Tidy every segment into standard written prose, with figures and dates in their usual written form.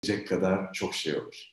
kadar çok şey olur.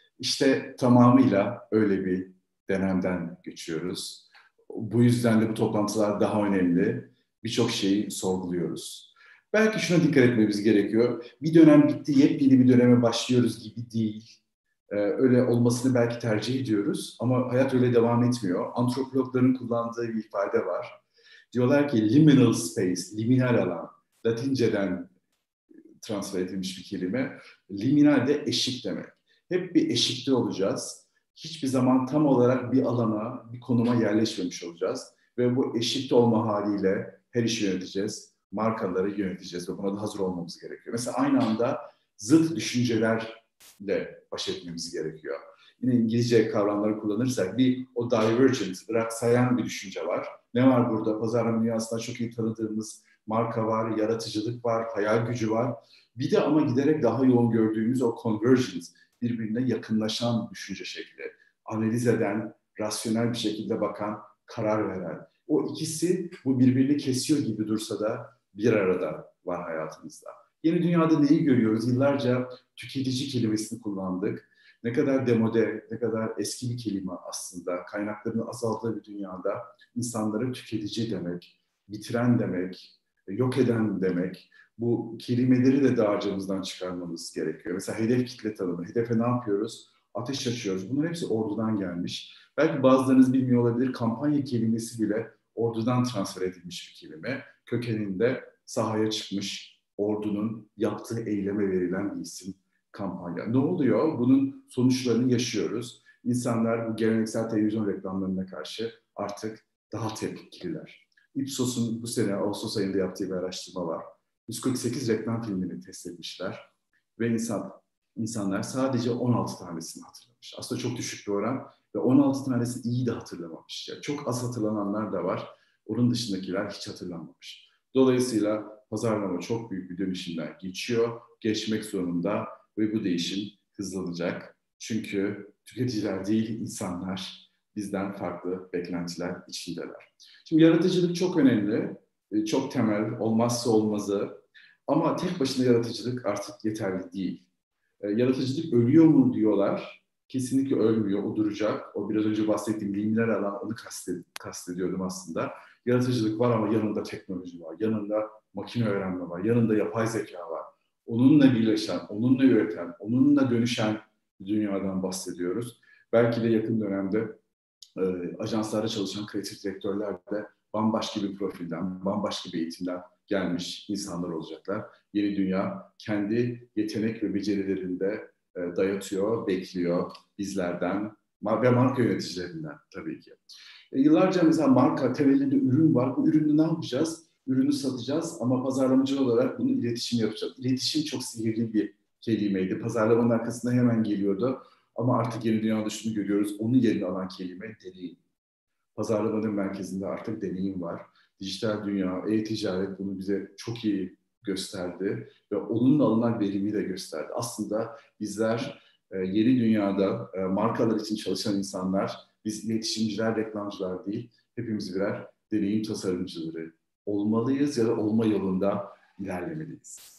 İşte tamamıyla öyle bir dönemden geçiyoruz. Bu yüzden de bu toplantılar daha önemli. Birçok şeyi sorguluyoruz. Belki şuna dikkat etmemiz gerekiyor. Bir dönem bitti, yepyeni bir döneme başlıyoruz gibi değil. Öyle olmasını belki tercih ediyoruz ama hayat öyle devam etmiyor. Antropologların kullandığı bir ifade var. Diyorlar ki liminal space, liminal alan, Latinceden transfer edilmiş bir kelime. Liminal de eşik demek. Hep bir eşikte olacağız. Hiçbir zaman tam olarak bir alana, bir konuma yerleşmemiş olacağız. Ve bu eşikte olma haliyle her işi yöneteceğiz, markaları yöneteceğiz ve buna da hazır olmamız gerekiyor. Mesela aynı anda zıt düşüncelerle baş etmemiz gerekiyor. Yine İngilizce kavramları kullanırsak bir o divergent, sayan bir düşünce var. Ne var burada? Pazarlama dünyasında çok iyi tanıdığımız marka var, yaratıcılık var, hayal gücü var. Bir de ama giderek daha yoğun gördüğümüz o convergence, birbirine yakınlaşan düşünce şekli, analiz eden, rasyonel bir şekilde bakan, karar veren. O ikisi bu birbirini kesiyor gibi dursa da bir arada var hayatımızda. Yeni dünyada neyi görüyoruz? Yıllarca tüketici kelimesini kullandık. Ne kadar demode, ne kadar eski bir kelime aslında. Kaynakların azaldığı bir dünyada insanlara tüketici demek, bitiren demek, yok eden demek. Bu kelimeleri de dağarcığımızdan çıkarmamız gerekiyor. Mesela hedef kitle tanımı. Hedefe ne yapıyoruz? Ateş açıyoruz. Bunların hepsi ordudan gelmiş. Belki bazılarınız bilmiyor olabilir. Kampanya kelimesi bile ordudan transfer edilmiş bir kelime. Kökeninde sahaya çıkmış ordunun yaptığı eyleme verilen bir isim kampanya. Ne oluyor? Bunun sonuçlarını yaşıyoruz. İnsanlar bu geleneksel televizyon reklamlarına karşı artık daha tepkililer. Ipsos'un bu sene Ağustos ayında yaptığı bir araştırma var. 148 reklam filmini test etmişler ve insanlar sadece 16 tanesini hatırlamış. Aslında çok düşük bir oran ve 16 tanesi iyi de hatırlamamış. Yani çok az hatırlananlar da var. Onun dışındakiler hiç hatırlanmamış. Dolayısıyla pazarlama çok büyük bir dönüşümden geçiyor, geçmek zorunda ve bu değişim hızlanacak. Çünkü tüketiciler değil, insanlar bizden farklı beklentiler içindeler. Şimdi yaratıcılık çok önemli, çok temel, olmazsa olmazı. Ama tek başına yaratıcılık artık yeterli değil. Yaratıcılık ölüyor mu diyorlar. Kesinlikle ölmüyor, o duracak. O biraz önce bahsettiğim liminal alan, onu kastediyordum aslında. Yaratıcılık var ama yanında teknoloji var, yanında makine öğrenme var, yanında yapay zeka var. Onunla birleşen, onunla üreten, onunla dönüşen bir dünyadan bahsediyoruz. Belki de yakın dönemde ajanslarda çalışan kreatif direktörler de bambaşka bir profilden, bambaşka bir eğitimden gelmiş insanlar olacaklar. Yeni dünya kendi yetenek ve becerilerinde dayatıyor, bekliyor bizlerden ve marka yöneticilerinden tabii ki. Yıllarca mesela marka temelinde ürün var. Bu ürünü ne yapacağız? Ürünü satacağız ama pazarlamacı olarak bunu iletişim yapacağız. İletişim çok sihirli bir kelimeydi. Pazarlamanın arkasında hemen geliyordu. Ama artık yeni dünyada şunu görüyoruz. Onun yerini alan kelime deneyim. Pazarlamanın merkezinde artık deneyim var. Dijital dünya, e-ticaret bunu bize çok iyi gösterdi ve onunla alınan verimi de gösterdi. Aslında bizler yeni dünyada markalar için çalışan insanlar, biz iletişimciler, reklamcılar değil, hepimiz birer deneyim tasarımcıları olmalıyız ya da olma yolunda ilerlemeliyiz.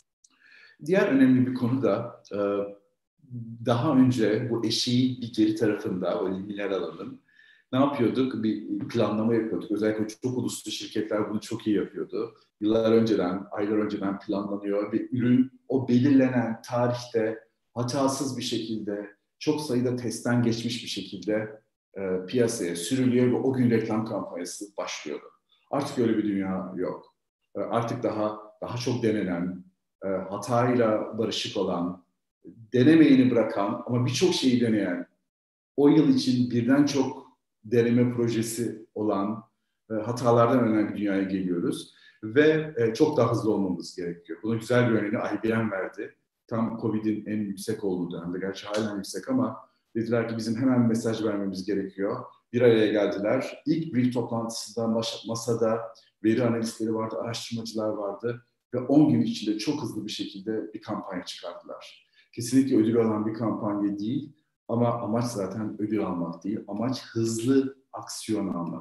Diğer önemli bir konu da daha önce bu eşiğin bir geri tarafında, o liminal alanın ne yapıyorduk? Bir planlama yapıyorduk. Özellikle çok uluslu şirketler bunu çok iyi yapıyordu. Yıllar önceden, aylar önceden planlanıyor. Bir ürün o belirlenen tarihte hatasız bir şekilde, çok sayıda testten geçmiş bir şekilde piyasaya sürülüyor ve o gün reklam kampanyası başlıyordu. Artık öyle bir dünya yok. Artık daha çok denenen, hatayla barışık olan, denemeyeni bırakan ama birçok şeyi deneyen, o yıl için birden çok deneme projesi olan, hatalardan önemli bir dünyaya geliyoruz. Ve çok daha hızlı olmamız gerekiyor. Buna güzel bir örneğini IBM verdi. Tam Covid'in en yüksek olduğu dönemde, gerçi hala yüksek ama dediler ki bizim hemen mesaj vermemiz gerekiyor. Bir araya geldiler. İlk brief toplantısında masada veri analistleri vardı, araştırmacılar vardı ve 10 gün içinde çok hızlı bir şekilde bir kampanya çıkardılar. Kesinlikle ödül alan bir kampanya değil ama amaç zaten ödül almak değil, amaç hızlı aksiyon almak.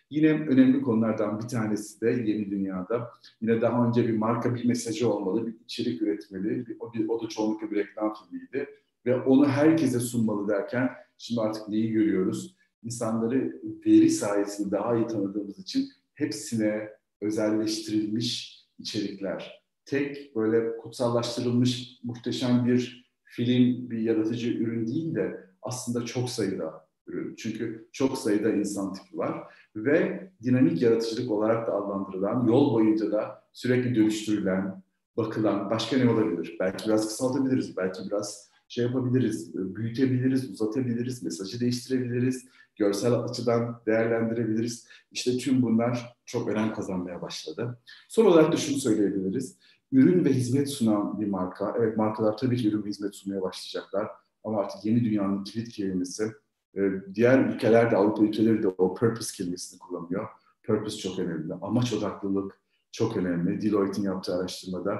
Yine önemli konulardan bir tanesi de yeni dünyada yine daha önce bir marka bir mesajı olmalı, bir içerik üretmeli. O da çoğunlukla bir reklam filmiydi. Ve onu herkese sunmalı derken şimdi artık neyi görüyoruz? İnsanları veri sayesinde daha iyi tanıdığımız için hepsine özelleştirilmiş içerikler. Tek böyle kutsallaştırılmış muhteşem bir film, bir yaratıcı ürün değil de aslında çok sayıda ürün. Çünkü çok sayıda insan tipi var ve dinamik yaratıcılık olarak da adlandırılan, yol boyunca da sürekli dönüştürülen, bakılan başka ne olabilir? Belki biraz kısaltabiliriz, belki biraz şey yapabiliriz, büyütebiliriz, uzatabiliriz, mesajı değiştirebiliriz, görsel açıdan değerlendirebiliriz. İşte tüm bunlar çok önem kazanmaya başladı. Son olarak da şunu söyleyebiliriz. Ürün ve hizmet sunan bir marka, evet markalar tabii ki ürün ve hizmet sunmaya başlayacaklar ama artık yeni dünyanın kilit kelimesi, diğer ülkeler de Avrupa ülkeleri de o purpose kelimesini kullanıyor. Purpose çok önemli, amaç odaklılık çok önemli. Deloitte'in yaptığı araştırmada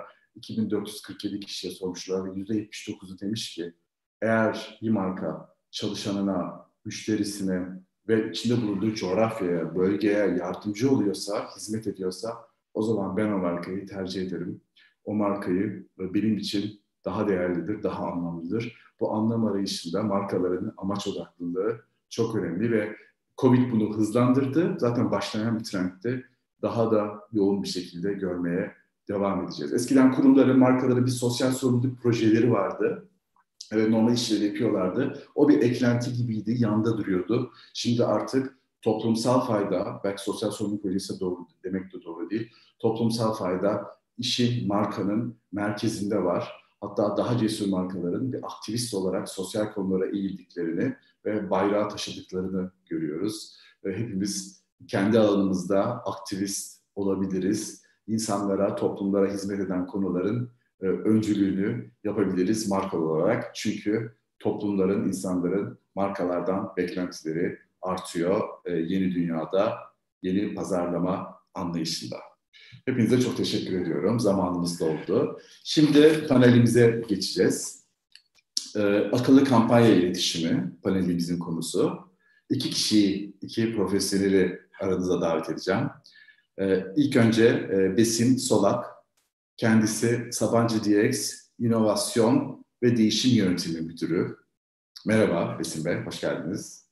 2447 kişiye sormuşlar ve %79'u demiş ki eğer bir marka çalışanına, müşterisine ve içinde bulunduğu coğrafyaya, bölgeye yardımcı oluyorsa, hizmet ediyorsa o zaman ben o markayı tercih ederim. O markayı benim için daha değerlidir, daha anlamlıdır. Bu anlam arayışında markaların amaç odaklılığı çok önemli ve Covid bunu hızlandırdı. Zaten başlayan bir trendti. Daha da yoğun bir şekilde görmeye devam edeceğiz. Eskiden kurumların, markaların bir sosyal sorumluluk projeleri vardı. Evet, normal işleri yapıyorlardı. O bir eklenti gibiydi, yanda duruyordu. Şimdi artık toplumsal fayda, belki sosyal sorumluluk projesi doğru demek de doğru değil. Toplumsal fayda işin, markanın merkezinde var. Hatta daha cesur markaların bir aktivist olarak sosyal konulara eğildiklerini ve bayrağı taşıdıklarını görüyoruz. Ve hepimiz kendi alanımızda aktivist olabiliriz. İnsanlara, toplumlara hizmet eden konuların öncülüğünü yapabiliriz marka olarak. Çünkü toplumların, insanların markalardan beklentileri artıyor yeni dünyada, yeni pazarlama anlayışında. Hepinize çok teşekkür ediyorum. Zamanımız doldu. Şimdi panelimize geçeceğiz. Akıllı kampanya iletişimi panelimizin konusu. İki kişiyi, iki profesyoneli aranıza davet edeceğim. İlk önce Besim Solak, kendisi Sabancı DX İnovasyon ve Değişim Yönetimi Müdürü. Merhaba Besim Bey, hoş geldiniz.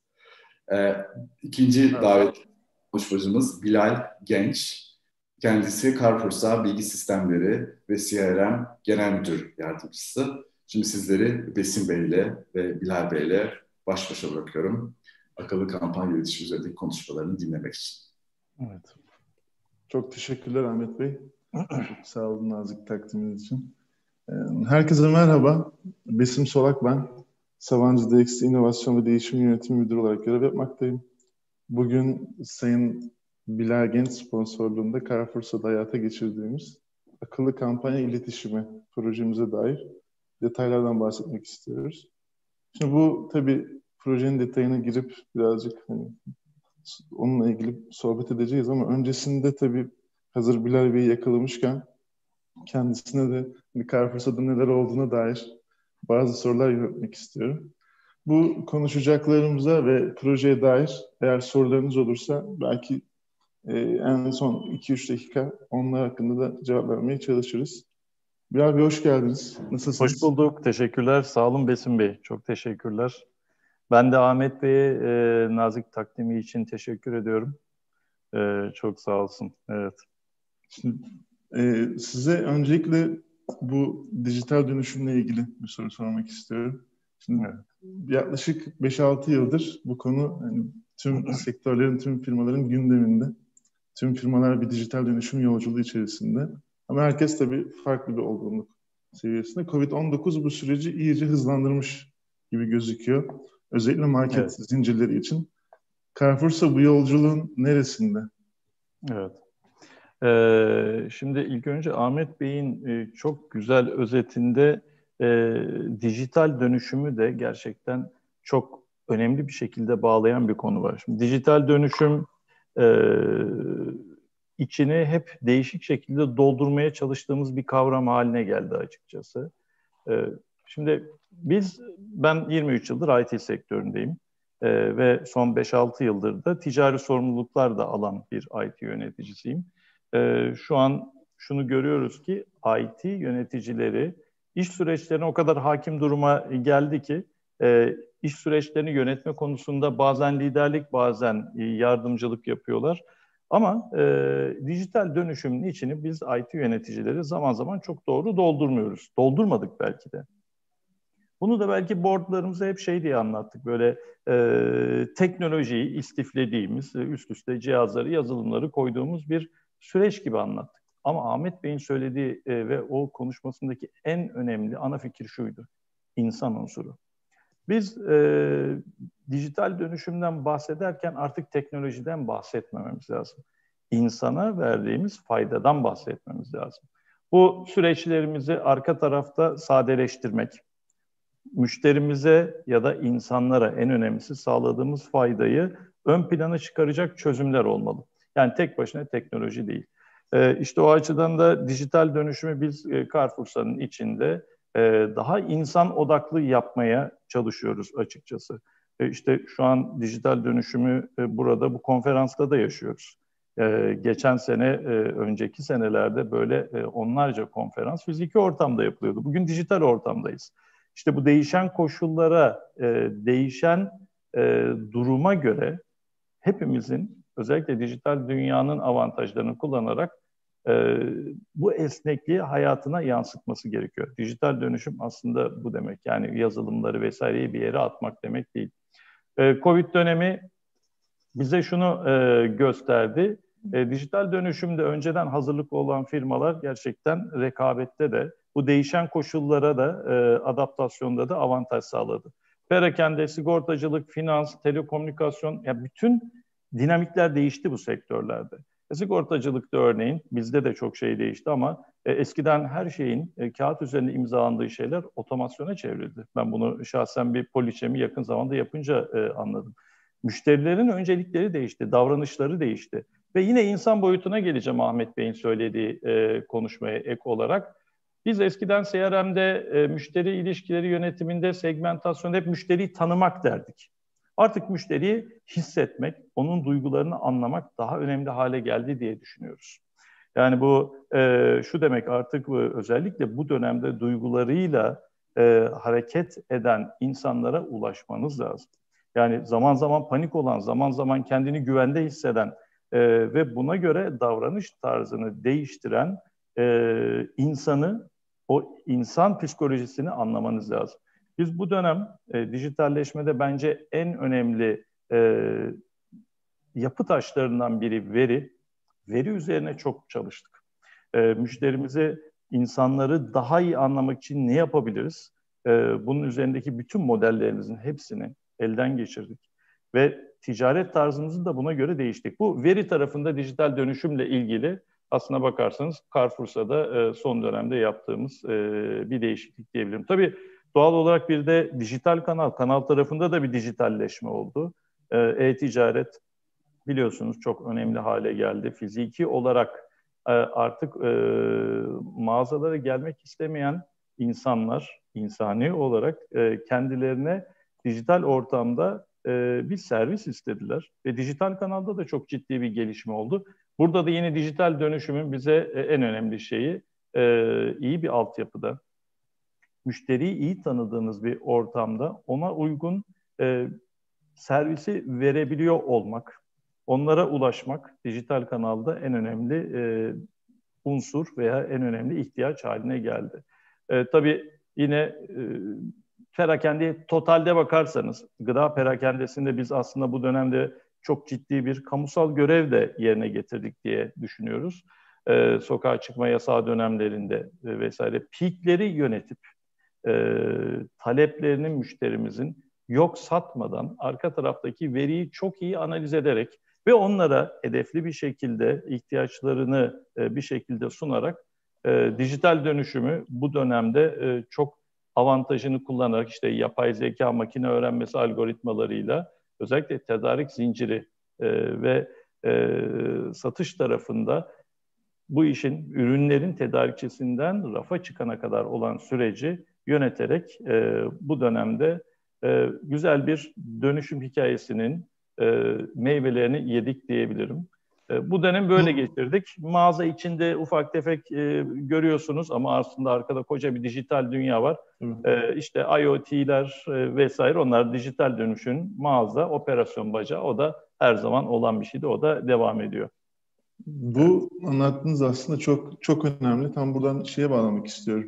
İkinci davet konuşmacımız Bilal Genç. Kendisi Carrefour'sa Bilgi Sistemleri ve CRM Genel Müdür Yardımcısı. Şimdi sizleri Besim Bey ile ve Bilal Bey ile baş başa bırakıyorum. Akıllı kampanya iletişim üzerindeki konuşmalarını dinlemek için. Evet. Çok teşekkürler Ahmet Bey. Sağ olun nazik takdiminiz için. Herkese merhaba. Besim Solak ben. Sabancı DX İnovasyon ve Değişim Yönetimi Müdürü olarak görev yapmaktayım. Bugün Sayın Bilal Genç sponsorluğunda Carrefour'da hayata geçirdiğimiz akıllı kampanya iletişimi projemize dair detaylardan bahsetmek istiyoruz. Şimdi bu tabii projenin detayına girip birazcık onunla ilgili sohbet edeceğiz ama öncesinde tabii hazır Bilal Bey'i yakalamışken kendisine de Carrefour'da neler olduğuna dair bazı sorular yöneltmek istiyorum. Bu konuşacaklarımıza ve projeye dair eğer sorularınız olursa belki en son 2-3 dakika onlar hakkında da cevap vermeye çalışırız. Bilal Bey hoş geldiniz. Nasılsınız? Hoş bulduk. Teşekkürler. Sağ olun Besim Bey. Çok teşekkürler. Ben de Ahmet Bey'e nazik takdimi için teşekkür ediyorum. Çok sağ olsun. Evet. Şimdi, size öncelikle bu dijital dönüşümle ilgili bir soru sormak istiyorum. Şimdi Evet. yaklaşık 5-6 yıldır bu konu tüm sektörlerin, tüm firmaların gündeminde. Tüm firmalar bir dijital dönüşüm yolculuğu içerisinde. Ama herkes tabii farklı bir olgunluk seviyesinde. Covid-19 bu süreci iyice hızlandırmış gibi gözüküyor. Özellikle market zincirleri için. Carrefour'sa bu yolculuğun neresinde? Evet. Şimdi ilk önce Ahmet Bey'in çok güzel özetinde dijital dönüşümü de gerçekten çok önemli bir şekilde bağlayan bir konu var. Şimdi dijital dönüşüm içini hep değişik şekilde doldurmaya çalıştığımız bir kavram haline geldi açıkçası. Şimdi ben 23 yıldır IT sektöründeyim. ve son 5-6 yıldır da ticari sorumluluklar da alan bir IT yöneticisiyim. Şu an şunu görüyoruz ki IT yöneticileri iş süreçlerine o kadar hakim duruma geldi ki iş süreçlerini yönetme konusunda bazen liderlik, bazen yardımcılık yapıyorlar. Ama dijital dönüşümün içini biz IT yöneticileri zaman zaman çok doğru doldurmuyoruz. Doldurmadık belki de. Bunu da belki boardlarımıza hep şey diye anlattık. Böyle teknolojiyi istiflediğimiz, üst üste cihazları, yazılımları koyduğumuz bir süreç gibi anlattık. Ama Ahmet Bey'in söylediği ve o konuşmasındaki en önemli ana fikir şuydu. İnsan unsuru. Biz dijital dönüşümden bahsederken artık teknolojiden bahsetmememiz lazım. İnsana verdiğimiz faydadan bahsetmemiz lazım. Bu süreçlerimizi arka tarafta sadeleştirmek, müşterimize ya da insanlara en önemlisi sağladığımız faydayı ön plana çıkaracak çözümler olmalı. Yani tek başına teknoloji değil. İşte o açıdan da dijital dönüşümü biz Carrefour'un içinde daha insan odaklı yapmaya çalışıyoruz açıkçası. İşte şu an dijital dönüşümü burada bu konferansta da yaşıyoruz. Geçen sene, önceki senelerde böyle onlarca konferans fiziki ortamda yapılıyordu. Bugün dijital ortamdayız. İşte bu değişen koşullara, değişen duruma göre hepimizin özellikle dijital dünyanın avantajlarını kullanarak bu esnekliği hayatına yansıtması gerekiyor. Dijital dönüşüm aslında bu demek. Yani yazılımları vesaireyi bir yere atmak demek değil. Covid dönemi bize şunu gösterdi. Dijital dönüşümde önceden hazırlıklı olan firmalar gerçekten rekabette de bu değişen koşullara da adaptasyonda da avantaj sağladı. Perakende, sigortacılık, finans, telekomünikasyon, yani bütün dinamikler değişti bu sektörlerde. Sigortacılıkta örneğin bizde de çok şey değişti ama eskiden her şeyin kağıt üzerinde imzalandığı şeyler otomasyona çevrildi. Ben bunu şahsen bir poliçemi yakın zamanda yapınca anladım. Müşterilerin öncelikleri değişti, davranışları değişti. Ve yine insan boyutuna geleceğim Ahmet Bey'in söylediği konuşmaya ek olarak. Biz eskiden CRM'de müşteri ilişkileri yönetiminde, segmentasyonda hep müşteriyi tanımak derdik. Artık müşteriyi hissetmek, onun duygularını anlamak daha önemli hale geldi diye düşünüyoruz. Yani bu şu demek artık özellikle bu dönemde duygularıyla hareket eden insanlara ulaşmanız lazım. Yani zaman zaman panik olan, zaman zaman kendini güvende hisseden ve buna göre davranış tarzını değiştiren insanı, o insan psikolojisini anlamanız lazım. Biz bu dönem dijitalleşmede bence en önemli yapı taşlarından biri veri. Veri üzerine çok çalıştık. Müşterimizi, insanları daha iyi anlamak için ne yapabiliriz? Bunun üzerindeki bütün modellerimizin hepsini elden geçirdik. Ve ticaret tarzımızı da buna göre değiştik. Bu veri tarafında dijital dönüşümle ilgili aslına bakarsanız Carrefour'da da son dönemde yaptığımız bir değişiklik diyebilirim. Tabii doğal olarak bir de dijital kanal tarafında da bir dijitalleşme oldu. E-ticaret biliyorsunuz çok önemli hale geldi. Fiziki olarak artık mağazalara gelmek istemeyen insanlar, insani olarak kendilerine dijital ortamda bir servis istediler. Ve dijital kanalda da çok ciddi bir gelişme oldu. Burada da yine dijital dönüşümün bize en önemli şeyi iyi bir altyapıda, müşteriyi iyi tanıdığınız bir ortamda ona uygun servisi verebiliyor olmak, onlara ulaşmak dijital kanalda en önemli unsur veya en önemli ihtiyaç haline geldi. Tabii yine perakende totalde bakarsanız, gıda perakendesinde biz aslında bu dönemde çok ciddi bir kamusal görev de yerine getirdik diye düşünüyoruz. Sokağa çıkma yasağı dönemlerinde vesaire peakleri yönetip taleplerini müşterimizin yok satmadan arka taraftaki veriyi çok iyi analiz ederek ve onlara hedefli bir şekilde ihtiyaçlarını bir şekilde sunarak dijital dönüşümü bu dönemde çok avantajını kullanarak işte yapay zeka, makine öğrenmesi algoritmalarıyla özellikle tedarik zinciri ve satış tarafında bu işin ürünlerin tedarikçisinden rafa çıkana kadar olan süreci yöneterek bu dönemde güzel bir dönüşüm hikayesinin meyvelerini yedik diyebilirim. Bu dönem böyle geçirdik. Mağaza içinde ufak tefek görüyorsunuz ama aslında arkada koca bir dijital dünya var. İşte IoT'ler vesaire, onlar dijital dönüşün mağaza operasyon bacağı. O da her zaman olan bir şeydi. O da devam ediyor. Bu anlattığınız aslında çok çok önemli. Tam buradan şeye bağlamak istiyorum.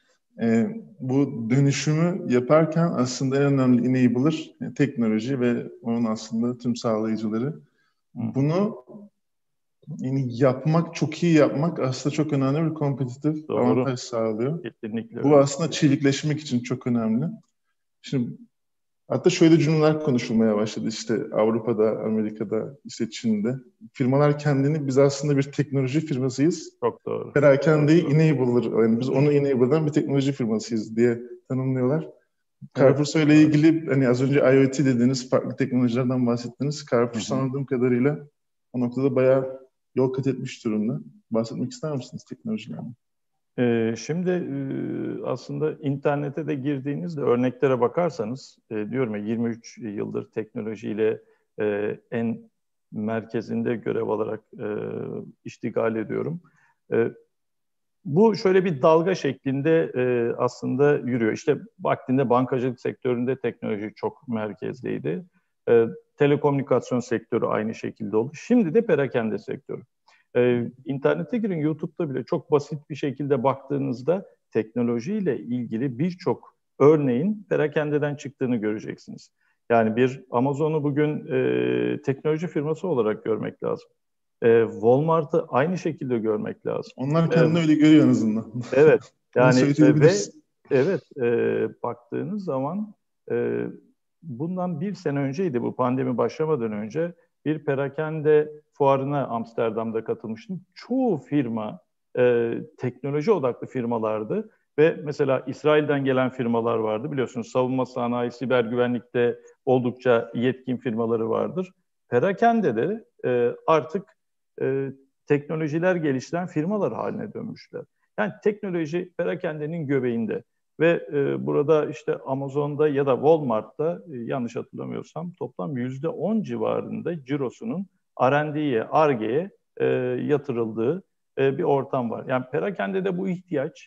Bu dönüşümü yaparken aslında en önemli enabler teknoloji ve onun aslında tüm sağlayıcıları. Bunu yani yapmak, çok iyi yapmak aslında çok önemli bir kompetitif avantaj sağlıyor. Kesinlikle bu öyle. Aslında çevikleşmek için çok önemli. Şimdi hatta şöyle cümleler konuşulmaya başladı işte Avrupa'da, Amerika'da, işte Çin'de. Firmalar kendini biz aslında bir teknoloji firmasıyız. Çok doğru. Perakendeyi enabler, yani biz onu enabler'dan bir teknoloji firmasıyız diye tanımlıyorlar. Carrefour ile ilgili hani az önce IoT dediğiniz farklı teknolojilerden bahsettiniz. Carrefour anladığım kadarıyla o noktada bayağı yol kat etmiş durumda. Bahsetmek ister misiniz teknolojilerden? Şimdi aslında internete de girdiğinizde örneklere bakarsanız diyorum ya 23 yıldır teknolojiyle en merkezinde görev alarak iştigal ediyorum. Bu şöyle bir dalga şeklinde aslında yürüyor. İşte vaktinde bankacılık sektöründe teknoloji çok merkezdeydi. Telekomünikasyon sektörü aynı şekilde oldu. Şimdi de perakende sektörü. İnternete girin, YouTube'da bile çok basit bir şekilde baktığınızda teknolojiyle ilgili birçok örneğin perakendeden çıktığını göreceksiniz. Yani bir Amazon'u bugün teknoloji firması olarak görmek lazım. Walmart'ı aynı şekilde görmek lazım. Onlar kendini öyle görüyor en azından. Evet. Yani ve evet baktığınız zaman bundan bir sene önceydi, bu pandemi başlamadan önce bir perakende fuarına Amsterdam'da katılmıştım. Çoğu firma teknoloji odaklı firmalardı ve mesela İsrail'den gelen firmalar vardı. Biliyorsunuz savunma sanayi, siber güvenlikte oldukça yetkin firmaları vardır. Perakende de artık teknolojiler geliştiren firmalar haline dönmüşler. Yani teknoloji perakendenin göbeğinde ve burada işte Amazon'da ya da Walmart'ta yanlış hatırlamıyorsam toplam %10 civarında cirosunun R&D'ye, Ar-Ge'ye yatırıldığı bir ortam var. Yani perakendede bu ihtiyaç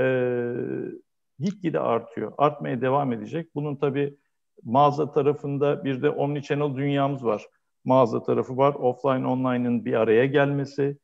gitgide artıyor. Artmaya devam edecek. Bunun tabii mağaza tarafında bir de omnichannel dünyamız var. Mağaza tarafı var. Offline, online'ın bir araya gelmesi,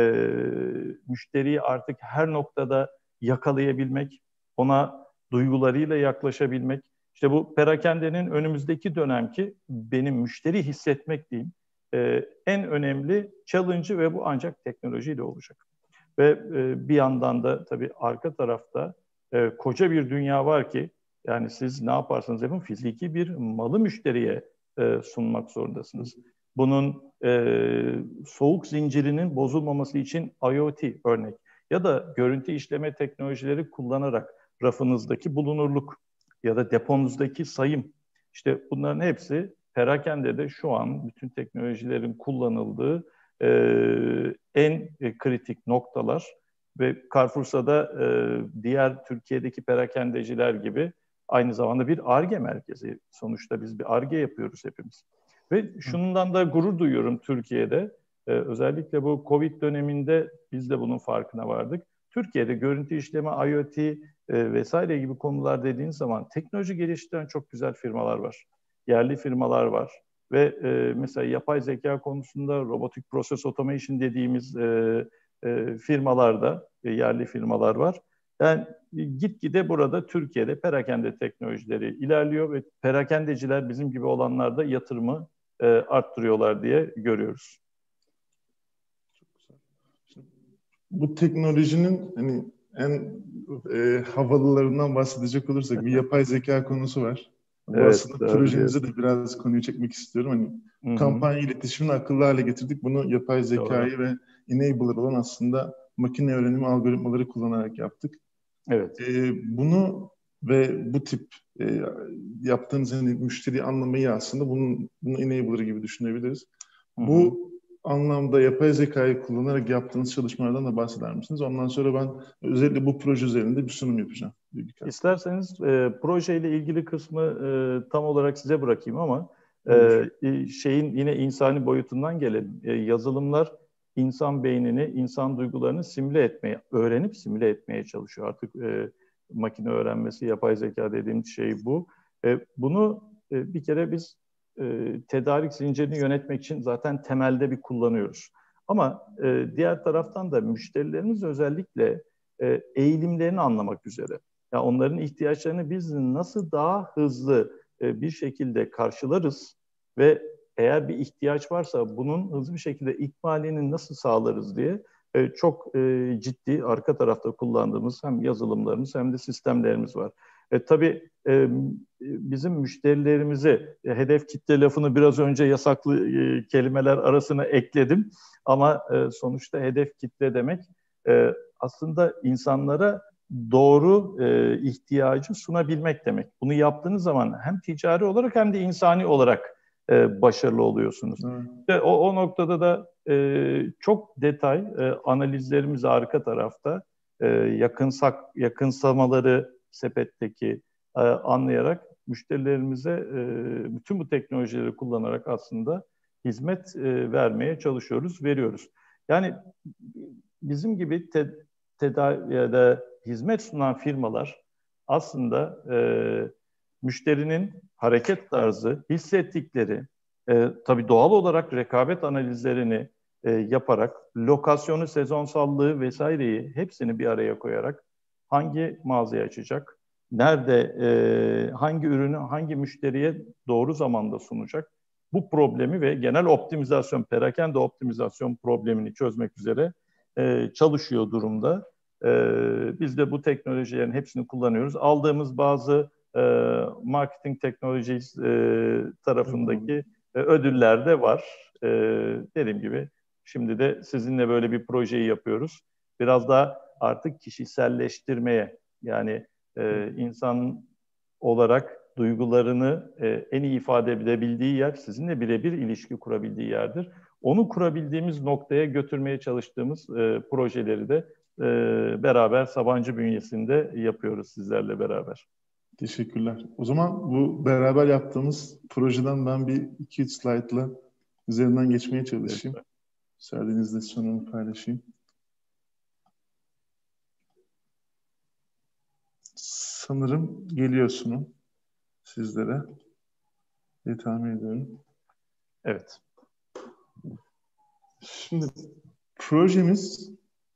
müşteriyi artık her noktada yakalayabilmek, ona duygularıyla yaklaşabilmek. İşte bu perakendenin önümüzdeki dönemki benim müşteri hissetmek diyeyim en önemli challenge'ı ve bu ancak teknolojiyle olacak. Ve bir yandan da tabii arka tarafta koca bir dünya var ki yani siz ne yaparsanız yapın fiziki bir malı müşteriye sunmak zorundasınız. Bunun soğuk zincirinin bozulmaması için IoT örnek ya da görüntü işleme teknolojileri kullanarak rafınızdaki bulunurluk ya da deponuzdaki sayım, işte bunların hepsi perakendede şu an bütün teknolojilerin kullanıldığı en kritik noktalar ve Carrefour'sa da diğer Türkiye'deki perakendeciler gibi aynı zamanda bir Ar-Ge merkezi. Sonuçta biz bir Ar-Ge yapıyoruz hepimiz. Ve şundan da gurur duyuyorum Türkiye'de. Özellikle bu Covid döneminde biz de bunun farkına vardık. Türkiye'de görüntü işleme, IoT vesaire gibi konular dediğiniz zaman teknoloji geliştiren çok güzel firmalar var. Yerli firmalar var. Ve mesela yapay zeka konusunda robotic process automation dediğimiz firmalarda, yerli firmalar var. Yani gitgide burada Türkiye'de perakende teknolojileri ilerliyor ve perakendeciler bizim gibi olanlar da yatırımı arttırıyorlar diye görüyoruz. Çok güzel. Bu teknolojinin hani en havalılarından bahsedecek olursak bir yapay zeka konusu var. Bu evet, aslında projenize de biraz konuyu çekmek istiyorum. Hani kampanya iletişimini akıllı hale getirdik. Bunu yapay zekayı ve enabler olan aslında makine öğrenimi algoritmaları kullanarak yaptık. Evet. Bunu ve bu tip yaptığınız hani müşteri anlamayı aslında bunun enabler gibi düşünebiliriz. Bu anlamda yapay zekayı kullanarak yaptığınız çalışmalardan da bahseder misiniz? Ondan sonra ben özellikle bu proje üzerinde bir sunum yapacağım. İsterseniz projeyle ilgili kısmı tam olarak size bırakayım ama şeyin yine insani boyutundan gelelim. Yazılımlar insan beynini, insan duygularını simüle etmeye, öğrenip simüle etmeye çalışıyor. Artık makine öğrenmesi, yapay zeka dediğimiz şey bu. Bunu bir kere biz tedarik zincirini yönetmek için zaten temelde bir kullanıyoruz. Ama diğer taraftan da müşterilerimiz özellikle eğilimlerini anlamak üzere. Yani onların ihtiyaçlarını biz nasıl daha hızlı bir şekilde karşılarız ve eğer bir ihtiyaç varsa bunun hızlı bir şekilde ikmalini nasıl sağlarız diye çok ciddi arka tarafta kullandığımız hem yazılımlarımız hem de sistemlerimiz var. Tabii bizim müşterilerimize hedef kitle lafını biraz önce yasaklı kelimeler arasına ekledim. Ama sonuçta hedef kitle demek aslında insanlara doğru ihtiyacı sunabilmek demek. Bunu yaptığınız zaman hem ticari olarak hem de insani olarak başarılı oluyorsunuz. İşte o noktada da çok detay analizlerimiz arka tarafta yakınsamaları sepetteki anlayarak müşterilerimize bütün bu teknolojileri kullanarak aslında hizmet vermeye çalışıyoruz, veriyoruz. Yani bizim gibi ya da hizmet sunan firmalar aslında müşterinin hareket tarzı, hissettikleri, tabii doğal olarak rekabet analizlerini yaparak, lokasyonu, sezonsallığı vesaireyi hepsini bir araya koyarak hangi mağazayı açacak, nerede, hangi ürünü hangi müşteriye doğru zamanda sunacak, bu problemi ve genel optimizasyon, perakende optimizasyon problemini çözmek üzere çalışıyor durumda. Biz de bu teknolojilerin hepsini kullanıyoruz. Aldığımız bazı marketing teknolojisi tarafındaki ödüller de var. Dediğim gibi şimdi de sizinle böyle bir projeyi yapıyoruz. Biraz daha artık kişiselleştirmeye, yani insan olarak duygularını en iyi ifade edebildiği yer, sizinle birebir ilişki kurabildiği yerdir. Onu kurabildiğimiz noktaya götürmeye çalıştığımız projeleri de beraber Sabancı bünyesinde yapıyoruz sizlerle beraber. Teşekkürler. O zaman bu beraber yaptığımız projeden ben bir 2-3 slaytla üzerinden geçmeye çalışayım. Evet. Müsaadenizle sonunu paylaşayım. Sanırım geliyor sunum sizlere diye tahmin ediyorum. Evet. Şimdi projemiz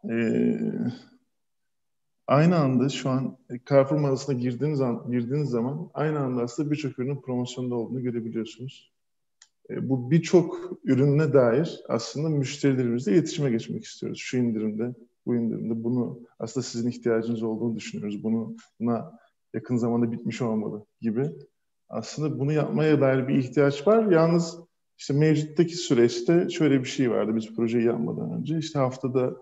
aynı anda şu an Carrefour mağazasına girdiğiniz zaman aynı anda aslında birçok ürünün promosyonda olduğunu görebiliyorsunuz. Bu birçok ürüne dair aslında müşterilerimizle iletişime geçmek istiyoruz. Şu indirimde, bu indirimde, bunu aslında sizin ihtiyacınız olduğunu düşünüyoruz. Buna yakın zamanda bitmiş olmalı gibi. Aslında bunu yapmaya dair bir ihtiyaç var. Yalnız işte mevcuttaki süreçte şöyle bir şey vardı biz projeyi yapmadan önce. İşte haftada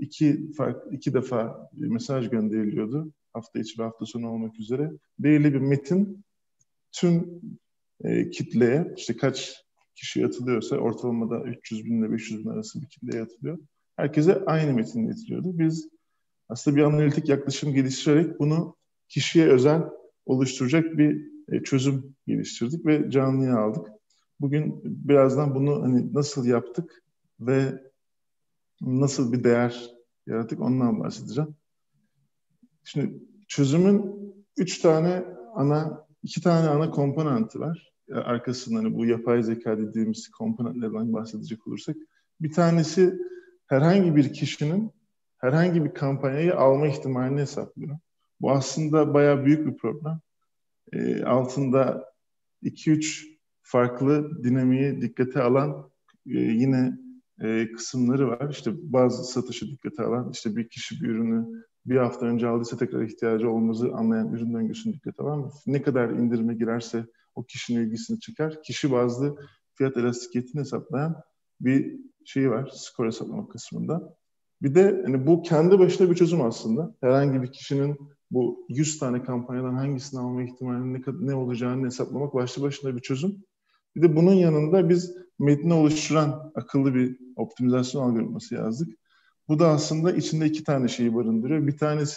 iki defa bir mesaj gönderiliyordu. Hafta içi ve hafta sonu olmak üzere. Belirli bir metin tüm kitleye, işte kaç kişi atılıyorsa ortalamada 300 bin ile 500 bin arası bir kitleye atılıyor. Herkese aynı metin iletiliyordu. Biz aslında bir analitik yaklaşım geliştirerek bunu kişiye özel oluşturacak bir çözüm geliştirdik ve canlıya aldık. Bugün birazdan bunu hani nasıl yaptık ve nasıl bir değer yarattık ondan bahsedeceğim. Şimdi çözümün iki tane ana komponenti var. Arkasından hani bu yapay zeka dediğimiz komponentlerden bahsedecek olursak. Bir tanesi herhangi bir kişinin herhangi bir kampanyayı alma ihtimalini hesaplıyor. Bu aslında bayağı büyük bir problem. Altında 2-3 farklı dinamiği dikkate alan yine kısımları var. İşte bazı satışı dikkate alan, işte bir kişi bir ürünü bir hafta önce aldıysa tekrar ihtiyacı olmazı anlayan ürün döngüsünü dikkate alan, ne kadar indirime girerse o kişinin ilgisini çıkar. Kişi bazlı fiyat elastikiyetini hesaplayan bir şey var, skor hesaplama kısmında. Bir de hani bu kendi başına bir çözüm aslında. Herhangi bir kişinin bu 100 tane kampanyadan hangisini alma ihtimalinin ne olacağını hesaplamak başlı başına bir çözüm. Bir de bunun yanında biz metni oluşturan akıllı bir optimizasyon algoritması yazdık. Bu da aslında içinde 2 tane şeyi barındırıyor. Bir tanesi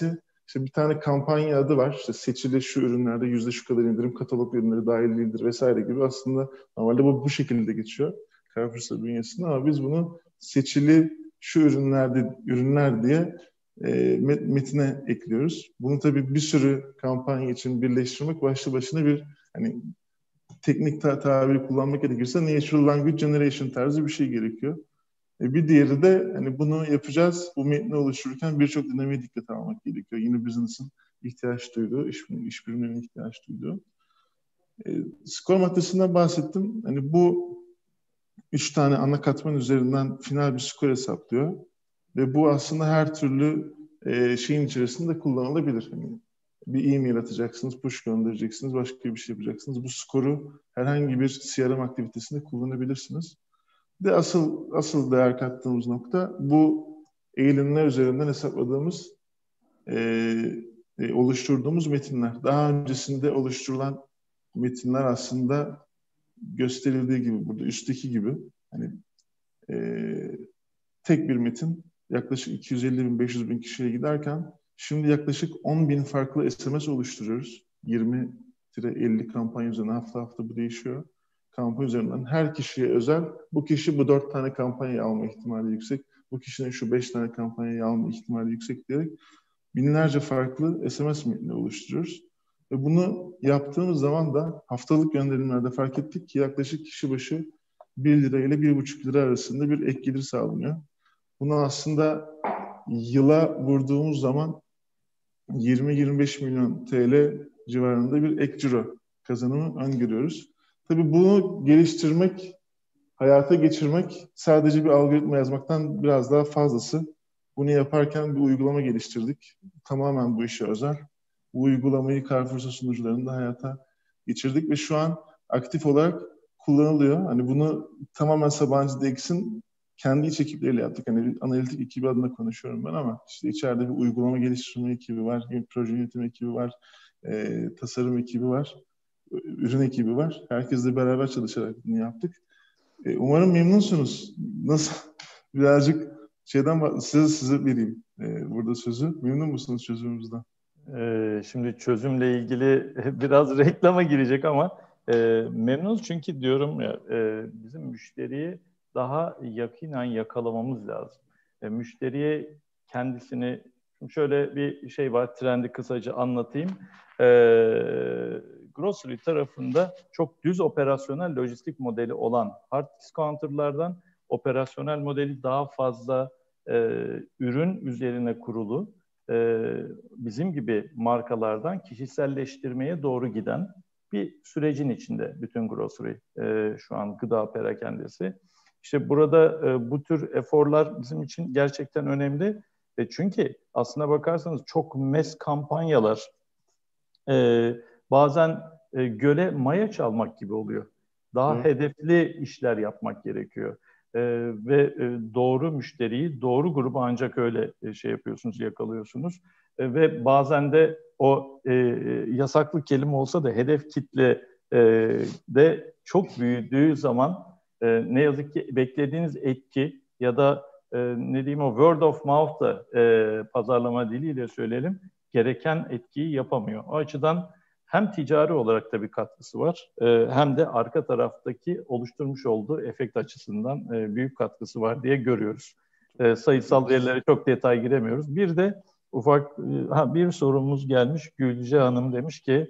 İşte bir tane kampanya adı var. İşte seçili şu ürünlerde yüzde şu kadar indirim, katalog ürünleri dahil değildir vesaire gibi. Aslında normalde bu şekilde geçiyor Carrefour'sa bünyesinde, ama biz bunu seçili şu ürünler diye metine ekliyoruz. Bunu tabii bir sürü kampanya için birleştirmek başlı başına bir, hani teknik tabiri kullanmak gerekirse natural language generation tarzı bir şey gerekiyor. Bir diğeri de hani bunu yapacağız, bu metni oluştururken birçok dinamiğe dikkat almak gerekiyor. Yine business'ın ihtiyaç duyduğu, iş birimlerinin ihtiyaç duyduğu. Skor maddesinden bahsettim. Hani bu 3 tane ana katman üzerinden final bir skor hesaplıyor. Ve bu aslında her türlü şeyin içerisinde kullanılabilir. Hani bir e-mail atacaksınız, push göndereceksiniz, başka bir şey yapacaksınız. Bu skoru herhangi bir CRM aktivitesinde kullanabilirsiniz. De asıl değer kattığımız nokta bu eğilimler üzerinden hesapladığımız, oluşturduğumuz metinler. Daha öncesinde oluşturulan metinler aslında gösterildiği gibi burada üstteki gibi hani tek bir metin yaklaşık 250.000-500.000 kişiye giderken şimdi yaklaşık 10.000 farklı SMS oluşturuyoruz. 20-50 kampanya üzerinden hafta bu değişiyor. Kampanya üzerinden her kişiye özel, bu kişi bu 4 tane kampanyayı alma ihtimali yüksek, bu kişinin şu 5 tane kampanyayı alma ihtimali yüksek diyerek binlerce farklı SMS metni oluşturuyoruz. Ve bunu yaptığımız zaman da haftalık gönderimlerde fark ettik ki yaklaşık kişi başı 1 lira ile 1,5 lira arasında bir ek gelir sağlanıyor. Bunu aslında yıla vurduğumuz zaman 20-25 milyon TL civarında bir ek ciro kazanımı öngörüyoruz. Tabii bunu geliştirmek, hayata geçirmek sadece bir algoritma yazmaktan biraz daha fazlası. Bunu yaparken bir uygulama geliştirdik. Tamamen bu işe özel. Bu uygulamayı Carrefour'sa sunucularında hayata geçirdik ve şu an aktif olarak kullanılıyor. Hani bunu tamamen Sabancı DX'in kendi iç ekipleriyle yaptık. Hani analitik ekibi adına konuşuyorum ben, ama işte içeride bir uygulama geliştirme ekibi var, bir proje yönetimi ekibi var, tasarım ekibi var, ürün ekibi var. Herkesle beraber çalışarak bunu yaptık. Umarım memnunsunuz. Nasıl? Birazcık size vereyim burada sözü. Memnun musunuz çözümümüzden? Şimdi çözümle ilgili biraz reklama girecek ama memnunuz çünkü diyorum ya, bizim müşteriyi daha yakinen yakalamamız lazım. Müşteriye kendisini, şöyle bir şey var, trendi kısaca anlatayım. Grocery tarafında çok düz operasyonel lojistik modeli olan hard discounter'lardan operasyonel modeli daha fazla ürün üzerine kurulu, bizim gibi markalardan kişiselleştirmeye doğru giden bir sürecin içinde bütün grocery şu an gıda perakendesi. İşte burada bu tür eforlar bizim için gerçekten önemli. Çünkü aslına bakarsanız çok mass kampanyalar bazen göle maya çalmak gibi oluyor. Daha hedefli işler yapmak gerekiyor. Ve doğru müşteriyi, doğru grubu ancak öyle şey yapıyorsunuz, yakalıyorsunuz. Ve bazen de o yasaklı kelime olsa da hedef kitle de çok büyüdüğü zaman ne yazık ki beklediğiniz etki ya da ne diyeyim, o word of mouth da pazarlama diliyle söyleyelim, gereken etkiyi yapamıyor. O açıdan hem ticari olarak da bir katkısı var, hem de arka taraftaki oluşturmuş olduğu efekt açısından büyük katkısı var diye görüyoruz. Sayısal verilere çok detay giremiyoruz. Bir de ufak bir sorumuz gelmiş. Gülce Hanım demiş ki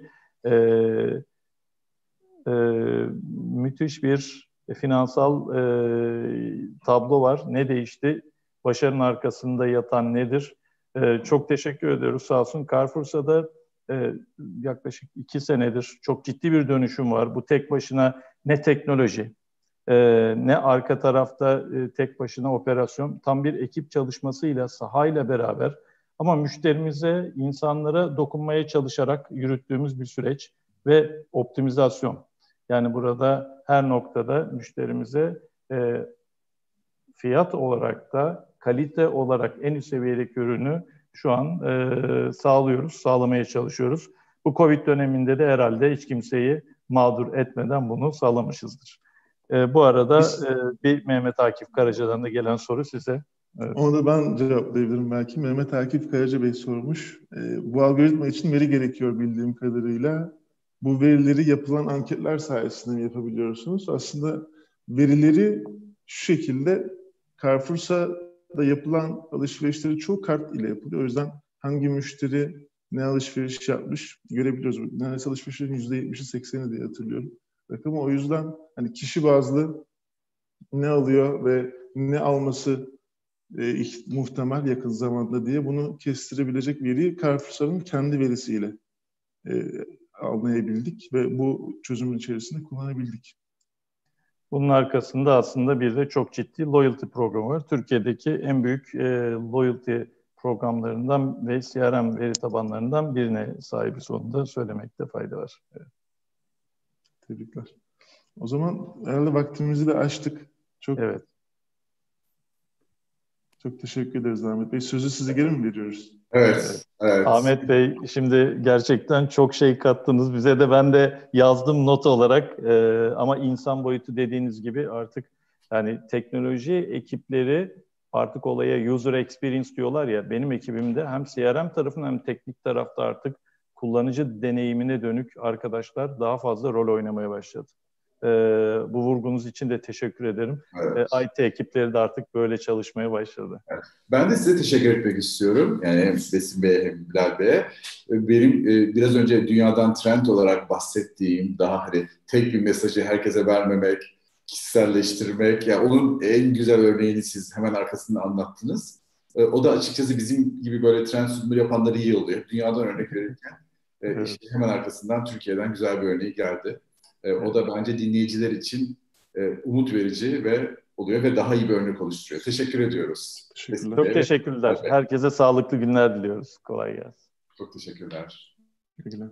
müthiş bir finansal tablo var. Ne değişti? Başarının arkasında yatan nedir? Çok teşekkür ediyoruz. Sağ olsun. Carrefour'sa da yaklaşık 2 senedir çok ciddi bir dönüşüm var. Bu tek başına ne teknoloji, ne arka tarafta tek başına operasyon, tam bir ekip çalışmasıyla, sahayla beraber ama müşterimize, insanlara dokunmaya çalışarak yürüttüğümüz bir süreç ve optimizasyon. Yani burada her noktada müşterimize fiyat olarak da kalite olarak en üst seviyedeki ürünü şu an sağlıyoruz, sağlamaya çalışıyoruz. Bu Covid döneminde de herhalde hiç kimseyi mağdur etmeden bunu sağlamışızdır. Bu arada bir Mehmet Akif Karaca'dan da gelen soru size. Evet. Onu da ben cevaplayabilirim belki. Mehmet Akif Karaca Bey sormuş. Bu algoritma için veri gerekiyor bildiğim kadarıyla. Bu verileri yapılan anketler sayesinde mi yapabiliyorsunuz? Aslında verileri şu şekilde, Carrefour'sa da yapılan alışverişleri çoğu kart ile yapılıyor. O yüzden hangi müşteri ne alışveriş yapmış görebiliyoruz. Neredeyse alışverişlerin %70'i 80'i diye hatırlıyorum rakamı. O yüzden hani kişi bazlı ne alıyor ve ne alması muhtemel yakın zamanda diye bunu kestirebilecek veriyi Carrefour'un kendi verisiyle anlayabildik ve bu çözümün içerisinde kullanabildik. Bunun arkasında aslında bir de çok ciddi loyalty programı var. Türkiye'deki en büyük loyalty programlarından ve CRM veri tabanlarından birine sahibiz, onu da söylemekte fayda var. Evet. Tebrikler. O zaman herhalde vaktimizi de aştık. Evet. Çok teşekkür ederiz Ahmet Bey. Sözü size geri mi veriyoruz? Evet. Ahmet Bey, şimdi gerçekten çok şey kattınız bize de. Ben de yazdım not olarak ama insan boyutu dediğiniz gibi artık yani teknoloji ekipleri artık olaya user experience diyorlar ya, benim ekibimde hem CRM tarafında hem teknik tarafta artık kullanıcı deneyimine dönük arkadaşlar daha fazla rol oynamaya başladı. Bu vurgunuz için de teşekkür ederim. Evet. IT ekipleri de artık böyle çalışmaya başladı. Evet. Ben de size teşekkür etmek istiyorum. Yani hem Besim Bey'e hem Bilal Bey'e. Benim biraz önce dünyadan trend olarak bahsettiğim daha hani tek bir mesajı herkese vermemek, kişiselleştirmek. Yani onun en güzel örneğini siz hemen arkasında anlattınız. O da açıkçası bizim gibi böyle trend sunumları yapanları iyi oluyor. Dünyadan örnek verirken Evet. işte hemen arkasından Türkiye'den güzel bir örneği geldi. O da bence dinleyiciler için umut verici ve oluyor ve daha iyi bir örnek oluşturuyor. Teşekkür ediyoruz. Teşekkürler. Çok teşekkürler. Evet. Herkese sağlıklı günler diliyoruz. Kolay gelsin. Çok teşekkürler. Teşekkürler.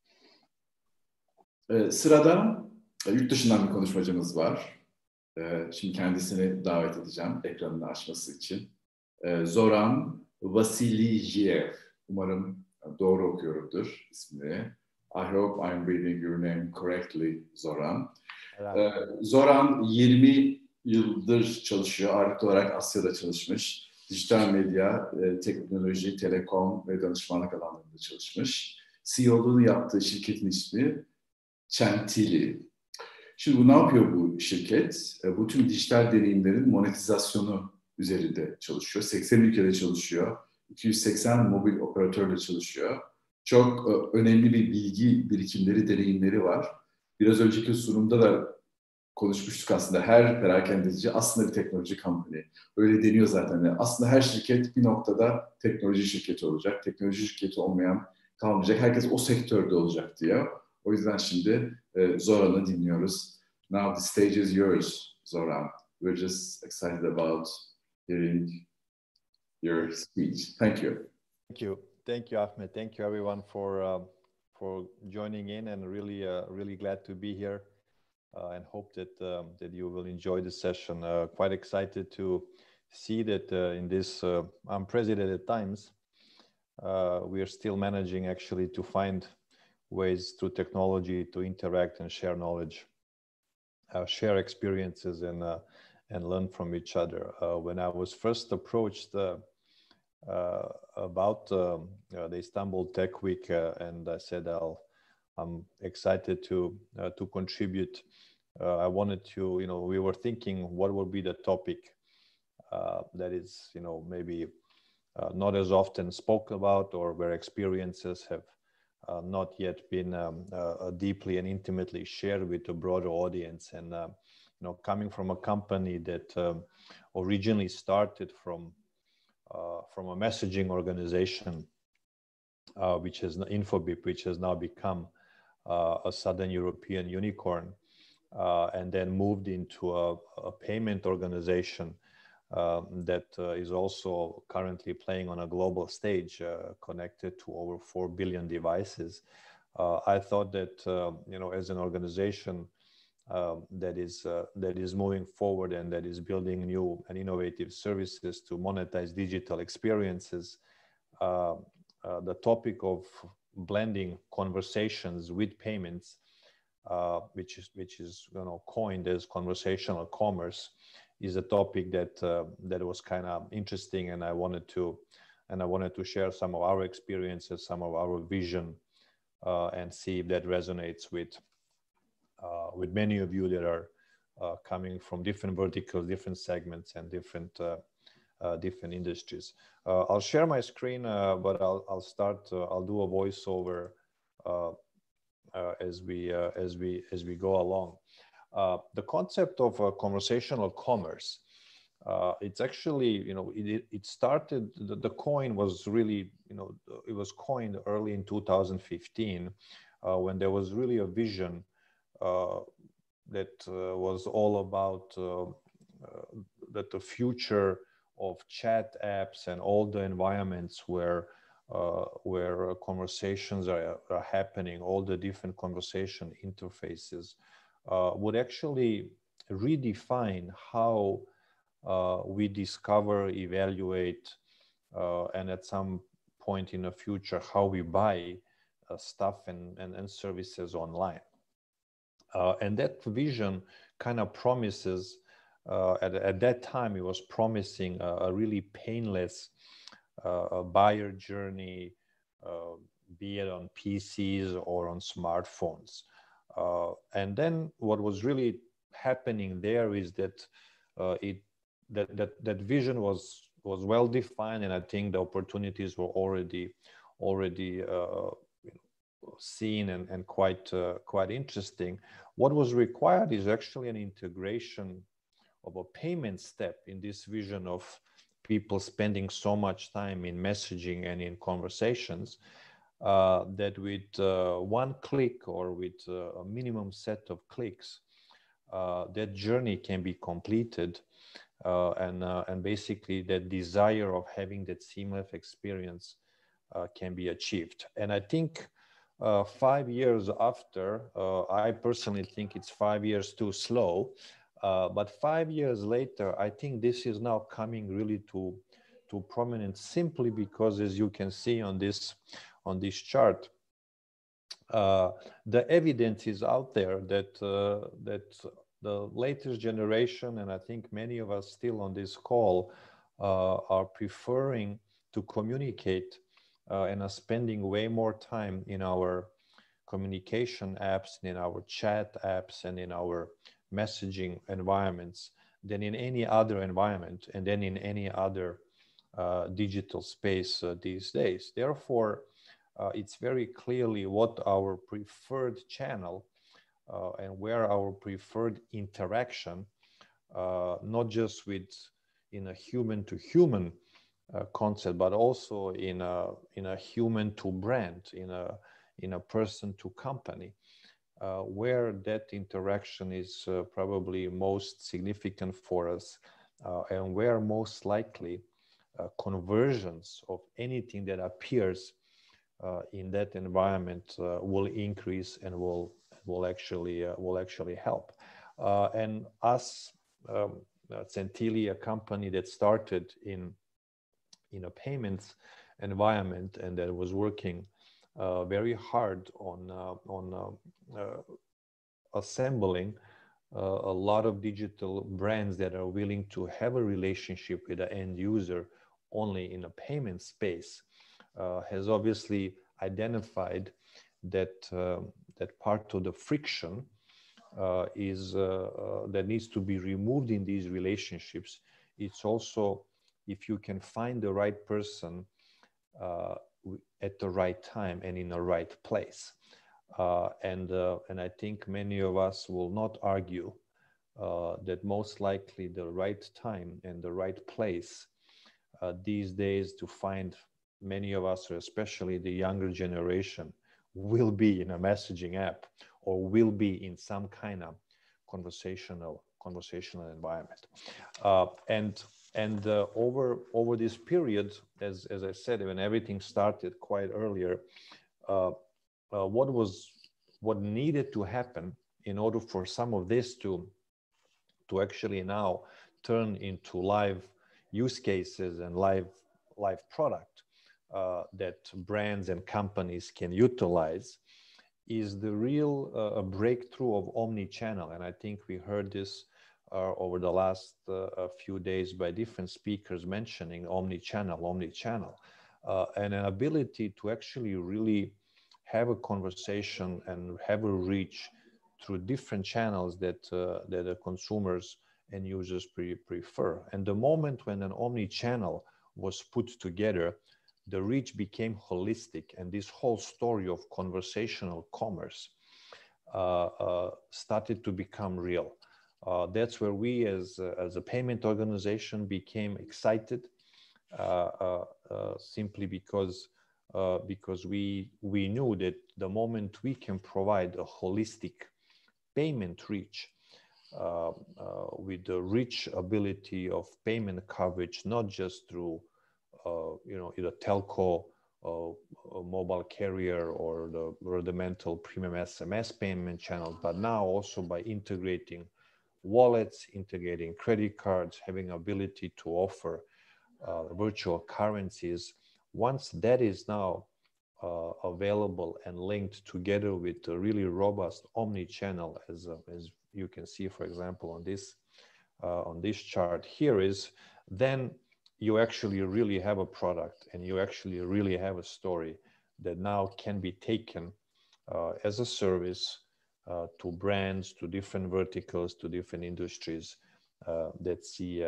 Sırada yurt dışından bir konuşmacımız var. Şimdi kendisini davet edeceğim ekranını açması için. Zoran Vasilijiev. Umarım doğru okuyorumdur ismini. I hope I'm reading your name correctly, Zoran. Zoran 20 yıldır çalışıyor. Ağırlıklı olarak Asya'da çalışmış. Dijital medya, teknoloji, telekom ve danışmanlık alanlarında çalışmış. CEO'luğunu yaptığı şirketin ismi Centili. Şimdi bu ne yapıyor bu şirket? Bu tüm dijital deneyimlerin monetizasyonu üzerinde çalışıyor. 80 ülkede çalışıyor. 280 mobil operatörle çalışıyor. Çok önemli bir bilgi birikimleri, deneyimleri var. Biraz önceki sunumda da konuşmuştuk aslında. Her perakendeci aslında bir teknoloji company. Öyle deniyor zaten. Yani aslında her şirket bir noktada teknoloji şirketi olacak. Teknoloji şirketi olmayan kalmayacak. Herkes o sektörde olacak diyor. O yüzden şimdi Zoran'ı dinliyoruz. Now the stage is yours, Zoran. We're just excited about hearing your speech. Thank you. Thank you. Thank you, Ahmed. Thank you, everyone, for joining in, and really glad to be here. And hope that you will enjoy the session. Quite excited to see that in this unprecedented times, we are still managing actually to find ways through technology to interact and share knowledge, share experiences, and learn from each other. When I was first approached about the Istanbul Tech Week, and I said I'm excited to contribute. I wanted to, we were thinking what would be the topic that is, maybe not as often spoken about, or where experiences have not yet been deeply and intimately shared with a broader audience. And, coming from a company that originally started from a messaging organization, which is Infobip, which has now become a Southern European unicorn, and then moved into a payment organization that is also currently playing on a global stage, connected to over 4 billion devices. I thought that, as an organization that is moving forward and that is building new and innovative services to monetize digital experiences, the topic of blending conversations with payments, which is coined as conversational commerce, is a topic that that was kind of interesting, and I wanted to share some of our experiences, some of our vision, and see if that resonates with many of you that are coming from different verticals, different segments, and different industries. I'll share my screen, but I'll start. I'll do a voiceover as we go along. The concept of conversational commerce. It's actually, it started. The coin was really, it was coined early in 2015 when there was really a vision that was all about that the future of chat apps and all the environments where conversations are happening, all the different conversation interfaces would actually redefine how we discover, evaluate, and at some point in the future, how we buy stuff and services online. And that vision kind of promises, at that time, it was promising a really painless buyer journey, be it on PCs or on smartphones. And then what was really happening there is that that vision was well defined, and I think the opportunities were already seen and quite interesting. What was required is actually an integration of a payment step in this vision of people spending so much time in messaging and in conversations that with one click or with a minimum set of clicks, that journey can be completed, and basically that desire of having that seamless experience can be achieved. And I think 5 years after, I personally think it's 5 years too slow, but 5 years later, I think this is now coming really to prominence, simply because, as you can see on this chart, the evidence is out there that the latest generation, and I think many of us still on this call, are preferring to communicate and are spending way more time in our communication apps, in our chat apps, and in our messaging environments than in any other environment, and then in any other digital space these days. Therefore, it's very clearly what our preferred channel and where our preferred interaction, not just in a human-to-human concept, but also in a human-to-brand, in a person-to-company, where that interaction is probably most significant for us, and where most likely conversions of anything that appears in that environment will increase and will actually help. And us, Zentili, a company that started in a payments environment and that was working very hard on assembling a lot of digital brands that are willing to have a relationship with the end user only in a payment space, has obviously identified that that part of the friction is that needs to be removed in these relationships. It's also, if you can find the right person at the right time and in the right place. And I think many of us will not argue that most likely the right time and the right place these days to find many of us, or especially the younger generation, will be in a messaging app or will be in some kind of conversational environment. And over this period, as I said, when everything started quite earlier, what needed to happen in order for some of this to actually now turn into live use cases and live product that brands and companies can utilize is the real breakthrough of omni-channel. And I think we heard this over the last few days by different speakers mentioning omni-channel, and an ability to actually really have a conversation and have a reach through different channels that the consumers and users prefer. And the moment when an omni-channel was put together, the reach became holistic, and this whole story of conversational commerce started to become real. That's where we as a payment organization became excited, simply because we knew that the moment we can provide a holistic payment reach with the rich ability of payment coverage, not just through either telco, mobile carrier, or the rudimental premium SMS payment channels, but now also by integrating wallets, integrating credit cards, having ability to offer virtual currencies. Once that is now available and linked together with a really robust omni-channel, as you can see, for example, on this chart here, is then you actually really have a product, and you actually really have a story that now can be taken as a service to brands, to different verticals, to different industries that see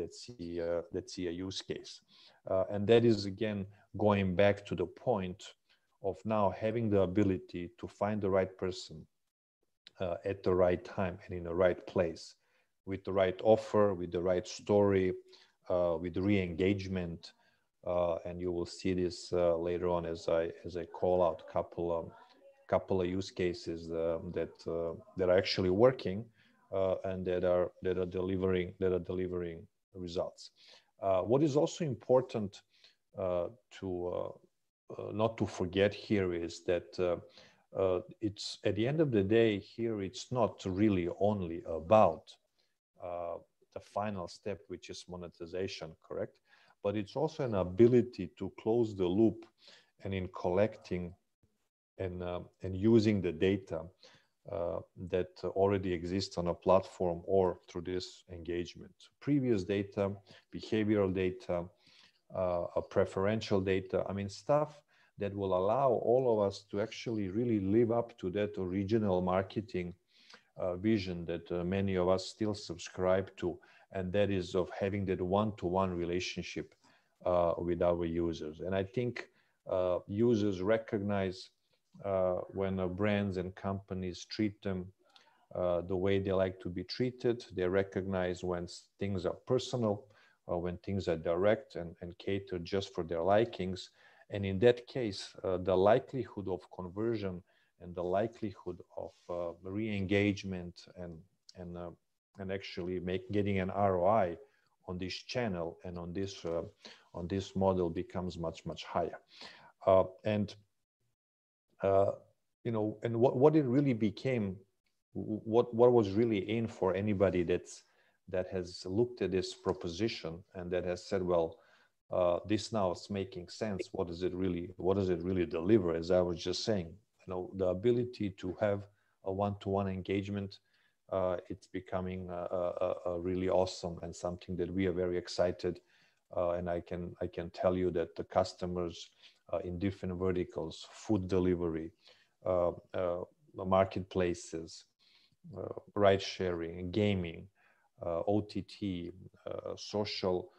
a use case. And that is, again, going back to the point of now having the ability to find the right person at the right time and in the right place, with the right offer, with the right story, with re-engagement, and you will see this later on as I call out a couple of use cases that are actually working and that are delivering results. What is also important to not to forget here is that it's at the end of the day here, it's not really only about the final step, which is monetization, correct? But it's also an ability to close the loop, and in collecting and using the data that already exists on a platform or through this engagement. Previous data, behavioral data, preferential data, I mean, stuff that will allow all of us to actually really live up to that original marketing vision that many of us still subscribe to, and that is of having that one-to-one relationship with our users. And I think users recognize when brands and companies treat them the way they like to be treated. They recognize when things are personal, or when things are direct and catered just for their likings. And in that case, the likelihood of conversion and the likelihood of re-engagement and actually getting an ROI on this channel and on this model becomes much higher. And what it really became, what was really in for anybody that has looked at this proposition and that has said, well, this now is making sense. What does it really deliver? As I was just saying, the ability to have a one-to-one engagement, it's becoming really awesome and something that we are very excited. And I can tell you that the customers in different verticals, food delivery, marketplaces, ride sharing, gaming, OTT, social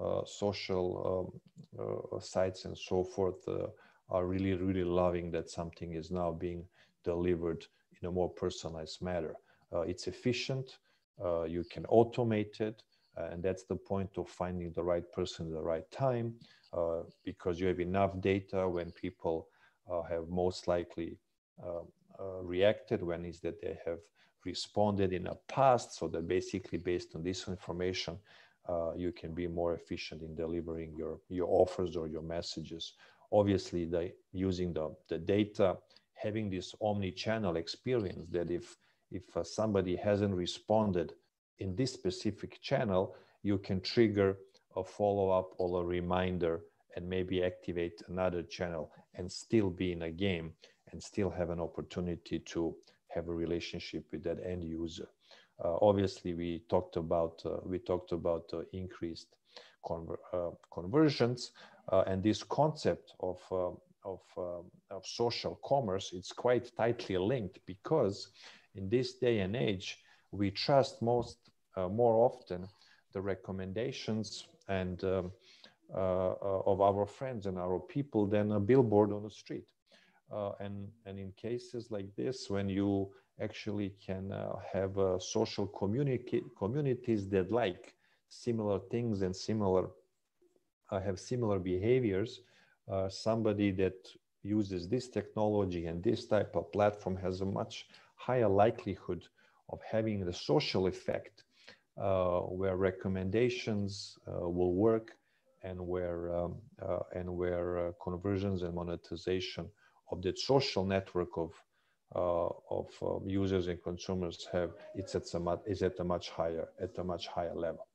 sites and so forth, are really loving that something is now being delivered in a more personalized manner. It's efficient, you can automate it, and that's the point of finding the right person at the right time, because you have enough data when people have most likely reacted, when is that they have responded in the past, so that basically based on this information, you can be more efficient in delivering your offers or your messages. Obviously, using the data, having this omni-channel experience, that if somebody hasn't responded in this specific channel, you can trigger a follow-up or a reminder and maybe activate another channel and still be in a game and still have an opportunity to have a relationship with that end user. Obviously, we talked about increased conversions, and this concept of social commerce, it's quite tightly linked, because in this day and age, we trust more often the recommendations and of our friends and our people than a billboard on the street. And in cases like this, when you actually can have social communities that like similar things and have similar behaviors, somebody that uses this technology and this type of platform has a much higher likelihood of having the social effect, where recommendations will work, and where conversions and monetization of that social network of users and consumers is at a much higher level.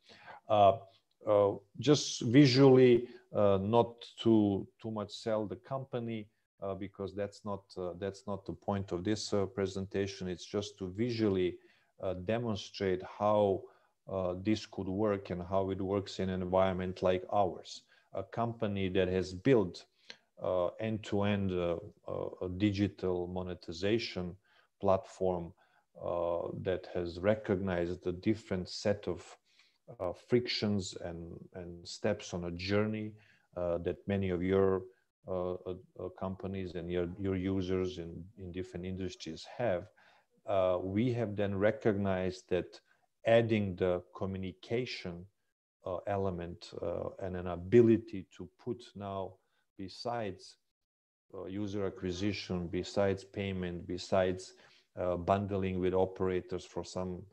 Just visually, not to too much sell the company, because that's not the point of this presentation. It's just to visually demonstrate how this could work and how it works in an environment like ours, a company that has built end-to-end a digital monetization platform that has recognized the different set of frictions and steps on a journey that many of your companies and your users in different industries have. We have then recognized that adding the communication element and an ability to put now, besides user acquisition, besides payment, besides bundling with operators for some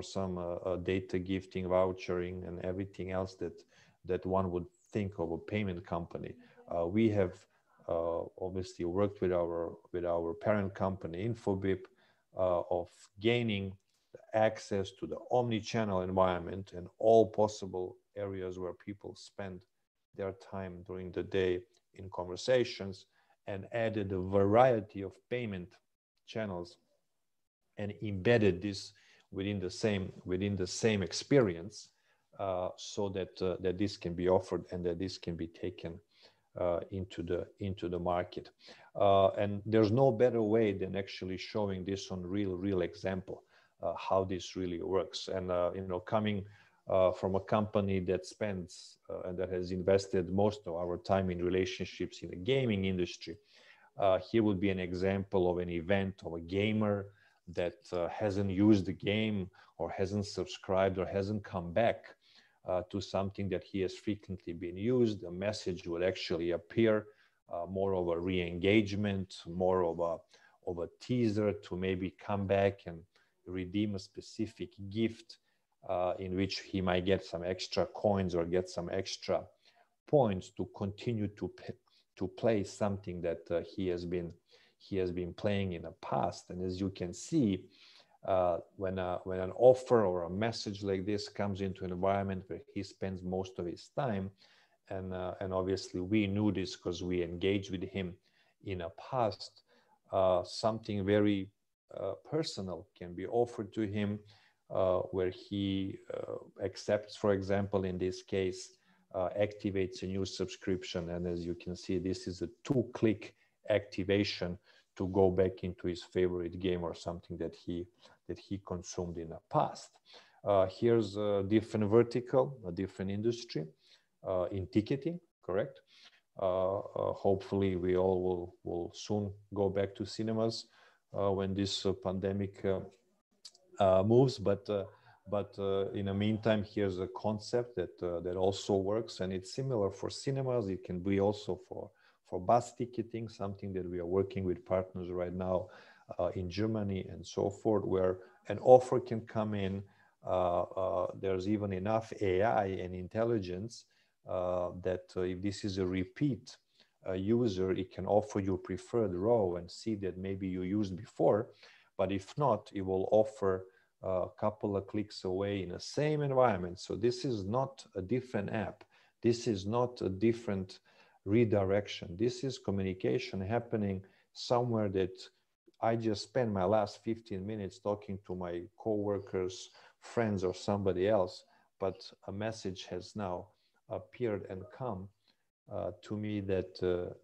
data gifting, vouchering, and everything else that one would think of a payment company. We have obviously worked with our parent company Infobip of gaining access to the omni-channel environment and all possible areas where people spend their time during the day in conversations, and added a variety of payment channels and embedded this within the same experience, so that this can be offered and that this can be taken into the market. And there's no better way than actually showing this on real example, how this really works. And coming from a company that spends and that has invested most of our time in relationships in the gaming industry, here would be an example of an event of a gamer that hasn't used the game or hasn't subscribed or hasn't come back to something that he has frequently been used. The message would actually appear, more of a re-engagement, more of a teaser to maybe come back and redeem a specific gift in which he might get some extra coins or get some extra points to continue to play something that he has been playing in the past. And as you can see, when an offer or a message like this comes into an environment where he spends most of his time, and obviously we knew this because we engaged with him in the past, something very personal can be offered to him, where he accepts, for example, in this case, activates a new subscription. And as you can see, this is a 2-click activation to go back into his favorite game or something that he consumed in the past. Here's a different vertical, a different industry in ticketing, correct? Hopefully we all will soon go back to cinemas when this pandemic moves, but in the meantime, here's a concept that also works, and it's similar for cinemas. It can be also for bus ticketing, something that we are working with partners right now in Germany and so forth, where an offer can come in. There's even enough AI and intelligence that if this is a repeat user, it can offer you preferred row and see that maybe you used before, but if not, it will offer a couple of clicks away in the same environment. So this is not a different app. This is not a different redirection. This is communication happening somewhere that I just spend my last 15 minutes talking to my coworkers, friends, or somebody else, but a message has now appeared and come to me that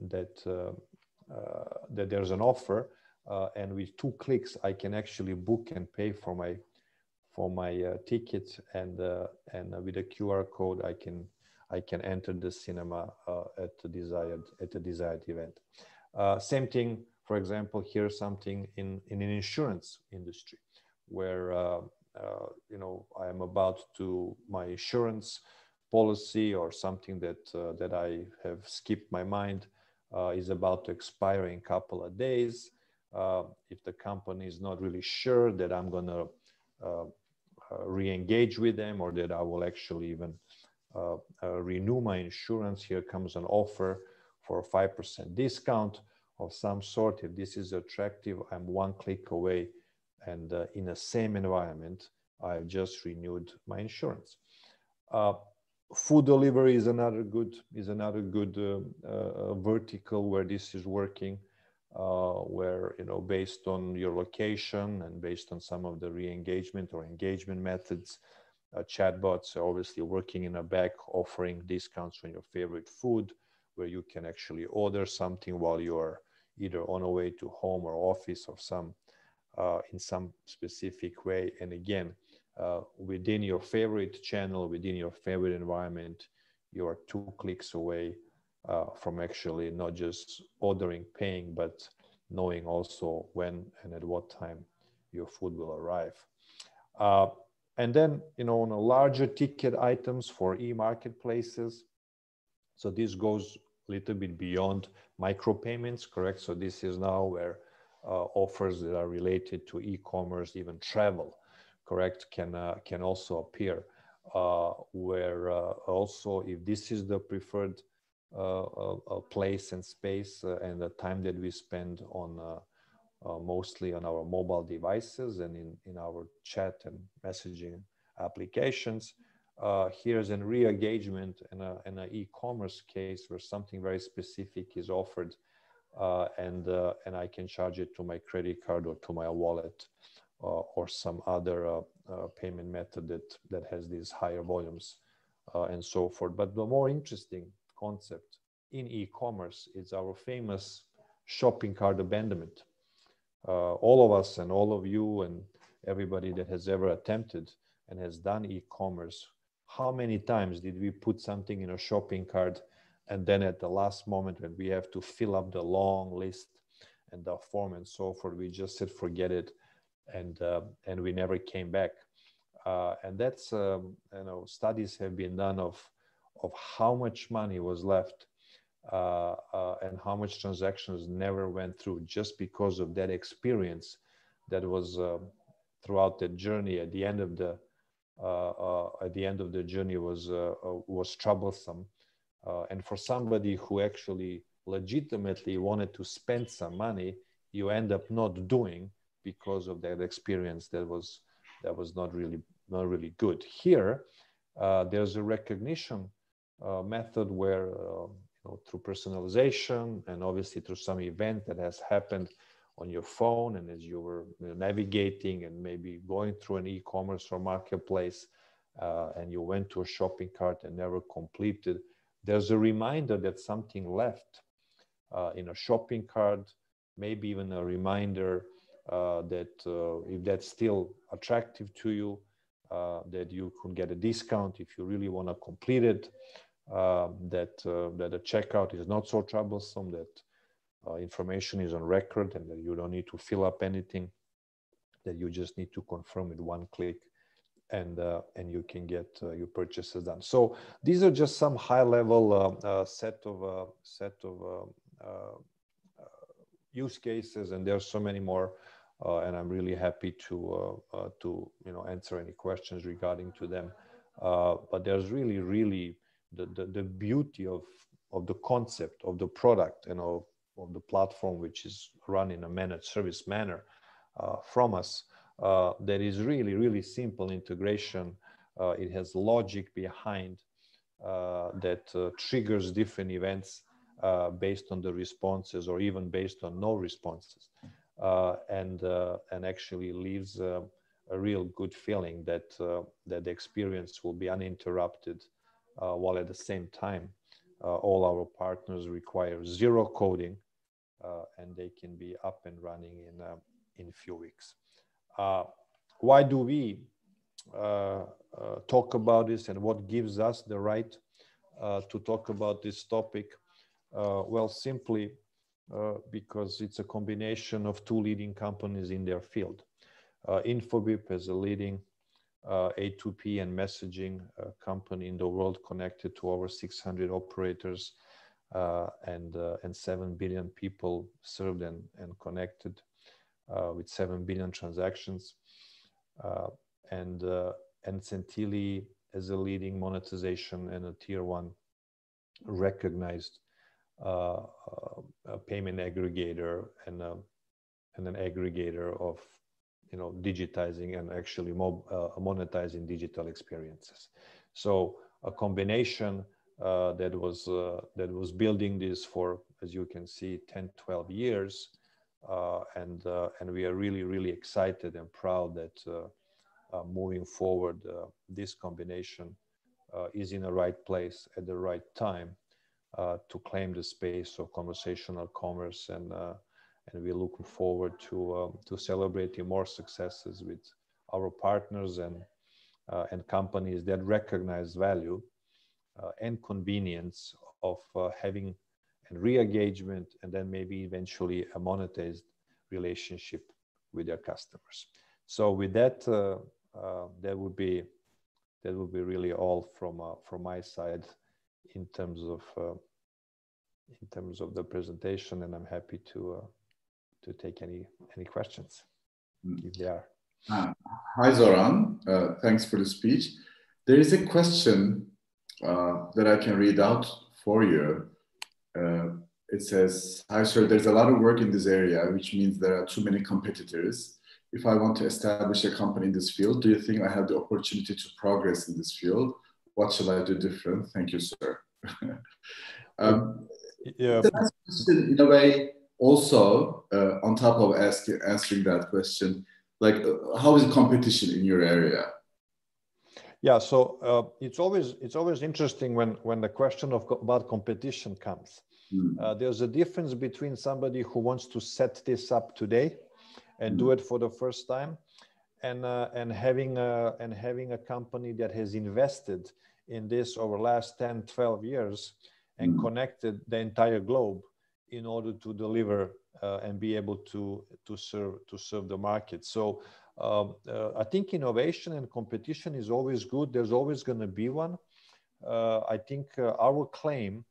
that there's an offer, and with 2 clicks I can actually book and pay for my ticket, and with a QR code I can enter the cinema at the desired event. Same thing, for example, here's something in an insurance industry where you know, I am about to my insurance policy or something that I have skipped my mind is about to expire in a couple of days. If the company is not really sure that I'm gonna re-engage with them, or that I will actually even renew my insurance, here comes an offer for a 5% discount of some sort. If this is attractive, I'm 1 click away, and in the same environment, I've just renewed my insurance. Food delivery is another good vertical where this is working, where, you know, based on your location and based on some of the re-engagement or engagement methods, chatbots are obviously working in a back, offering discounts on your favorite food, where you can actually order something while you're either on the way to home or office or in some specific way. And again, within your favorite channel, within your favorite environment, you are 2 clicks away from actually not just ordering, paying, but knowing also when and at what time your food will arrive. And then, you know, on a larger ticket items for e-marketplaces, so this goes a little bit beyond micropayments, correct? So this is now where offers that are related to e-commerce, even travel, correct, can also appear, where also if this is the preferred place and space and the time that we spend on mostly on our mobile devices and in our chat and messaging applications, here's a re-engagement in an e-commerce case where something very specific is offered, and I can charge it to my credit card or to my wallet or some other payment method that has these higher volumes and so forth. But the more interesting concept in e-commerce is our famous shopping cart abandonment. All of us and all of you and everybody that has ever attempted and has done e-commerce, how many times did we put something in a shopping cart, and then at the last moment when we have to fill up the long list and the form and so forth, we just said forget it, and we never came back. And that's you know, studies have been done of how much money was left and how much transactions never went through just because of that experience that was throughout the journey. At the end of the journey was troublesome, and for somebody who actually legitimately wanted to spend some money, you end up not doing because of that experience that was not really good. Here, there's a recognition method where you know, through personalization and obviously through some event that has happened on your phone, and as you were navigating and maybe going through an e-commerce or marketplace, and you went to a shopping cart and never completed, there's a reminder that something left in a shopping cart, maybe even a reminder that if that's still attractive to you, that you could get a discount if you really want to complete it, that the checkout is not so troublesome, that information is on record and that you don't need to fill up anything, that you just need to confirm with 1 click, and you can get your purchases done. So these are just some high-level set of use cases, and there's so many more, and I'm really happy to you know, answer any questions regarding to them. But there's really the beauty of the concept of the product and of the platform, which is run in a managed service manner from us. That is really simple integration. It has logic behind that triggers different events based on the responses or even based on no responses. and actually leaves a real good feeling that that the experience will be uninterrupted, while at the same time all our partners require zero coding, and they can be up and running in a few weeks. Why do we talk about this, and what gives us the right to talk about this topic? Well, simply because it's a combination of two leading companies in their field. Infobip is a leading A2P and messaging company in the world, connected to over 600 operators and 7 billion people served and connected with 7 billion transactions. And Centilli as a leading monetization and a tier one recognized payment aggregator and an aggregator of digitizing and actually monetizing digital experiences. So a combination that was building this for, as you can see, 10-12 years, and we are really excited and proud that moving forward, this combination is in the right place at the right time to claim the space of conversational commerce, and we're looking forward to celebrating more successes with our partners and companies that recognize value and convenience of having a re-engagement, and then maybe eventually a monetized relationship with their customers. So with that, that would be really all from my side in terms of the presentation, and I'm happy to take any questions if there are. Hi Zoran, thanks for the speech. There is a question that I can read out for you. It says, "Hi sir, there's a lot of work in this area, which means there are too many competitors. If I want to establish a company in this field, do you think I have the opportunity to progress in this field? What should I do different? Thank you, sir." Yeah. That's a question in a way also, on top of answering that question, like how is competition in your area? Yeah, so it's always interesting when the question about competition comes. There's a difference between somebody who wants to set this up today and do it for the first time, and having a company that has invested in this over the last 10-12 years and connected the entire globe in order to deliver and be able to serve the market. So I think innovation and competition is always good. There's always going to be one. I think our claim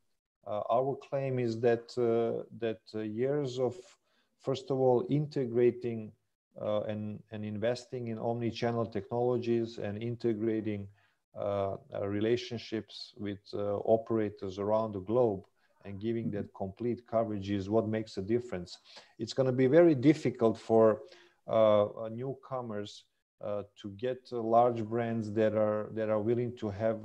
is that years of, first of all, integrating and investing in omni-channel technologies and integrating relationships with operators around the globe and giving that complete coverage is what makes a difference. It's going to be very difficult for newcomers to get large brands that are willing to have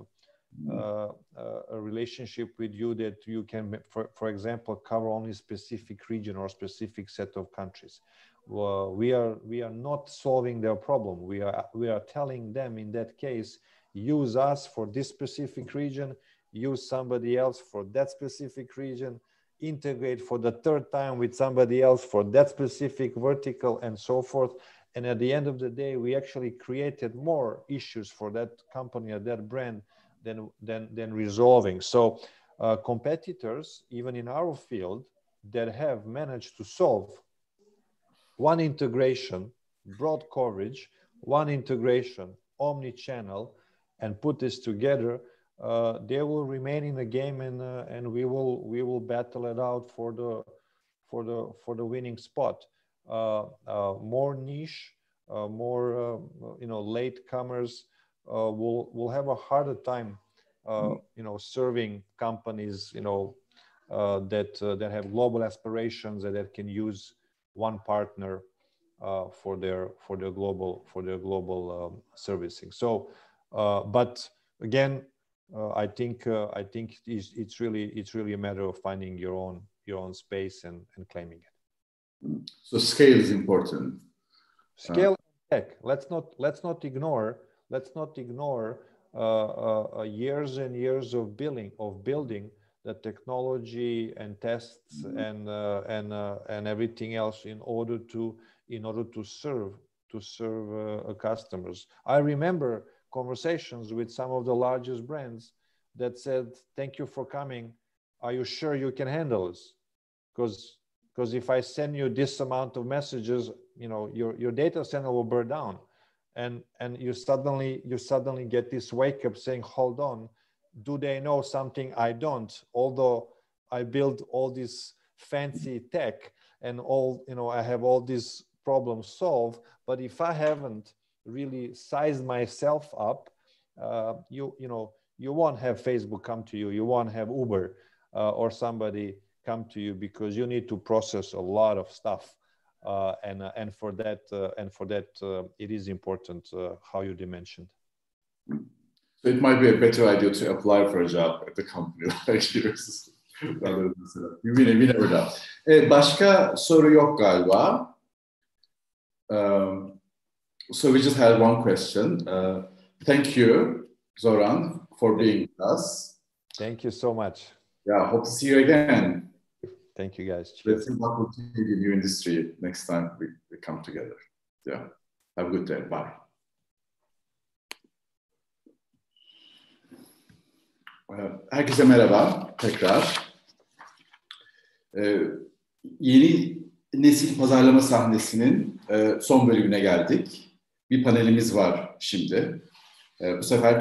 a relationship with you, that you can, for example, cover only a specific region or specific set of countries. Well, we are not solving their problem. We are telling them, in that case, use us for this specific region, use somebody else for that specific region, integrate for the third time with somebody else for that specific vertical, and so forth. And at the end of the day, we actually created more issues for that company or that brand than resolving. So competitors, even in our field, that have managed to solve one integration, broad coverage, one integration, omni-channel, and put this together, they will remain in the game, and we will battle it out for the winning spot. More niche, more late comers will have a harder time, serving companies, that have global aspirations and that can use one partner for their global servicing. So, but again, I think it's really a matter of finding your own space and claiming it. So scale is important. Scale tech. Let's not ignore years and years of building the technology and tests and everything else in order to serve customers. I remember conversations with some of the largest brands that said, "Thank you for coming. Are you sure you can handle this? Because if I send you this amount of messages, your data center will burn down." And you suddenly get this wake up saying, "Hold on, do they know something I don't? Although I build all this fancy tech and I have all these problems solved, but if I haven't really sized myself up, you won't have Facebook come to you. You won't have Uber or somebody come to you, because you need to process a lot of stuff, and for that it is important how you dimensioned. So it might be a better idea to apply for a job at the company like yours. We never know. Başka soru yok galiba. So we just had one question. Thank you, Zoran, for being with us. Thank you so much. Yeah, hope to see you again. Thank you, guys. Cheers. Let's see what will change in your industry next time we come together. Yeah. Have a good day. Bye. Herkese merhaba tekrar. Yeni nesil pazarlama sahnesinin son bölümüne geldik. Bir panelimiz var şimdi. Bu sefer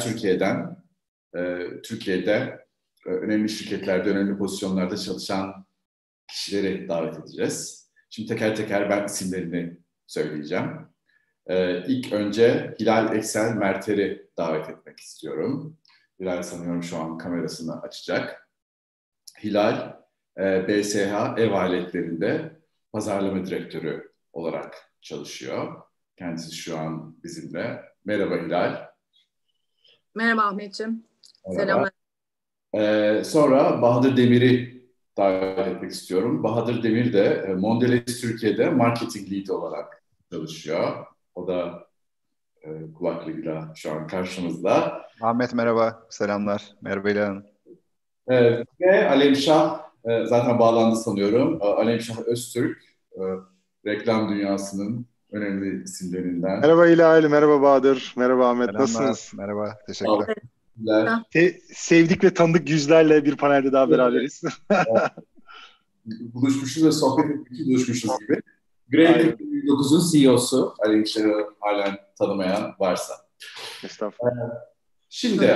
Türkiye'de önemli şirketlerde, önemli pozisyonlarda çalışan kişileri davet edeceğiz. Şimdi teker teker ben isimlerini söyleyeceğim. İlk önce Hilal Eksel Merter'i davet etmek istiyorum. Hilal sanıyorum şu an kamerasını açacak. Hilal, BSH Ev Aletlerinde pazarlama direktörü olarak çalışıyor. Kendisi şu an bizimle. Merhaba Hilal. Merhaba Ahmetciğim. Merhaba. Selamlar. Sonra Bahadır Demir'i davet etmek istiyorum. Bahadır Demir de Mondelez Türkiye'de marketing lead olarak çalışıyor. O da kulaklığıyla şu an karşımızda. Ahmet merhaba, selamlar. Merhaba İlhan Hanım. Ve Alemşah zaten bağlandı sanıyorum. Alemşah Öztürk, reklam dünyasının önemli isimlerinden. Merhaba İlhan, merhaba Bahadır, merhaba Ahmet. Selamlar. Nasılsınız? Merhaba, teşekkürler. Sevdik ve tanıdık yüzlerle bir panelde daha beraberiz. Buluşmuşuz ve sohbet etmek buluşmuşuz gibi. Grey 9'un CEO'su Alemşah'ı halen tanımayan varsa. Estağfurullah. Şimdi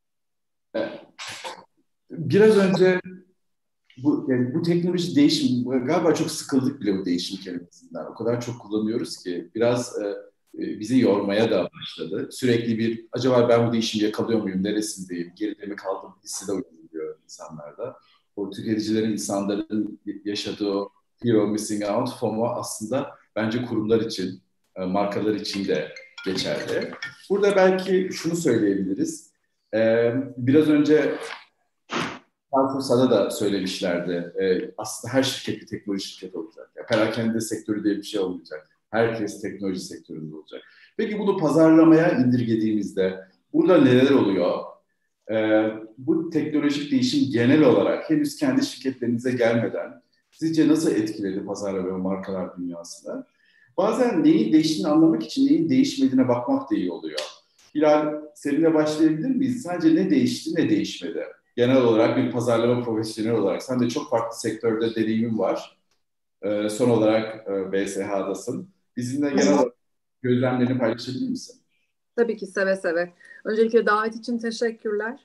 biraz önce bu teknoloji değişim, galiba çok sıkıldık bile bu değişim kelimesinden. O kadar çok kullanıyoruz ki biraz bizi yormaya da başladı. Sürekli acaba ben bu değişimi yakalıyor muyum, neresindeyim, geride mi kaldım hissi de uyanıyor insanlarda. O tüketicilerin, insanların yaşadığı o fear of missing out, FOMO aslında bence kurumlar için, markalar için de geçerli. Burada belki şunu söyleyebiliriz. Biraz önce Carrefour'da da söylemişlerdi. Aslında her şirket bir teknoloji şirketi olacak. Yani perakende sektörü diye bir şey olmayacak. Herkes teknoloji sektöründe olacak. Peki bunu pazarlamaya indirgediğimizde burada neler oluyor? Bu teknolojik değişim genel olarak henüz kendi şirketlerinize gelmeden sizce nasıl etkiledi pazarlama ve markalar dünyasında? Bazen neyin değiştiğini anlamak için neyin değişmediğine bakmak da iyi oluyor. Hilal, seninle başlayabilir miyiz? Sence ne değişti, ne değişmedi? Genel olarak bir pazarlama profesyoneli olarak. Sen de çok farklı sektörde deneyimin var. Son olarak BSH'dasın. Bizimle genel olarak gözlemlerini paylaşabilir misin? Tabii ki, seve seve. Öncelikle davet için teşekkürler.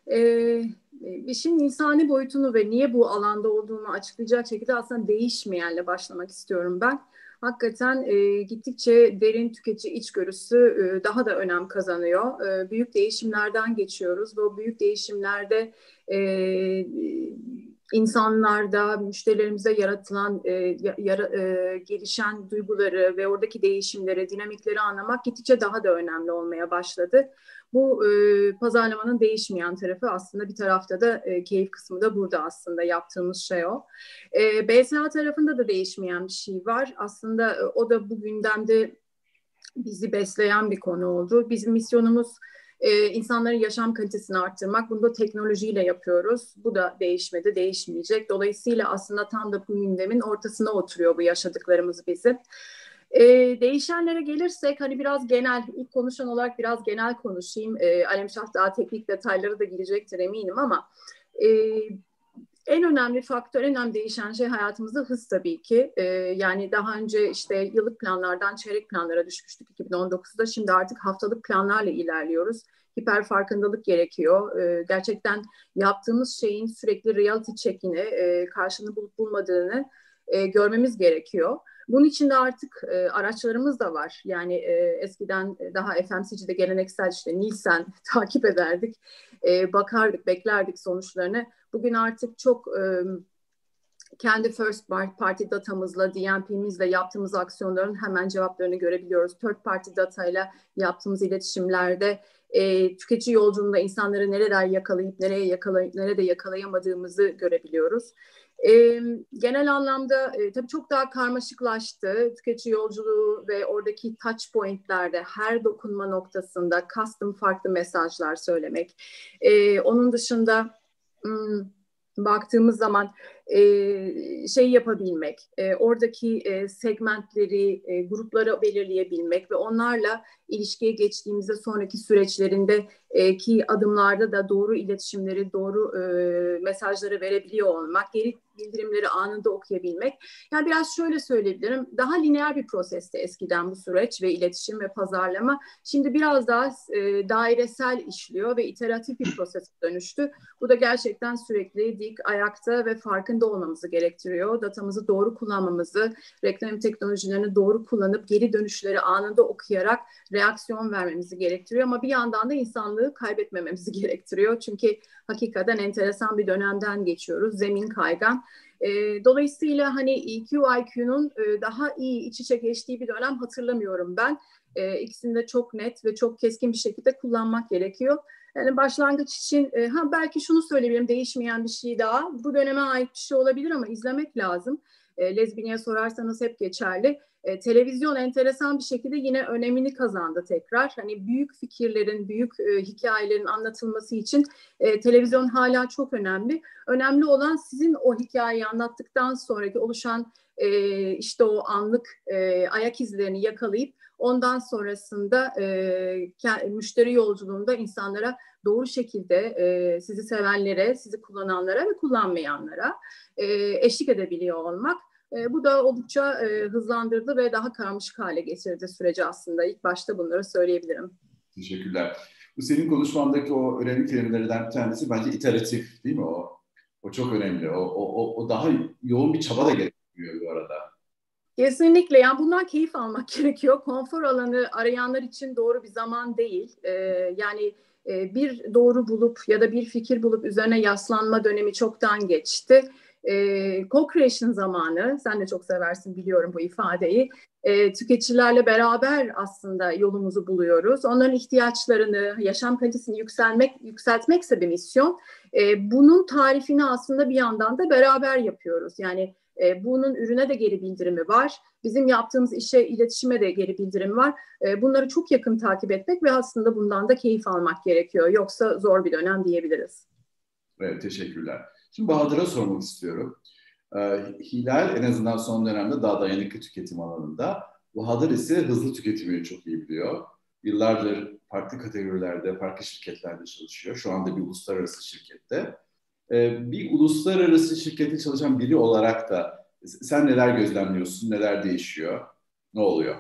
İşin insani boyutunu ve niye bu alanda olduğunu açıklayacak şekilde aslında değişmeyenle başlamak istiyorum ben. Hakikaten gittikçe derin tüketici içgörüsü daha da önem kazanıyor. Büyük değişimlerden geçiyoruz ve o büyük değişimlerde insanlarda, müşterilerimize yaratılan, gelişen duyguları ve oradaki değişimleri, dinamikleri anlamak gittikçe daha da önemli olmaya başladı. Bu pazarlamanın değişmeyen tarafı, aslında bir tarafta da keyif kısmı da burada aslında yaptığımız şey o. BSA tarafında da değişmeyen bir şey var. Aslında o da bu gündemde bizi besleyen bir konu oldu. Bizim misyonumuz insanların yaşam kalitesini arttırmak. Bunu da teknolojiyle yapıyoruz. Bu da değişmedi, değişmeyecek. Dolayısıyla aslında tam da bu gündemin ortasına oturuyor bu yaşadıklarımız bizim. Değişenlere gelirsek, hani biraz genel, ilk konuşan olarak biraz genel konuşayım. Alemşah daha teknik detaylara da girecektir eminim ama en önemli faktör, en önemli değişen şey hayatımızda hız tabii ki. Yani daha önce işte yıllık planlardan çeyrek planlara düşmüştük 2019'da. Şimdi artık haftalık planlarla ilerliyoruz. Hiper farkındalık gerekiyor. Gerçekten yaptığımız şeyin sürekli reality check'ini, karşılığını bulup bulmadığını görmemiz gerekiyor. Bunun için de artık araçlarımız da var. Yani eskiden daha FMCG'de geleneksel işte Nielsen takip ederdik, bakardık, beklerdik sonuçlarını. Bugün artık çok kendi first party datamızla, DMP'mizle yaptığımız aksiyonların hemen cevaplarını görebiliyoruz. Third party datayla yaptığımız iletişimlerde tüketici yolculuğunda insanları nereden yakalayıp nerede yakalayamadığımızı görebiliyoruz. Genel anlamda tabii çok daha karmaşıklaştı. Tüketici yolculuğu ve oradaki touch pointlerde her dokunma noktasında custom farklı mesajlar söylemek. Onun dışında baktığımız zaman şey yapabilmek, oradaki segmentleri, grupları belirleyebilmek ve onlarla ilişkiye geçtiğimizde sonraki süreçlerinde ki adımlarda da doğru iletişimleri, doğru mesajları verebiliyor olmak, geri bildirimleri anında okuyabilmek. Yani biraz şöyle söyleyebilirim, daha lineer bir prosesti eskiden bu süreç ve iletişim ve pazarlama. Şimdi biraz daha dairesel işliyor ve iteratif bir prosese dönüştü. Bu da gerçekten sürekli dik, ayakta ve farkında olmamızı gerektiriyor. Datamızı doğru kullanmamızı, reklam teknolojilerini doğru kullanıp geri dönüşleri anında okuyarak reaksiyon vermemizi gerektiriyor. Ama bir yandan da insanlığı kaybetmememizi gerektiriyor. Çünkü hakikaten enteresan bir dönemden geçiyoruz. Zemin kaygan. Dolayısıyla hani EQ, IQ'nun daha iyi iç içe geçtiği bir dönem hatırlamıyorum ben. İkisini de çok net ve çok keskin bir şekilde kullanmak gerekiyor. Yani başlangıç için belki şunu söyleyebilirim, değişmeyen bir şey daha. Bu döneme ait bir şey olabilir ama izlemek lazım. Lezbiny'e sorarsanız hep geçerli. Televizyon enteresan bir şekilde yine önemini kazandı tekrar. Hani büyük fikirlerin, büyük hikayelerin anlatılması için televizyon hala çok önemli. Önemli olan sizin o hikayeyi anlattıktan sonraki oluşan işte o anlık ayak izlerini yakalayıp ondan sonrasında müşteri yolculuğunda insanlara doğru şekilde sizi sevenlere, sizi kullananlara ve kullanmayanlara eşlik edebiliyor olmak. Bu da oldukça hızlandırdı ve daha karmaşık hale getirdi süreci aslında. İlk başta bunları söyleyebilirim. Teşekkürler. Bu senin konuşmandaki o önemli kelimelerden bir tanesi bence iteratif, değil mi o? O çok önemli. O daha yoğun bir çaba da gerekiyor bu arada. Kesinlikle. Yani bundan keyif almak gerekiyor. Konfor alanı arayanlar için doğru bir zaman değil. Yani bir doğru bulup ya da bir fikir bulup üzerine yaslanma dönemi çoktan geçti. Co-creation zamanı, sen de çok seversin biliyorum bu ifadeyi. Tüketicilerle beraber aslında yolumuzu buluyoruz. Onların ihtiyaçlarını, yaşam kalitesini yükseltmekse bir misyon. Bunun tarifini aslında bir yandan da beraber yapıyoruz. Yani bunun ürüne de geri bildirimi var. Bizim yaptığımız işe, iletişime de geri bildirim var. Bunları çok yakın takip etmek ve aslında bundan da keyif almak gerekiyor. Yoksa zor bir dönem diyebiliriz. Evet, teşekkürler. Şimdi Bahadır'a sormak istiyorum. Hilal en azından son dönemde daha dayanıklı tüketim alanında. Bahadır ise hızlı tüketimi çok iyi biliyor. Yıllardır farklı kategorilerde, farklı şirketlerde çalışıyor. Şu anda bir uluslararası şirkette. Bir uluslararası şirkette çalışan biri olarak da sen neler gözlemliyorsun, neler değişiyor, ne oluyor?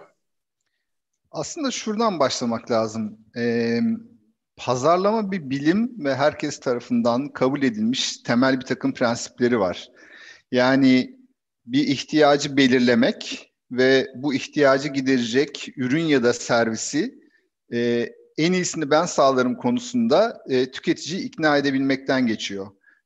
Aslında şuradan başlamak lazım. Pazarlama bir bilim ve herkes tarafından kabul edilmiş temel bir takım prensipleri var. Yani bir ihtiyacı belirlemek ve bu ihtiyacı giderecek ürün ya da servisi en iyisini ben sağlarım konusunda tüketiciyi ikna edebilmekten geçiyor.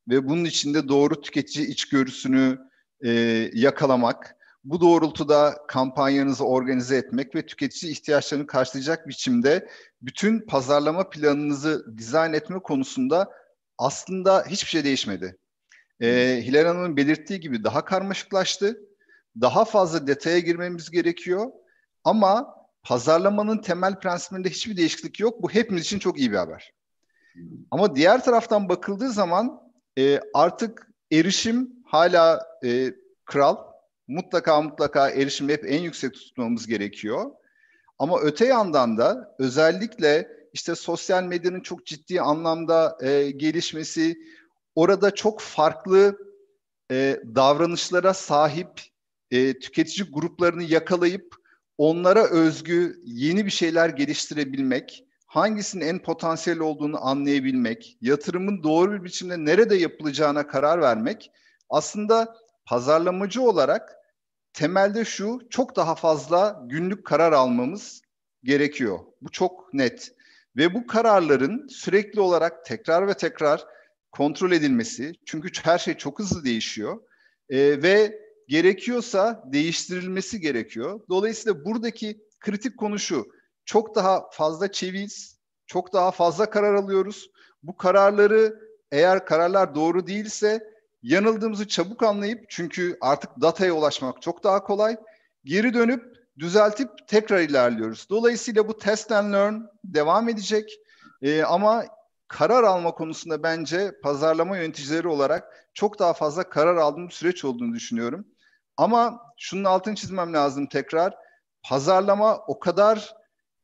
ve bunun içinde doğru tüketici içgörüsünü yakalamak, bu doğrultuda kampanyanızı organize etmek ve tüketici ihtiyaçlarını karşılayacak biçimde bütün pazarlama planınızı dizayn etme konusunda aslında hiçbir şey değişmedi. Hilal Hanım'ın belirttiği gibi daha karmaşıklaştı, daha fazla detaya girmemiz gerekiyor ama pazarlamanın temel prensibinde hiçbir değişiklik yok. Bu hepimiz için çok iyi bir haber. Ama diğer taraftan bakıldığı zaman artık erişim hala kral. Mutlaka erişimi hep en yüksek tutmamız gerekiyor. Ama öte yandan da özellikle işte sosyal medyanın çok ciddi anlamda gelişmesi, orada çok farklı davranışlara sahip tüketici gruplarını yakalayıp onlara özgü yeni bir şeyler geliştirebilmek, hangisinin en potansiyel olduğunu anlayabilmek, yatırımın doğru bir biçimde nerede yapılacağına karar vermek, aslında pazarlamacı olarak temelde şu, çok daha fazla günlük karar almamız gerekiyor. Bu çok net. Ve bu kararların sürekli olarak tekrar ve tekrar kontrol edilmesi, çünkü her şey çok hızlı değişiyor ve gerekiyorsa değiştirilmesi gerekiyor. Dolayısıyla buradaki kritik konu şu, çok daha fazla çeviz, çok daha fazla karar alıyoruz. Bu kararları, eğer kararlar doğru değilse yanıldığımızı çabuk anlayıp, çünkü artık dataya ulaşmak çok daha kolay, geri dönüp düzeltip tekrar ilerliyoruz. Dolayısıyla bu test and learn devam edecek ama karar alma konusunda bence pazarlama yöneticileri olarak çok daha fazla karar aldığım bir süreç olduğunu düşünüyorum. Ama şunun altını çizmem lazım tekrar. Pazarlama o kadar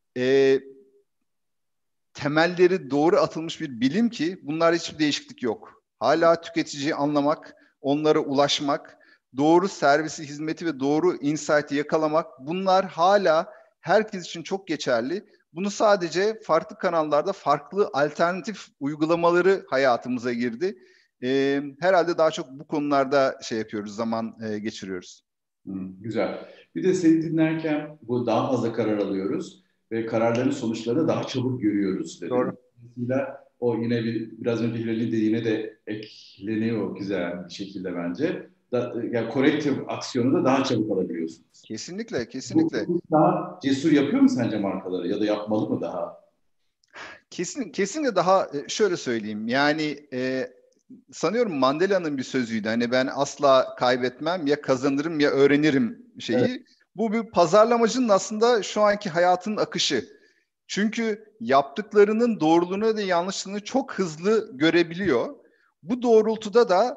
temelleri doğru atılmış bir bilim ki bunlar hiçbir değişiklik yok. Hala tüketiciyi anlamak, onlara ulaşmak, doğru servisi, hizmeti ve doğru insight'ı yakalamak, bunlar hala herkes için çok geçerli. Bunu sadece farklı kanallarda farklı alternatif uygulamaları hayatımıza girdi. Herhalde daha çok bu konularda yapıyoruz, zaman geçiriyoruz. Güzel. Bir de seni dinlerken bu daha fazla karar alıyoruz ve kararların sonuçlarını daha çabuk görüyoruz dedim. Doğru. Dolayısıyla o yine biraz önce Hilal'in dediğine de ekleniyor güzel bir şekilde bence. Yani korektif aksiyonu da daha çabuk alabiliyorsunuz. Kesinlikle. Bu daha cesur yapıyor mu sence markaları ya da yapmalı mı daha? Kesinlikle daha, şöyle söyleyeyim. Yani sanıyorum Mandela'nın bir sözüydü. Hani ben asla kaybetmem, ya kazanırım ya öğrenirim şeyi. Evet. Bu bir pazarlamacının aslında şu anki hayatının akışı. Çünkü yaptıklarının doğruluğunu ve yanlışlığını çok hızlı görebiliyor. Bu doğrultuda da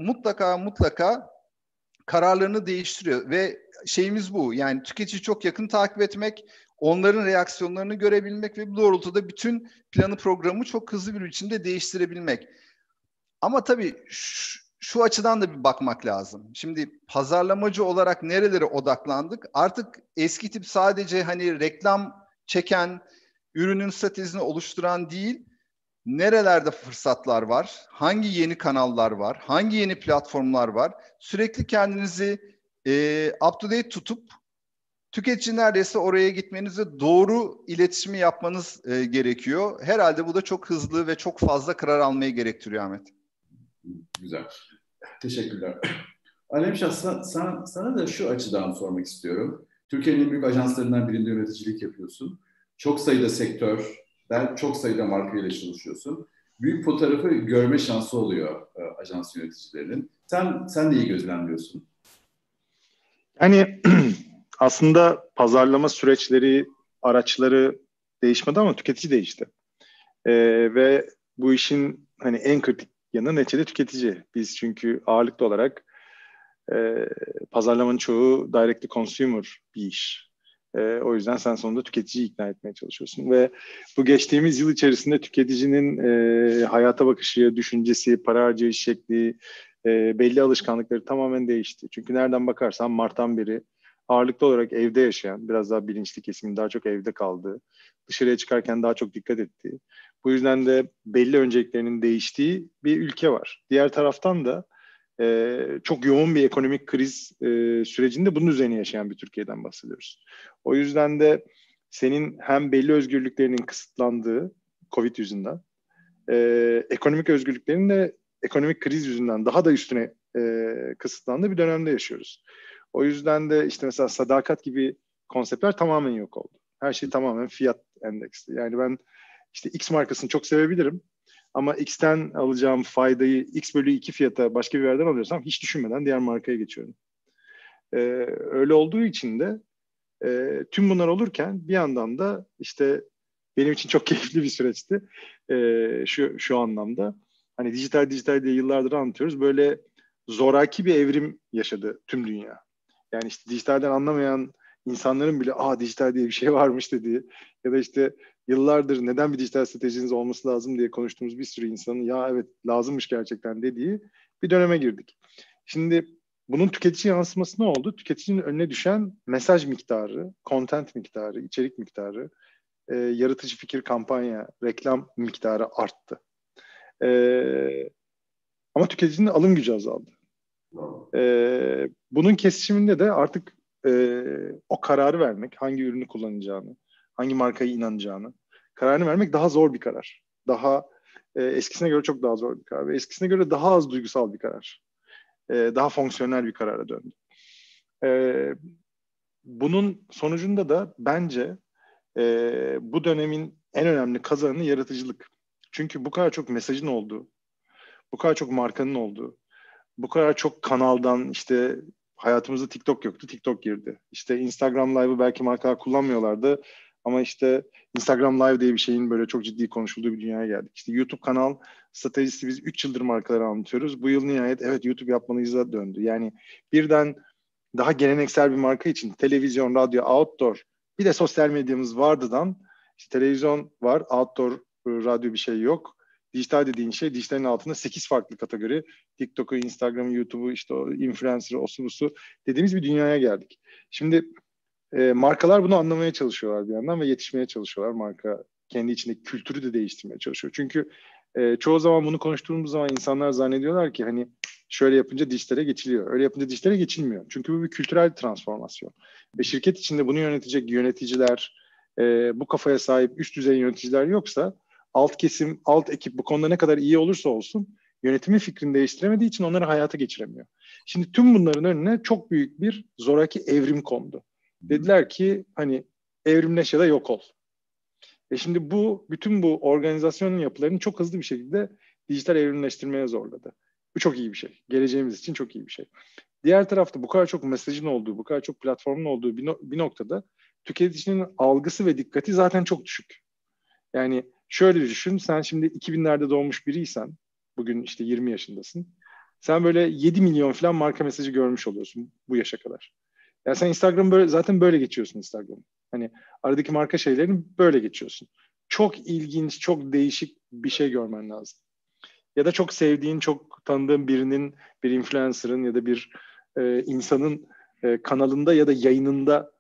mutlaka kararlarını değiştiriyor ve şeyimiz bu. Yani tüketici çok yakın takip etmek, onların reaksiyonlarını görebilmek ve bu doğrultuda bütün planı, programı çok hızlı bir biçimde değiştirebilmek. Ama tabii şu açıdan da bir bakmak lazım. Şimdi pazarlamacı olarak nerelere odaklandık? Artık eski tip sadece hani reklam çeken, ürünün stratejisini oluşturan değil, nerelerde fırsatlar var, hangi yeni kanallar var, hangi yeni platformlar var, sürekli kendinizi up to date tutup tüketici neredeyse oraya gitmenize doğru iletişimi yapmanız gerekiyor. Herhalde bu da çok hızlı ve çok fazla karar almayı gerektiriyor Ahmet. Güzel. Teşekkürler. Alemşah, sana da şu açıdan sormak istiyorum. Türkiye'nin en büyük ajanslarından birinde yöneticilik yapıyorsun. Çok sayıda sektörden çok sayıda markayla çalışıyorsun. Büyük fotoğrafı görme şansı oluyor ajans yöneticilerinin. Sen de iyi gözlemliyorsun. Yani aslında pazarlama süreçleri, araçları değişmedi ama tüketici değişti. Ve bu işin hani en kritik yanı neticede tüketici. Biz çünkü ağırlıklı olarak pazarlamanın çoğu direct to consumer bir iş. O yüzden sen sonunda tüketiciyi ikna etmeye çalışıyorsun. Ve bu geçtiğimiz yıl içerisinde tüketicinin hayata bakışı, düşüncesi, para harcayış şekli, belli alışkanlıkları tamamen değişti. Çünkü nereden bakarsan Mart'tan beri ağırlıklı olarak evde yaşayan, biraz daha bilinçli kesimin daha çok evde kaldığı, dışarıya çıkarken daha çok dikkat ettiği, bu yüzden de belli önceliklerinin değiştiği bir ülke var. Diğer taraftan da çok yoğun bir ekonomik kriz sürecinde bunun üzerine yaşayan bir Türkiye'den bahsediyoruz. O yüzden de senin hem belli özgürlüklerinin kısıtlandığı COVID yüzünden, ekonomik özgürlüklerin de ekonomik kriz yüzünden daha da üstüne kısıtlandığı bir dönemde yaşıyoruz. O yüzden de işte mesela sadakat gibi konseptler tamamen yok oldu. Her şey tamamen fiyat endeksli. Yani ben işte X markasını çok sevebilirim ama X'ten alacağım faydayı X bölü 2 fiyata başka bir yerden alıyorsam hiç düşünmeden diğer markaya geçiyorum. Öyle olduğu için de tüm bunlar olurken bir yandan da işte benim için çok keyifli bir süreçti şu anlamda. Hani dijital diye yıllardır anlatıyoruz. Böyle zoraki bir evrim yaşadı tüm dünya. Yani işte dijitalden anlamayan insanların bile dijital diye bir şey varmış dediği ya da işte yıllardır neden bir dijital stratejiniz olması lazım diye konuştuğumuz bir sürü insanın ya evet lazımmış gerçekten dediği bir döneme girdik. Şimdi bunun tüketici yansıması ne oldu? Tüketicinin önüne düşen mesaj miktarı, content miktarı, içerik miktarı, yaratıcı fikir, kampanya, reklam miktarı arttı. Ama tüketicinin alım gücü azaldı. Bunun kesişiminde de artık o kararı vermek, hangi ürünü kullanacağını, hangi markaya inanacağını, kararını vermek daha zor bir karar. Daha eskisine göre çok daha zor bir karar ve eskisine göre daha az duygusal bir karar. Daha fonksiyonel bir karara döndü. Bunun sonucunda da bence bu dönemin en önemli kazananı yaratıcılık. Çünkü bu kadar çok mesajın olduğu, bu kadar çok markanın olduğu, bu kadar çok kanaldan işte hayatımızda TikTok yoktu, TikTok girdi. İşte Instagram Live'ı belki markalar kullanmıyorlardı ama işte Instagram Live diye bir şeyin böyle çok ciddi konuşulduğu bir dünyaya geldik. İşte YouTube kanal stratejisi biz 3 yıldır markalara anlatıyoruz. Bu yıl nihayet evet YouTube yapmalıyız'a döndü. Yani birden daha geleneksel bir marka için televizyon, radyo, outdoor bir de sosyal medyamız vardıdan işte televizyon var, outdoor, radyo bir şey yok. Dijital dediğin şey dijitalin altında 8 farklı kategori. TikTok'u, Instagram'ı, YouTube'u, işte o influencer'ı, osu busu dediğimiz bir dünyaya geldik. Şimdi markalar bunu anlamaya çalışıyorlar bir yandan ve yetişmeye çalışıyorlar. Marka kendi içindeki kültürü de değiştirmeye çalışıyor. Çünkü çoğu zaman bunu konuştuğumuz zaman insanlar zannediyorlar ki hani şöyle yapınca dijitale geçiliyor. Öyle yapınca dijitale geçilmiyor. Çünkü bu bir kültürel transformasyon. Ve şirket içinde bunu yönetecek yöneticiler, bu kafaya sahip üst düzey yöneticiler yoksa alt kesim, alt ekip bu konuda ne kadar iyi olursa olsun yönetimin fikrini değiştiremediği için onları hayata geçiremiyor. Şimdi tüm bunların önüne çok büyük bir zoraki evrim kondu. Dediler ki hani evrimleş ya da yok ol. Şimdi bütün bu organizasyonun yapılarını çok hızlı bir şekilde dijital evrimleştirmeye zorladı. Bu çok iyi bir şey. Geleceğimiz için çok iyi bir şey. Diğer tarafta bu kadar çok mesajın olduğu, bu kadar çok platformun olduğu bir noktada tüketicinin algısı ve dikkati zaten çok düşük. Yani şöyle düşün, sen şimdi 2000'lerde doğmuş biriysen, bugün işte 20 yaşındasın. Sen böyle 7 milyon falan marka mesajı görmüş oluyorsun bu yaşa kadar. Yani sen Instagram'ı zaten böyle geçiyorsun Instagram'ı. Hani aradaki marka şeylerini böyle geçiyorsun. Çok ilginç, çok değişik bir şey görmen lazım. Ya da çok sevdiğin, çok tanıdığın birinin, bir influencer'ın ya da bir insanın kanalında ya da yayınında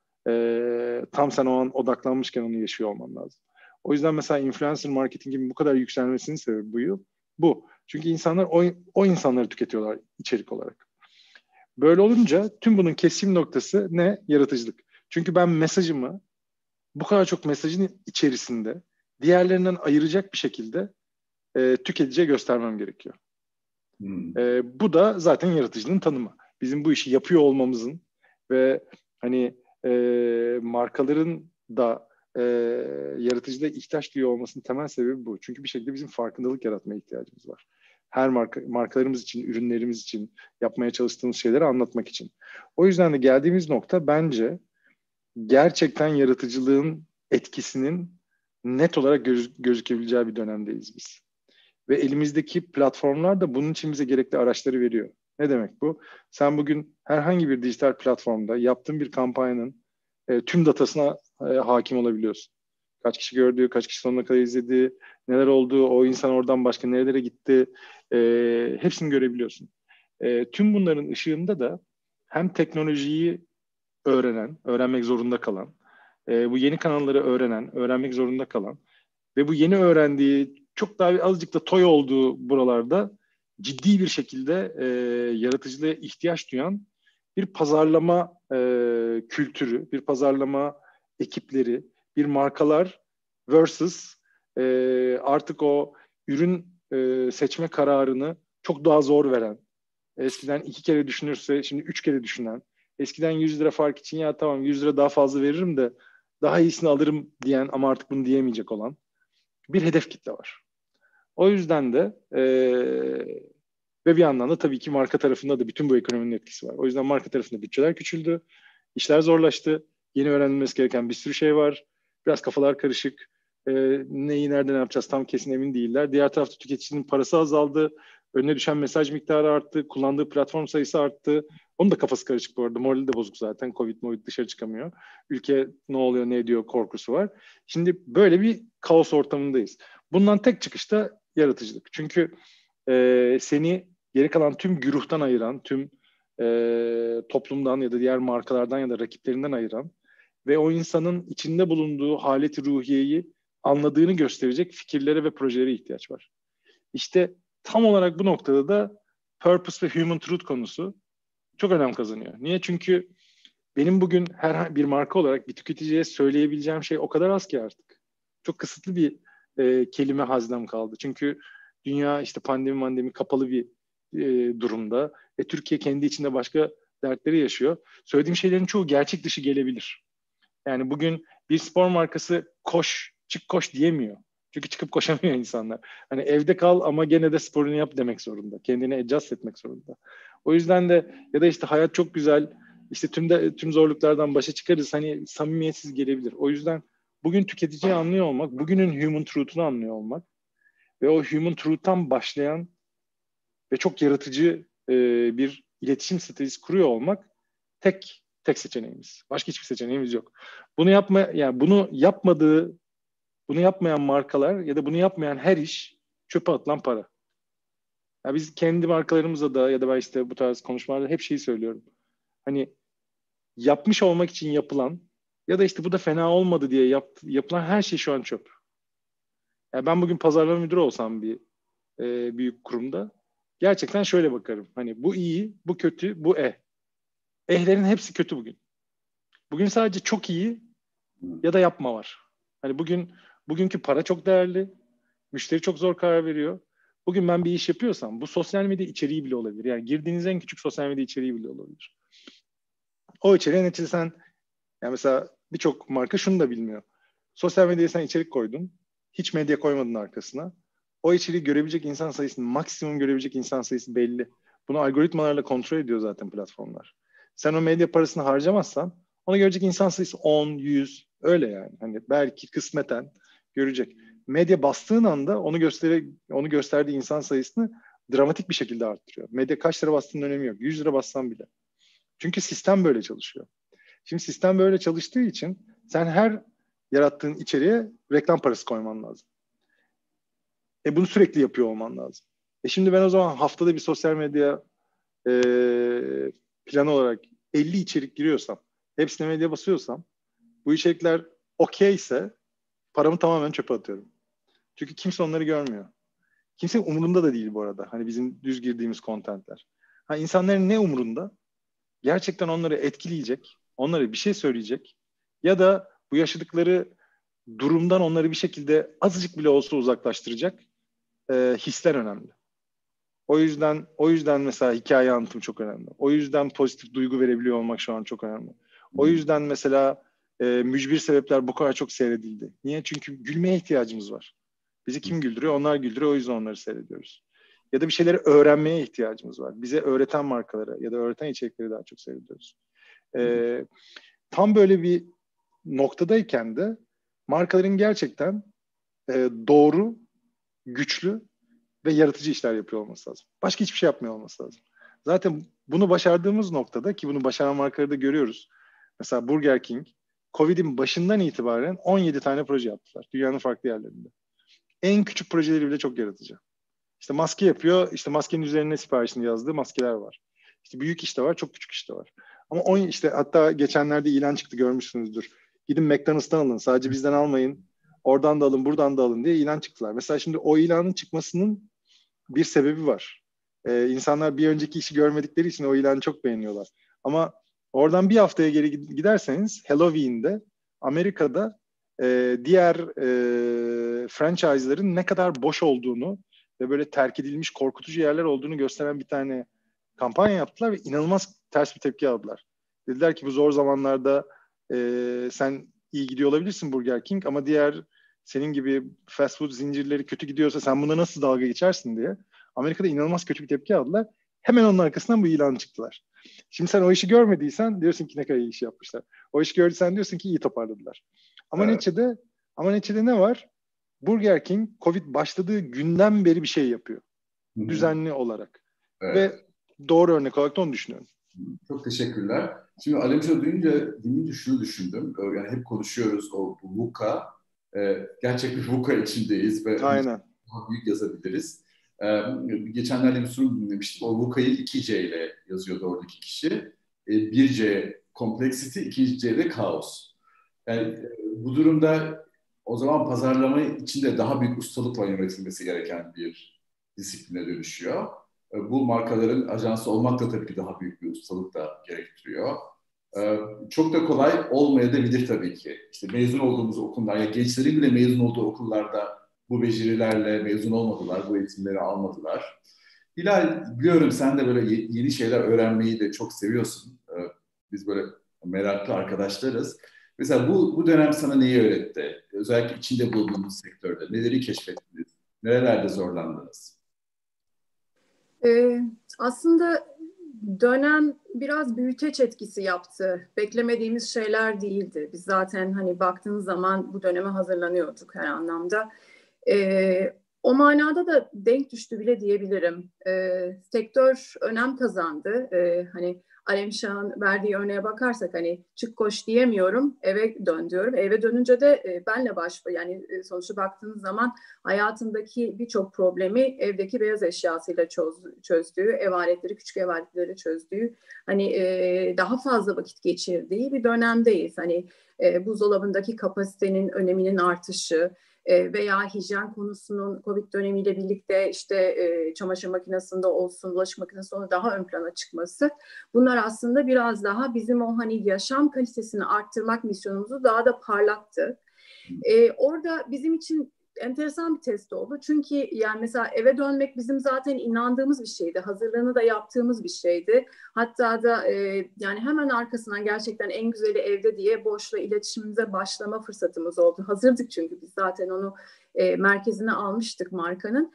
tam sen o an odaklanmışken onu yaşıyor olman lazım. O yüzden mesela influencer marketingin bu kadar yükselmesinin sebebi bu yıl bu. Çünkü insanlar o insanları tüketiyorlar içerik olarak. Böyle olunca tüm bunun kesim noktası ne? Yaratıcılık. Çünkü ben mesajımı bu kadar çok mesajın içerisinde diğerlerinden ayıracak bir şekilde tüketiciye göstermem gerekiyor. Bu da zaten yaratıcılığın tanımı. Bizim bu işi yapıyor olmamızın ve hani markaların da yaratıcılığa ihtiyaç duyuyor olmasının temel sebebi bu. Çünkü bir şekilde bizim farkındalık yaratmaya ihtiyacımız var. Her markalarımız için, ürünlerimiz için yapmaya çalıştığımız şeyleri anlatmak için. O yüzden de geldiğimiz nokta bence gerçekten yaratıcılığın etkisinin net olarak gözükebileceği bir dönemdeyiz biz. Ve elimizdeki platformlar da bunun için bize gerekli araçları veriyor. Ne demek bu? Sen bugün herhangi bir dijital platformda yaptığın bir kampanyanın tüm datasına hakim olabiliyorsun. Kaç kişi gördü, kaç kişi sonuna kadar izledi, neler oldu, o insan oradan başka nerelere gitti, hepsini görebiliyorsun. Tüm bunların ışığında da hem teknolojiyi öğrenmek zorunda kalan, bu yeni kanalları öğrenmek zorunda kalan ve bu yeni öğrendiği çok daha azıcık da toy olduğu buralarda ciddi bir şekilde yaratıcılığa ihtiyaç duyan bir pazarlama kültürü, bir pazarlama ekipleri, bir markalar versus artık o ürün seçme kararını çok daha zor veren, eskiden 2 kere düşünürse şimdi 3 kere düşünen, eskiden 100 lira fark için ya tamam 100 lira daha fazla veririm de daha iyisini alırım diyen ama artık bunu diyemeyecek olan bir hedef kitle var. O yüzden de ve bir yandan da tabii ki marka tarafında da bütün bu ekonominin etkisi var. O yüzden marka tarafında bütçeler küçüldü, işler zorlaştı, yeni öğrenilmesi gereken bir sürü şey var, biraz kafalar karışık, neyi nereden yapacağız tam kesin emin değiller. Diğer tarafta tüketicinin parası azaldı, önüne düşen mesaj miktarı arttı, kullandığı platform sayısı arttı. Onun da kafası karışık bu arada, morali de bozuk zaten, Covid dışarı çıkamıyor. Ülke ne oluyor ne ediyor korkusu var. Şimdi böyle bir kaos ortamındayız. Bundan tek çıkış da yaratıcılık. Çünkü seni geri kalan tüm güruhtan ayıran, tüm toplumdan ya da diğer markalardan ya da rakiplerinden ayıran ve o insanın içinde bulunduğu haleti ruhiyeyi anladığını gösterecek fikirlere ve projelere ihtiyaç var. İşte tam olarak bu noktada da purpose ve human truth konusu çok önem kazanıyor. Niye? Çünkü benim bugün her bir marka olarak bir tüketiciye söyleyebileceğim şey o kadar az ki artık. Çok kısıtlı bir kelime haznem kaldı. Çünkü dünya işte pandemi kapalı bir durumda. Türkiye kendi içinde başka dertleri yaşıyor. Söylediğim şeylerin çoğu gerçek dışı gelebilir. Yani bugün bir spor markası koş, çık koş diyemiyor. Çünkü çıkıp koşamıyor insanlar. Hani evde kal ama gene de sporunu yap demek zorunda. Kendini adjust etmek zorunda. O yüzden de ya da işte hayat çok güzel, işte tüm zorluklardan başa çıkarız. Hani samimiyetsiz gelebilir. O yüzden bugün tüketiciyi anlıyor olmak, bugünün human truth'unu anlıyor olmak ve o human truth'tan başlayan ve çok yaratıcı bir iletişim stratejisi kuruyor olmak tek seçeneğimiz. Başka hiçbir seçeneğimiz yok. Bunu yapmayan markalar ya da bunu yapmayan her iş çöpe atılan para. Ya biz kendi markalarımıza da ya da ben işte bu tarz konuşmalarda hep şeyi söylüyorum. Hani yapmış olmak için yapılan ya da işte bu da fena olmadı diye yapılan her şey şu an çöp. Yani ben bugün pazarlama müdürü olsam bir büyük kurumda gerçekten şöyle bakarım. Hani bu iyi, bu kötü, bu Ehlerin hepsi kötü bugün. Bugün sadece çok iyi ya da yapma var. Hani bugünkü para çok değerli. Müşteri çok zor karar veriyor. Bugün ben bir iş yapıyorsam bu sosyal medya içeriği bile olabilir. Yani girdiğiniz en küçük sosyal medya içeriği bile olabilir. O içeriğe neticede sen yani mesela birçok marka şunu da bilmiyor. Sosyal medyaya sen içerik koydun. Hiç medya koymadın arkasına. O içeriği görebilecek insan sayısı, maksimum görebilecek insan sayısı belli. Bunu algoritmalarla kontrol ediyor zaten platformlar. Sen o medya parasını harcamazsan onu görecek insan sayısı 10, 100 öyle yani. Hani belki kısmeten görecek. Medya bastığın anda onu gösterdiği insan sayısını dramatik bir şekilde arttırıyor. Medya kaç lira bastığının önemi yok. 100 lira bassan bile. Çünkü sistem böyle çalışıyor. Şimdi sistem böyle çalıştığı için sen her yarattığın içeriğe reklam parası koyman lazım. Bunu sürekli yapıyor olman lazım. Şimdi ben o zaman haftada bir sosyal medya planı olarak 50 içerik giriyorsam, hepsine medya basıyorsam, bu içerikler okeyse paramı tamamen çöpe atıyorum. Çünkü kimse onları görmüyor. Kimse umurunda da değil bu arada. Hani bizim düz girdiğimiz kontentler. İnsanların ne umurunda? Gerçekten onları etkileyecek, onlara bir şey söyleyecek ya da bu yaşadıkları durumdan onları bir şekilde azıcık bile olsa uzaklaştıracak hisler önemli. O yüzden mesela hikaye anlatımı çok önemli. O yüzden pozitif duygu verebiliyor olmak şu an çok önemli. O yüzden mesela mücbir sebepler bu kadar çok seyredildi. Niye? Çünkü gülmeye ihtiyacımız var. Bizi kim güldürüyor? Onlar güldürüyor. O yüzden onları seyrediyoruz. Ya da bir şeyleri öğrenmeye ihtiyacımız var. Bize öğreten markalara ya da öğreten içerikleri daha çok seyrediyoruz. Tam böyle bir noktadayken de markaların gerçekten doğru, güçlü ve yaratıcı işler yapıyor olması lazım. Başka hiçbir şey yapmıyor olması lazım. Zaten bunu başardığımız noktada ki bunu başaran markaları da görüyoruz. Mesela Burger King, Covid'in başından itibaren 17 tane proje yaptılar. Dünyanın farklı yerlerinde. En küçük projeleri bile çok yaratıcı. İşte maske yapıyor, işte maskenin üzerine siparişini yazdığı maskeler var. İşte büyük iş de var, çok küçük iş de var. Ama hatta geçenlerde ilan çıktı görmüşsünüzdür. Gidin McDonald's'tan alın, sadece bizden almayın. Oradan da alın, buradan da alın diye ilan çıktılar. Mesela şimdi o ilanın çıkmasının bir sebebi var. İnsanlar bir önceki işi görmedikleri için o ilanı çok beğeniyorlar. Ama oradan bir haftaya geri giderseniz Halloween'de Amerika'da diğer franchise'ların ne kadar boş olduğunu ve böyle terk edilmiş korkutucu yerler olduğunu gösteren bir tane kampanya yaptılar ve inanılmaz ters bir tepki aldılar. Dediler ki bu zor zamanlarda sen iyi gidiyor olabilirsin Burger King ama diğer senin gibi fast food zincirleri kötü gidiyorsa sen buna nasıl dalga geçersin diye. Amerika'da inanılmaz kötü bir tepki aldılar. Hemen onun arkasından bu ilan çıktılar. Şimdi sen o işi görmediysen diyorsun ki ne kadar iyi iş yapmışlar. O işi gördüysen diyorsun ki iyi toparladılar. Ama evet. Neticede ne var? Burger King Covid başladığı günden beri bir şey yapıyor. Hı-hı. Düzenli olarak. Evet. Ve doğru örnek olarak da onu düşünüyorum. Çok teşekkürler. Şimdi Alemşah dinleyince şunu düşündüm. Yani hep konuşuyoruz o VUCA. Gerçek bir VUCA içindeyiz ve aynen. Daha büyük yazabiliriz. Geçenlerde bir sunum dinlemiştim. O VUCA'yı 2C ile yazıyordu oradaki kişi. 1C complexity, 2C de kaos. Yani bu durumda o zaman pazarlama içinde daha büyük ustalıkla yönetilmesi gereken bir disipline dönüşüyor. Bu markaların ajansı olmak da tabii ki daha büyük bir ustalık da gerektiriyor. Çok da kolay olmayabilir tabii ki. İşte mezun olduğumuz okullar, ya gençlerin bile mezun olduğu okullarda bu becerilerle mezun olmadılar, bu eğitimleri almadılar. Hilal, biliyorum sen de böyle yeni şeyler öğrenmeyi de çok seviyorsun. Biz böyle meraklı arkadaşlarız. Mesela bu dönem sana neyi öğretti? Özellikle içinde bulunduğunuz sektörde. Neleri keşfettiniz? Nerelerde zorlandınız? Aslında dönem biraz büyüteç etkisi yaptı. Beklemediğimiz şeyler değildi. Biz zaten hani baktığınız zaman bu döneme hazırlanıyorduk her anlamda. O manada da denk düştü bile diyebilirim. Sektör önem kazandı. Hani Alemşah'ın verdiği örneğe bakarsak hani çık koş diyemiyorum, eve dön diyorum. Eve dönünce de benle yani sonuçta baktığınız zaman hayatındaki birçok problemi evdeki beyaz eşyasıyla çözdüğü, ev aletleri, küçük ev aletleri çözdüğü, hani daha fazla vakit geçirdiği bir dönemdeyiz. Hani buzdolabındaki kapasitenin öneminin artışı, veya hijyen konusunun Covid dönemiyle birlikte işte çamaşır makinesinde olsun, bulaşık makinesinde daha ön plana çıkması. Bunlar aslında biraz daha bizim o hani yaşam kalitesini arttırmak misyonumuzu daha da parlattı. Orada bizim için enteresan bir test oldu. Çünkü yani mesela eve dönmek bizim zaten inandığımız bir şeydi. Hazırlığını da yaptığımız bir şeydi. Hatta da yani hemen arkasından gerçekten en güzeli evde diye Boş'la iletişimimize başlama fırsatımız oldu. Hazırdık çünkü biz zaten onu merkezine almıştık markanın.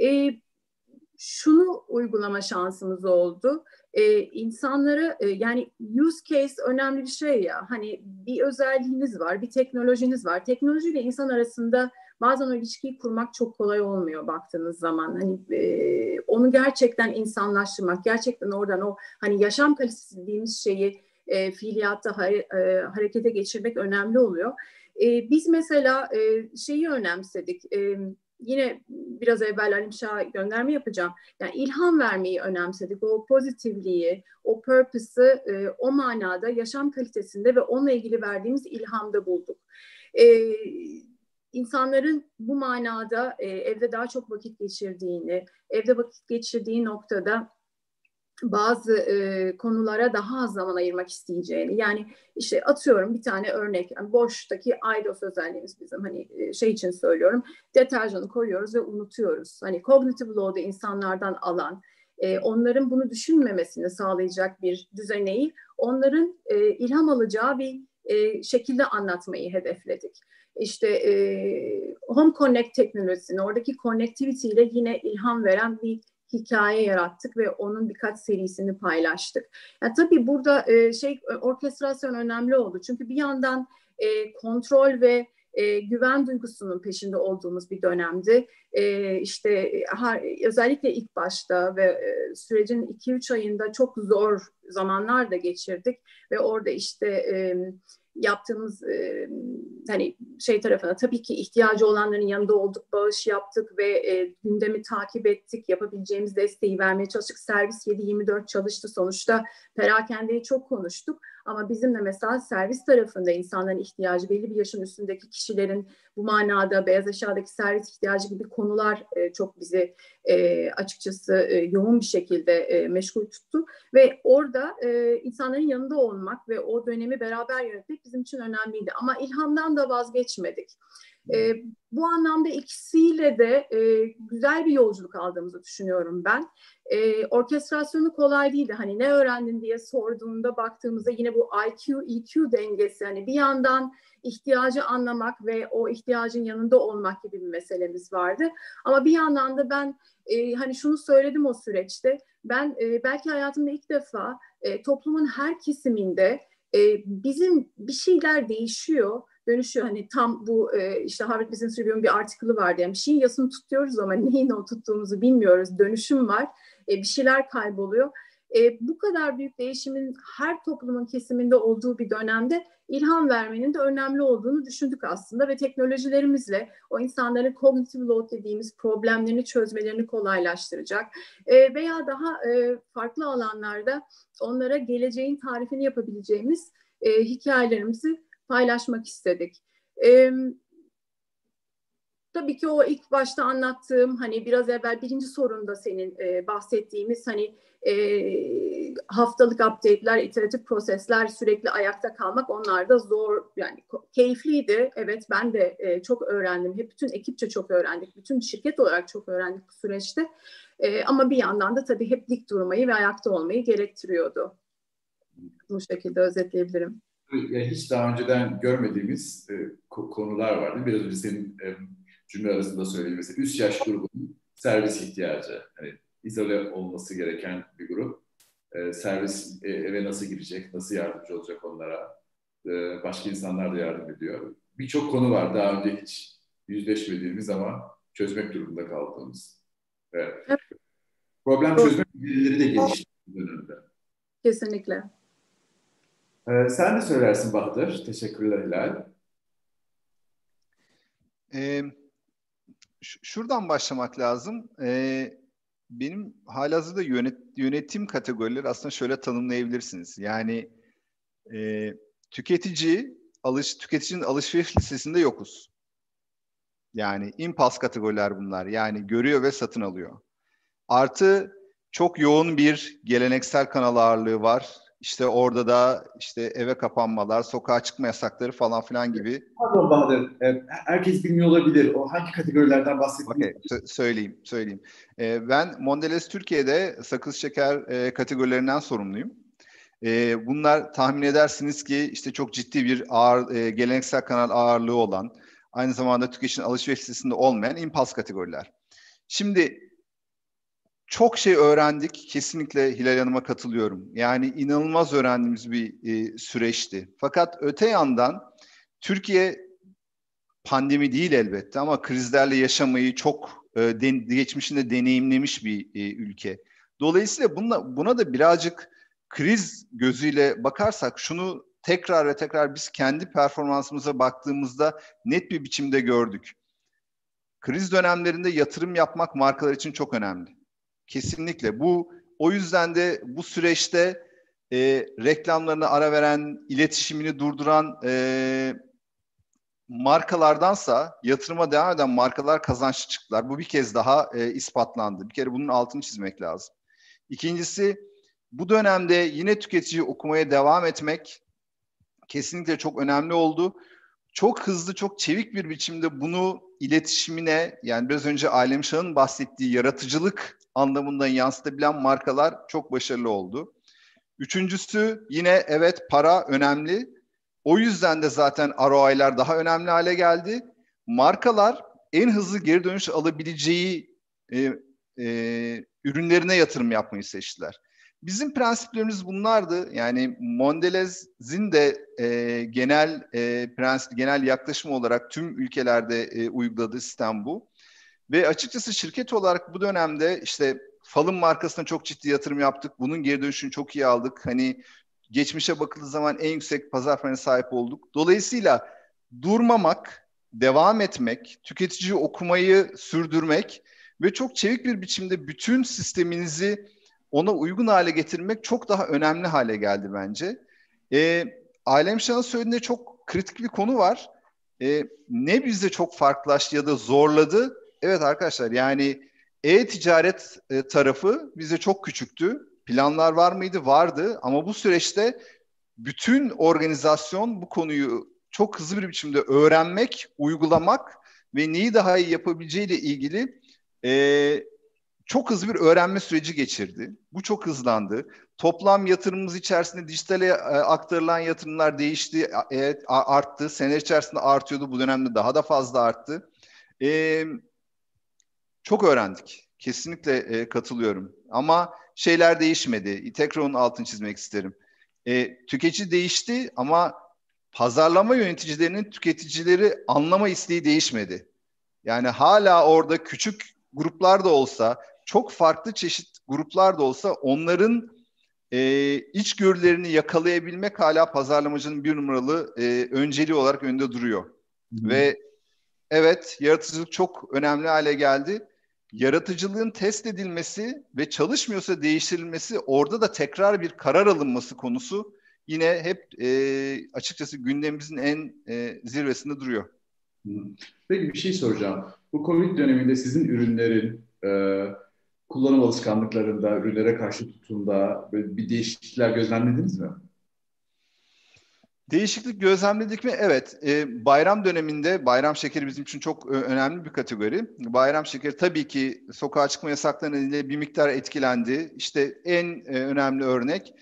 Şunu uygulama şansımız oldu. İnsanlara yani use case önemli bir şey ya. Hani bir özelliğiniz var, bir teknolojiniz var. Teknolojiyle insan arasında bazen o ilişkiyi kurmak çok kolay olmuyor baktığınız zaman. Hani onu gerçekten insanlaştırmak, gerçekten oradan o hani yaşam kalitesi dediğimiz şeyi fiiliyatta harekete geçirmek önemli oluyor. Biz mesela şeyi önemsedik. Yine biraz evvel Alemşah'a gönderme yapacağım. Yani ilham vermeyi önemsedik. O pozitifliği, o purpose'ı o manada yaşam kalitesinde ve onunla ilgili verdiğimiz ilhamda bulduk. İnsanların bu manada evde daha çok vakit geçirdiğini, evde vakit geçirdiği noktada bazı konulara daha az zaman ayırmak isteyeceğini, yani işte atıyorum bir tane örnek, yani Boş'taki IDOS özelliğimiz bizim hani şey için söylüyorum, deterjanı koyuyoruz ve unutuyoruz. Hani cognitive load'u insanlardan alan, onların bunu düşünmemesini sağlayacak bir düzeneyi onların ilham alacağı bir şekilde anlatmayı hedefledik. İşte Home Connect teknolojisini, oradaki connectivity ile yine ilham veren bir hikaye yarattık ve onun birkaç serisini paylaştık. Yani tabii burada orkestrasyon önemli oldu. Çünkü bir yandan kontrol ve güven duygusunun peşinde olduğumuz bir dönemdi. Özellikle ilk başta ve sürecin 2-3 ayında çok zor zamanlar da geçirdik ve orada işte yaptığımız hani şey tarafına tabii ki ihtiyacı olanların yanında olduk, bağış yaptık ve gündemi takip ettik, yapabileceğimiz desteği vermeye çalıştık. Servis 7/24 çalıştı sonuçta, perakendeyi çok konuştuk ama bizim de mesela servis tarafında insanların ihtiyacı, belli bir yaşın üstündeki kişilerin bu manada beyaz eşyadaki servis ihtiyacı gibi konular çok bizi açıkçası yoğun bir şekilde meşgul tuttu ve orada insanların yanında olmak ve o dönemi beraber yönetmek bizim için önemliydi ama ilhamdan da vazgeçmedik. Bu anlamda ikisiyle de güzel bir yolculuk aldığımızı düşünüyorum ben. Orkestrasyonu kolay değildi. Hani ne öğrendin diye sorduğunda baktığımızda yine bu IQ-EQ dengesi, hani bir yandan ihtiyacı anlamak ve o ihtiyacın yanında olmak gibi bir meselemiz vardı. Ama bir yandan da ben hani şunu söyledim o süreçte. Ben belki hayatımda ilk defa toplumun her kesiminde bizim bir şeyler değişiyor, dönüşüyor. Hani tam bu işte Harvard Business Review'un bir artikılı vardı. Yani bir şeyin yasını tutuyoruz ama neyin o tuttuğumuzu bilmiyoruz. Dönüşüm var. Bir şeyler kayboluyor. Bu kadar büyük değişimin her toplumun kesiminde olduğu bir dönemde ilham vermenin de önemli olduğunu düşündük aslında ve teknolojilerimizle o insanların cognitive load dediğimiz problemlerini çözmelerini kolaylaştıracak veya daha farklı alanlarda onlara geleceğin tarifini yapabileceğimiz hikayelerimizi paylaşmak istedik. Tabii ki o ilk başta anlattığım, hani biraz evvel birinci sorunda senin bahsettiğimiz hani haftalık update'ler, iteratif prosesler, sürekli ayakta kalmak, onlar da zor, yani keyifliydi. Evet, ben de çok öğrendim. Hep bütün ekipçe çok öğrendik. Bütün şirket olarak çok öğrendik bu süreçte. Ama bir yandan da tabii hep dik durmayı ve ayakta olmayı gerektiriyordu. Bu şekilde özetleyebilirim. Yani hiç daha önceden görmediğimiz konular vardı. Biraz önce senin cümle arasında söylediğin mesela üst yaş grubunun servis ihtiyacı. Hani izole olması gereken bir grup. Servis eve nasıl girecek, nasıl yardımcı olacak onlara. Başka insanlar da yardım ediyor. Birçok konu var daha önce hiç yüzleşmediğimiz ama çözmek durumunda kaldığımız. Evet. Evet. Problem çözme becerileri de gelişti bu dönemde. Kesinlikle. Sen de söylersin Bahadır. Teşekkürler Hilal. Şuradan başlamak lazım. Benim halihazırda yönetim kategorileri aslında şöyle tanımlayabilirsiniz. Yani tüketicinin alışveriş listesinde yokuz. Yani impulse kategoriler bunlar. Yani görüyor ve satın alıyor. Artı çok yoğun bir geleneksel kanal ağırlığı var. İşte orada da işte eve kapanmalar, sokağa çıkma yasakları falan filan gibi. Pardon Bahadır, herkes bilmiyor olabilir. O hangi kategorilerden bahsettiğini? Okay, söyleyeyim. Ben Mondelez Türkiye'de sakız şeker kategorilerinden sorumluyum. Bunlar tahmin edersiniz ki işte çok ciddi bir geleneksel kanal ağırlığı olan, aynı zamanda tüketicinin alışveriş listesinde olmayan impulse kategoriler. Şimdi çok şey öğrendik. Kesinlikle Hilal Hanım'a katılıyorum. Yani inanılmaz öğrendiğimiz bir süreçti. Fakat öte yandan Türkiye pandemi değil elbette ama krizlerle yaşamayı çok geçmişinde deneyimlemiş bir ülke. Dolayısıyla buna da birazcık kriz gözüyle bakarsak şunu tekrar ve tekrar biz kendi performansımıza baktığımızda net bir biçimde gördük. Kriz dönemlerinde yatırım yapmak markalar için çok önemli. Kesinlikle. O yüzden de bu süreçte reklamlarına ara veren, iletişimini durduran markalardansa yatırıma devam eden markalar kazançlı çıktılar. Bu bir kez daha ispatlandı. Bir kere bunun altını çizmek lazım. İkincisi, bu dönemde yine tüketici okumaya devam etmek kesinlikle çok önemli oldu. Çok hızlı, çok çevik bir biçimde bunu iletişimine, yani biraz önce Alem Şah'ın bahsettiği yaratıcılık anlamında yansıtabilen markalar çok başarılı oldu. Üçüncüsü yine evet, para önemli. O yüzden de zaten ROI'ler daha önemli hale geldi. Markalar en hızlı geri dönüş alabileceği ürünlerine yatırım yapmayı seçtiler. Bizim prensiplerimiz bunlardı. Yani Mondelez'in de genel yaklaşım olarak tüm ülkelerde uyguladığı sistem bu. Ve açıkçası şirket olarak bu dönemde işte Fal'ın markasına çok ciddi yatırım yaptık. Bunun geri dönüşünü çok iyi aldık. Hani geçmişe bakıldığı zaman en yüksek pazar payına sahip olduk. Dolayısıyla durmamak, devam etmek, tüketiciyi okumayı sürdürmek ve çok çevik bir biçimde bütün sisteminizi ona uygun hale getirmek çok daha önemli hale geldi bence. Alem Şah'ın söylediğinde çok kritik bir konu var. Ne bizde çok farklılaştı ya da zorladı? Evet arkadaşlar, yani e-ticaret tarafı bize çok küçüktü. Planlar var mıydı? Vardı. Ama bu süreçte bütün organizasyon bu konuyu çok hızlı bir biçimde öğrenmek, uygulamak ve neyi daha iyi yapabileceğiyle ilgili çok hızlı bir öğrenme süreci geçirdi. Bu çok hızlandı. Toplam yatırımımız içerisinde dijitale aktarılan yatırımlar değişti, arttı. Sene içerisinde artıyordu. Bu dönemde daha da fazla arttı. Çok öğrendik. Kesinlikle katılıyorum. Ama şeyler değişmedi. Tekrar onun altını çizmek isterim. Tüketici değişti ama pazarlama yöneticilerinin tüketicileri anlama isteği değişmedi. Yani hala orada küçük gruplar da olsa, çok farklı çeşit gruplar da olsa onların içgörülerini yakalayabilmek hala pazarlamacının bir numaralı önceliği olarak önde duruyor. Ve evet, yaratıcılık çok önemli hale geldi. Yaratıcılığın test edilmesi ve çalışmıyorsa değiştirilmesi, orada da tekrar bir karar alınması konusu yine hep açıkçası gündemimizin en zirvesinde duruyor. Peki bir şey soracağım. Bu Covid döneminde sizin ürünlerin kullanım alışkanlıklarında, ürünlere karşı tutumda böyle bir değişiklikler gözlemlediniz mi? Değişiklik gözlemledik mi? Evet. Bayram döneminde bayram şekeri bizim için çok önemli bir kategori. Bayram şekeri tabii ki sokağa çıkma yasakları nedeniyle bir miktar etkilendi. İşte en önemli örnek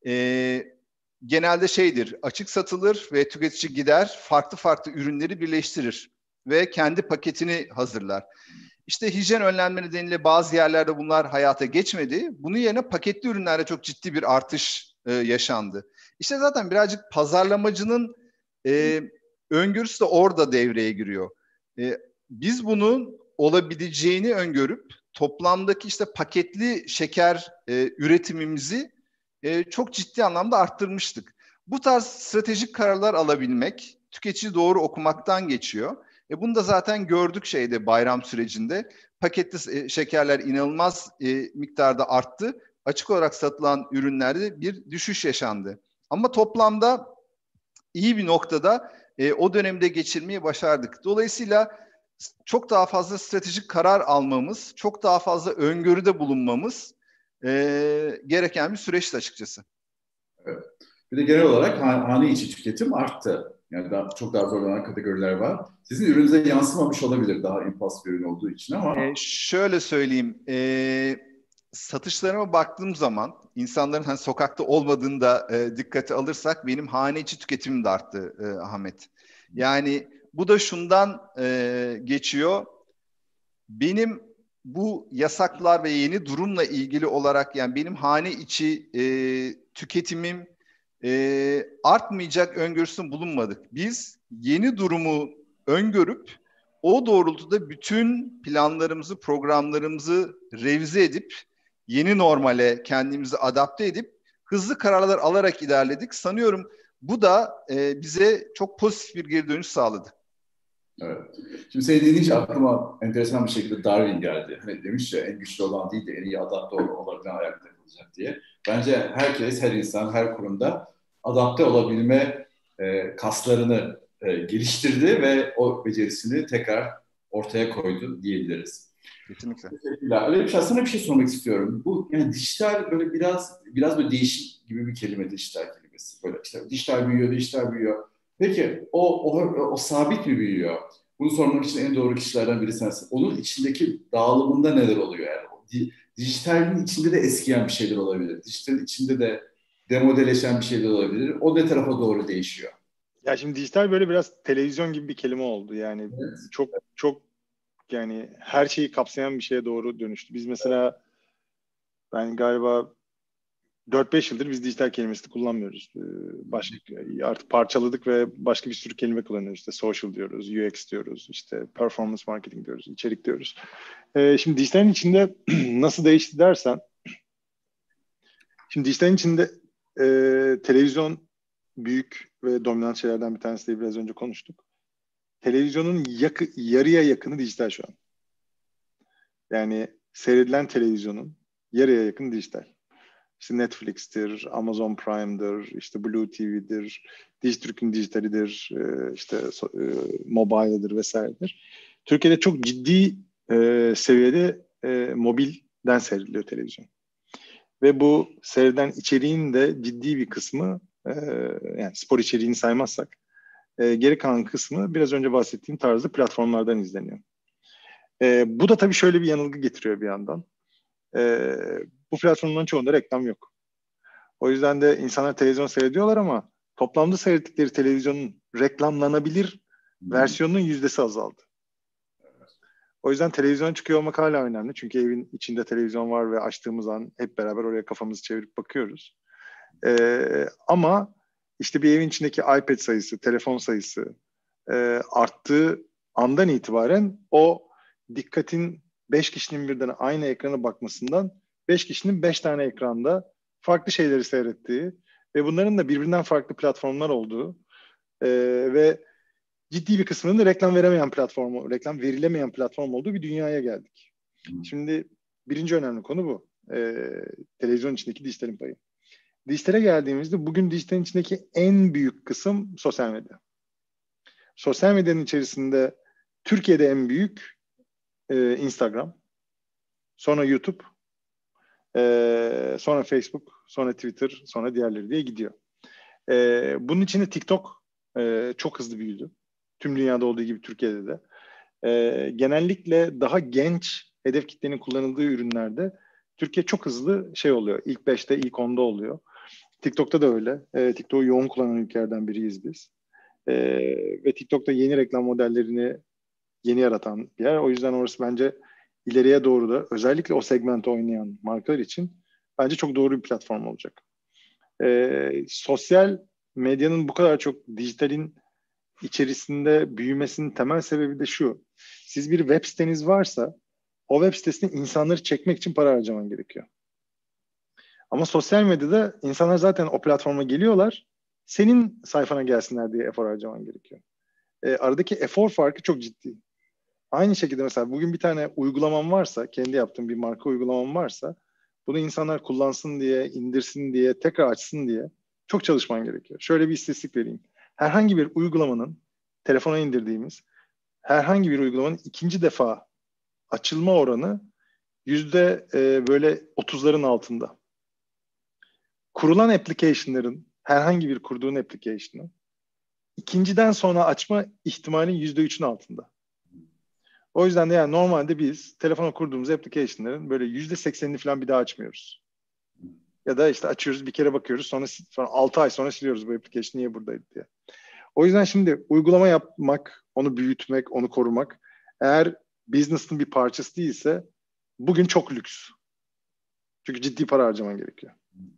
genelde şeydir, açık satılır ve tüketici gider farklı farklı ürünleri birleştirir ve kendi paketini hazırlar. İşte hijyen önlemleri nedeniyle bazı yerlerde bunlar hayata geçmedi. Bunun yerine paketli ürünlerde çok ciddi bir artış yaşandı. İşte zaten birazcık pazarlamacının öngörüsü de orada devreye giriyor. Biz bunun olabileceğini öngörüp toplamdaki işte paketli şeker üretimimizi çok ciddi anlamda arttırmıştık. Bu tarz stratejik kararlar alabilmek tüketici doğru okumaktan geçiyor. Bunu da zaten gördük bayram sürecinde. Paketli şekerler inanılmaz miktarda arttı. Açık olarak satılan ürünlerde bir düşüş yaşandı. Ama toplamda iyi bir noktada o dönemde geçirmeyi başardık. Dolayısıyla çok daha fazla stratejik karar almamız, çok daha fazla öngörüde bulunmamız gereken bir süreçti açıkçası. Evet. Bir de genel olarak hane içi tüketim arttı. Yani çok daha zorlanan kategoriler var. Sizin ürünüze yansımamış olabilir daha impas bir ürün olduğu için ama. Şöyle söyleyeyim. Satışlarıma baktığım zaman insanların sokakta olmadığını da dikkate alırsak benim hane içi tüketimim de arttı Ahmet. Yani bu da şundan geçiyor. Benim bu yasaklar ve yeni durumla ilgili olarak yani benim hane içi tüketimim artmayacak öngörüsünde bulunmadık. Biz yeni durumu öngörüp o doğrultuda bütün planlarımızı, programlarımızı revize edip yeni normale kendimizi adapte edip hızlı kararlar alarak ilerledik. Sanıyorum bu da bize çok pozitif bir geri dönüş sağladı. Evet. Şimdi seni dinleyince aklıma enteresan bir şekilde Darwin geldi. Hani demiş ya en güçlü olan değil de en iyi adapte olabilen ayakta kalacak diye. Bence herkes, her insan, her kurumda adapte olabilme kaslarını geliştirdi ve o becerisini tekrar ortaya koydu diyebiliriz. Kesinlikle. Öyle sana bir şey sormak istiyorum. Bu yani dijital böyle biraz böyle değişik gibi bir kelime, dijital kelimesi. Böyle işte dijital büyüyor. Peki o sabit mi büyüyor? Bunu sormak için en doğru kişilerden biri sensin. Onun içindeki dağılımında neler oluyor yani? Dijitalin içinde de eskiyen bir şeyler olabilir. Dijitalin içinde de demodeleşen bir şeyler olabilir. O ne tarafa doğru değişiyor? Ya şimdi dijital böyle biraz televizyon gibi bir kelime oldu. Yani evet. çok yani her şeyi kapsayan bir şeye doğru dönüştü. Biz mesela ben galiba 4-5 yıldır biz dijital kelimesini kullanmıyoruz. Artık parçaladık ve başka bir sürü kelime kullanıyoruz. İşte social diyoruz, UX diyoruz, işte performance marketing diyoruz, içerik diyoruz. Şimdi dijitalin içinde nasıl değişti dersen, şimdi dijitalin içinde televizyon büyük ve dominant şeylerden bir tanesi de biraz önce konuştuk. Televizyonun yarıya yakını dijital şu an. Yani seyredilen televizyonun yarıya yakını dijital. İşte Netflix'tir, Amazon Prime'dir, işte Blue TV'dir, Dijitürk'ün dijitalidir, işte mobile'dir vesairedir. Türkiye'de çok ciddi seviyede mobilden seyrediliyor televizyon. Ve bu seyredilen içeriğin de ciddi bir kısmı, yani spor içeriğini saymazsak, Geri kalan kısmı biraz önce bahsettiğim tarzda platformlardan izleniyor. Bu da tabii şöyle bir yanılgı getiriyor bir yandan. Bu platformların çoğunda reklam yok. O yüzden de insanlar televizyon seyrediyorlar ama toplamda seyrettikleri televizyonun reklamlanabilir versiyonunun yüzdesi azaldı. O yüzden televizyon çıkıyor olmak hala önemli. Çünkü evin içinde televizyon var ve açtığımız an hep beraber oraya kafamızı çevirip bakıyoruz. Ama işte bir evin içindeki iPad sayısı, telefon sayısı arttığı andan itibaren o dikkatin 5 kişinin birden aynı ekrana bakmasından 5 kişinin 5 tane ekranda farklı şeyleri seyrettiği ve bunların da birbirinden farklı platformlar olduğu ve ciddi bir kısmının da reklam verilemeyen platform olduğu bir dünyaya geldik. Şimdi birinci önemli konu bu. Televizyon içindeki dijitalin payı. Dijitale geldiğimizde bugün dijitalin içindeki en büyük kısım sosyal medya. Sosyal medyanın içerisinde Türkiye'de en büyük Instagram, sonra YouTube, sonra Facebook, sonra Twitter, sonra diğerleri diye gidiyor. Bunun içinde TikTok çok hızlı büyüdü. Tüm dünyada olduğu gibi Türkiye'de de. Genellikle daha genç hedef kitlenin kullanıldığı ürünlerde Türkiye çok hızlı oluyor. İlk 5'te, ilk 10'da oluyor. TikTok'ta da öyle. TikTok'u yoğun kullanan ülkelerden biriyiz biz. Ve TikTok'ta yeni reklam modellerini yeni yaratan bir yer. O yüzden orası bence ileriye doğru da özellikle o segmente oynayan markalar için bence çok doğru bir platform olacak. Sosyal medyanın bu kadar çok dijitalin içerisinde büyümesinin temel sebebi de şu. Siz bir web siteniz varsa o web sitesine insanları çekmek için para harcaman gerekiyor. Ama sosyal medyada insanlar zaten o platforma geliyorlar. Senin sayfana gelsinler diye efor harcaman gerekiyor. Aradaki efor farkı çok ciddi. Aynı şekilde mesela bugün bir tane uygulamam varsa, kendi yaptığım bir marka uygulamam varsa bunu insanlar kullansın diye, indirsin diye, tekrar açsın diye çok çalışman gerekiyor. Şöyle bir istatistik vereyim. Herhangi bir uygulamanın, telefona indirdiğimiz herhangi bir uygulamanın ikinci defa açılma oranı böyle 30'ların altında. Kurulan application'ların, herhangi bir kurduğun application'ı ikinciden sonra açma ihtimalin %3'ün altında. O yüzden de yani normalde biz telefona kurduğumuz application'ların böyle %80'ini falan bir daha açmıyoruz. Ya da işte açıyoruz, bir kere bakıyoruz, sonra 6 ay sonra siliyoruz bu application niye buradaydı diye. O yüzden şimdi uygulama yapmak, onu büyütmek, onu korumak eğer business'ın bir parçası değilse bugün çok lüks. Çünkü ciddi para harcaman gerekiyor.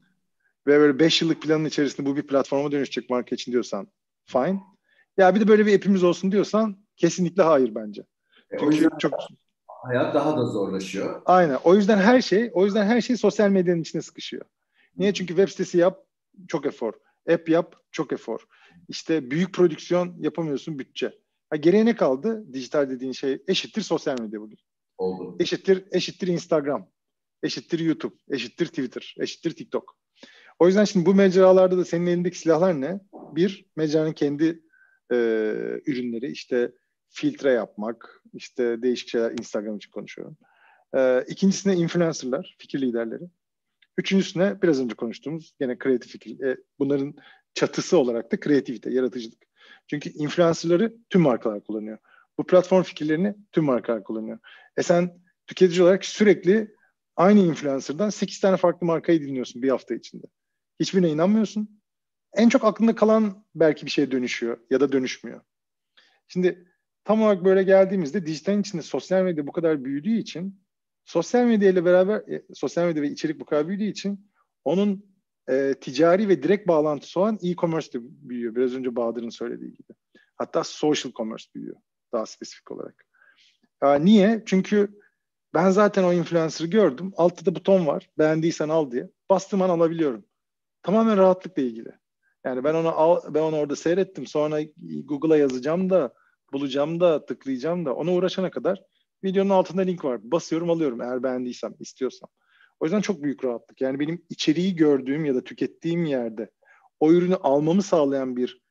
Ve böyle 5 yıllık planın içerisinde bu bir platforma dönüşecek marka için diyorsan fine. Ya bir de böyle bir app'imiz olsun diyorsan kesinlikle hayır bence. O yüzden hayat daha da zorlaşıyor. Aynen. O yüzden her şey sosyal medyanın içine sıkışıyor. Niye? Çünkü web sitesi yap, çok efor. App yap, çok efor. İşte büyük prodüksiyon yapamıyorsun, bütçe. Geriye ne kaldı? Dijital dediğin şey eşittir sosyal medya bugün. Oldu. Eşittir Instagram, eşittir YouTube, eşittir Twitter, eşittir TikTok. O yüzden şimdi bu mecralarda da senin elindeki silahlar ne? Bir, mecranın kendi ürünleri, işte filtre yapmak, işte değişik şeyler, Instagram için konuşuyorum. İkincisine influencerlar, fikir liderleri. Üçüncüsüne biraz önce konuştuğumuz gene kreatif fikir. Bunların çatısı olarak da kreativite, yaratıcılık. Çünkü influencerları tüm markalar kullanıyor. Bu platform fikirlerini tüm markalar kullanıyor. Sen tüketici olarak sürekli aynı influencer'dan 8 tane farklı markayı dinliyorsun bir hafta içinde. Hiçbirine inanmıyorsun. En çok aklında kalan belki bir şeye dönüşüyor ya da dönüşmüyor. Şimdi tam olarak böyle geldiğimizde dijitalin içinde sosyal medya bu kadar büyüdüğü için sosyal medya ile beraber sosyal medya ve içerik bu kadar büyüdüğü için onun ticari ve direkt bağlantısı olan e-commerce de büyüyor. Biraz önce Bahadır'ın söylediği gibi. Hatta social commerce büyüyor daha spesifik olarak. Niye? Çünkü ben zaten o influencer'ı gördüm. Altta da buton var. Beğendiysen al diye. Bastığım an alabiliyorum. Tamamen rahatlıkla ilgili. Yani ben onu orada seyrettim. Sonra Google'a yazacağım da, bulacağım da, tıklayacağım da. Ona uğraşana kadar videonun altında link var. Basıyorum, alıyorum eğer beğendiysem, istiyorsam. O yüzden çok büyük rahatlık. Yani benim içeriği gördüğüm ya da tükettiğim yerde o ürünü almamı sağlayan bir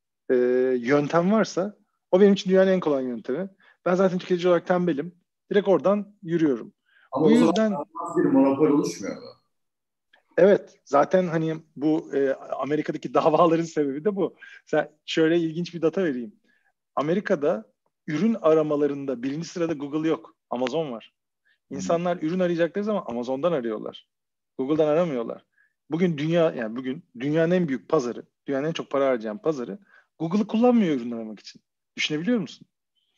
yöntem varsa o benim için dünyanın en kolay yöntemi. Ben zaten tüketici olarak tembelim. Direkt oradan yürüyorum. Ama bu o yüzden zaman bir monopol oluşmuyor mu? Evet, zaten hani bu Amerika'daki davaların sebebi de bu. Sen şöyle ilginç bir data vereyim. Amerika'da ürün aramalarında birinci sırada Google yok, Amazon var. İnsanlar ürün arayacakları zaman Amazon'dan arıyorlar. Google'dan aramıyorlar. Bugün dünyanın en büyük pazarı, dünyanın en çok para harcayan pazarı Google'ı kullanmıyor ürün aramak için. Düşünebiliyor musun?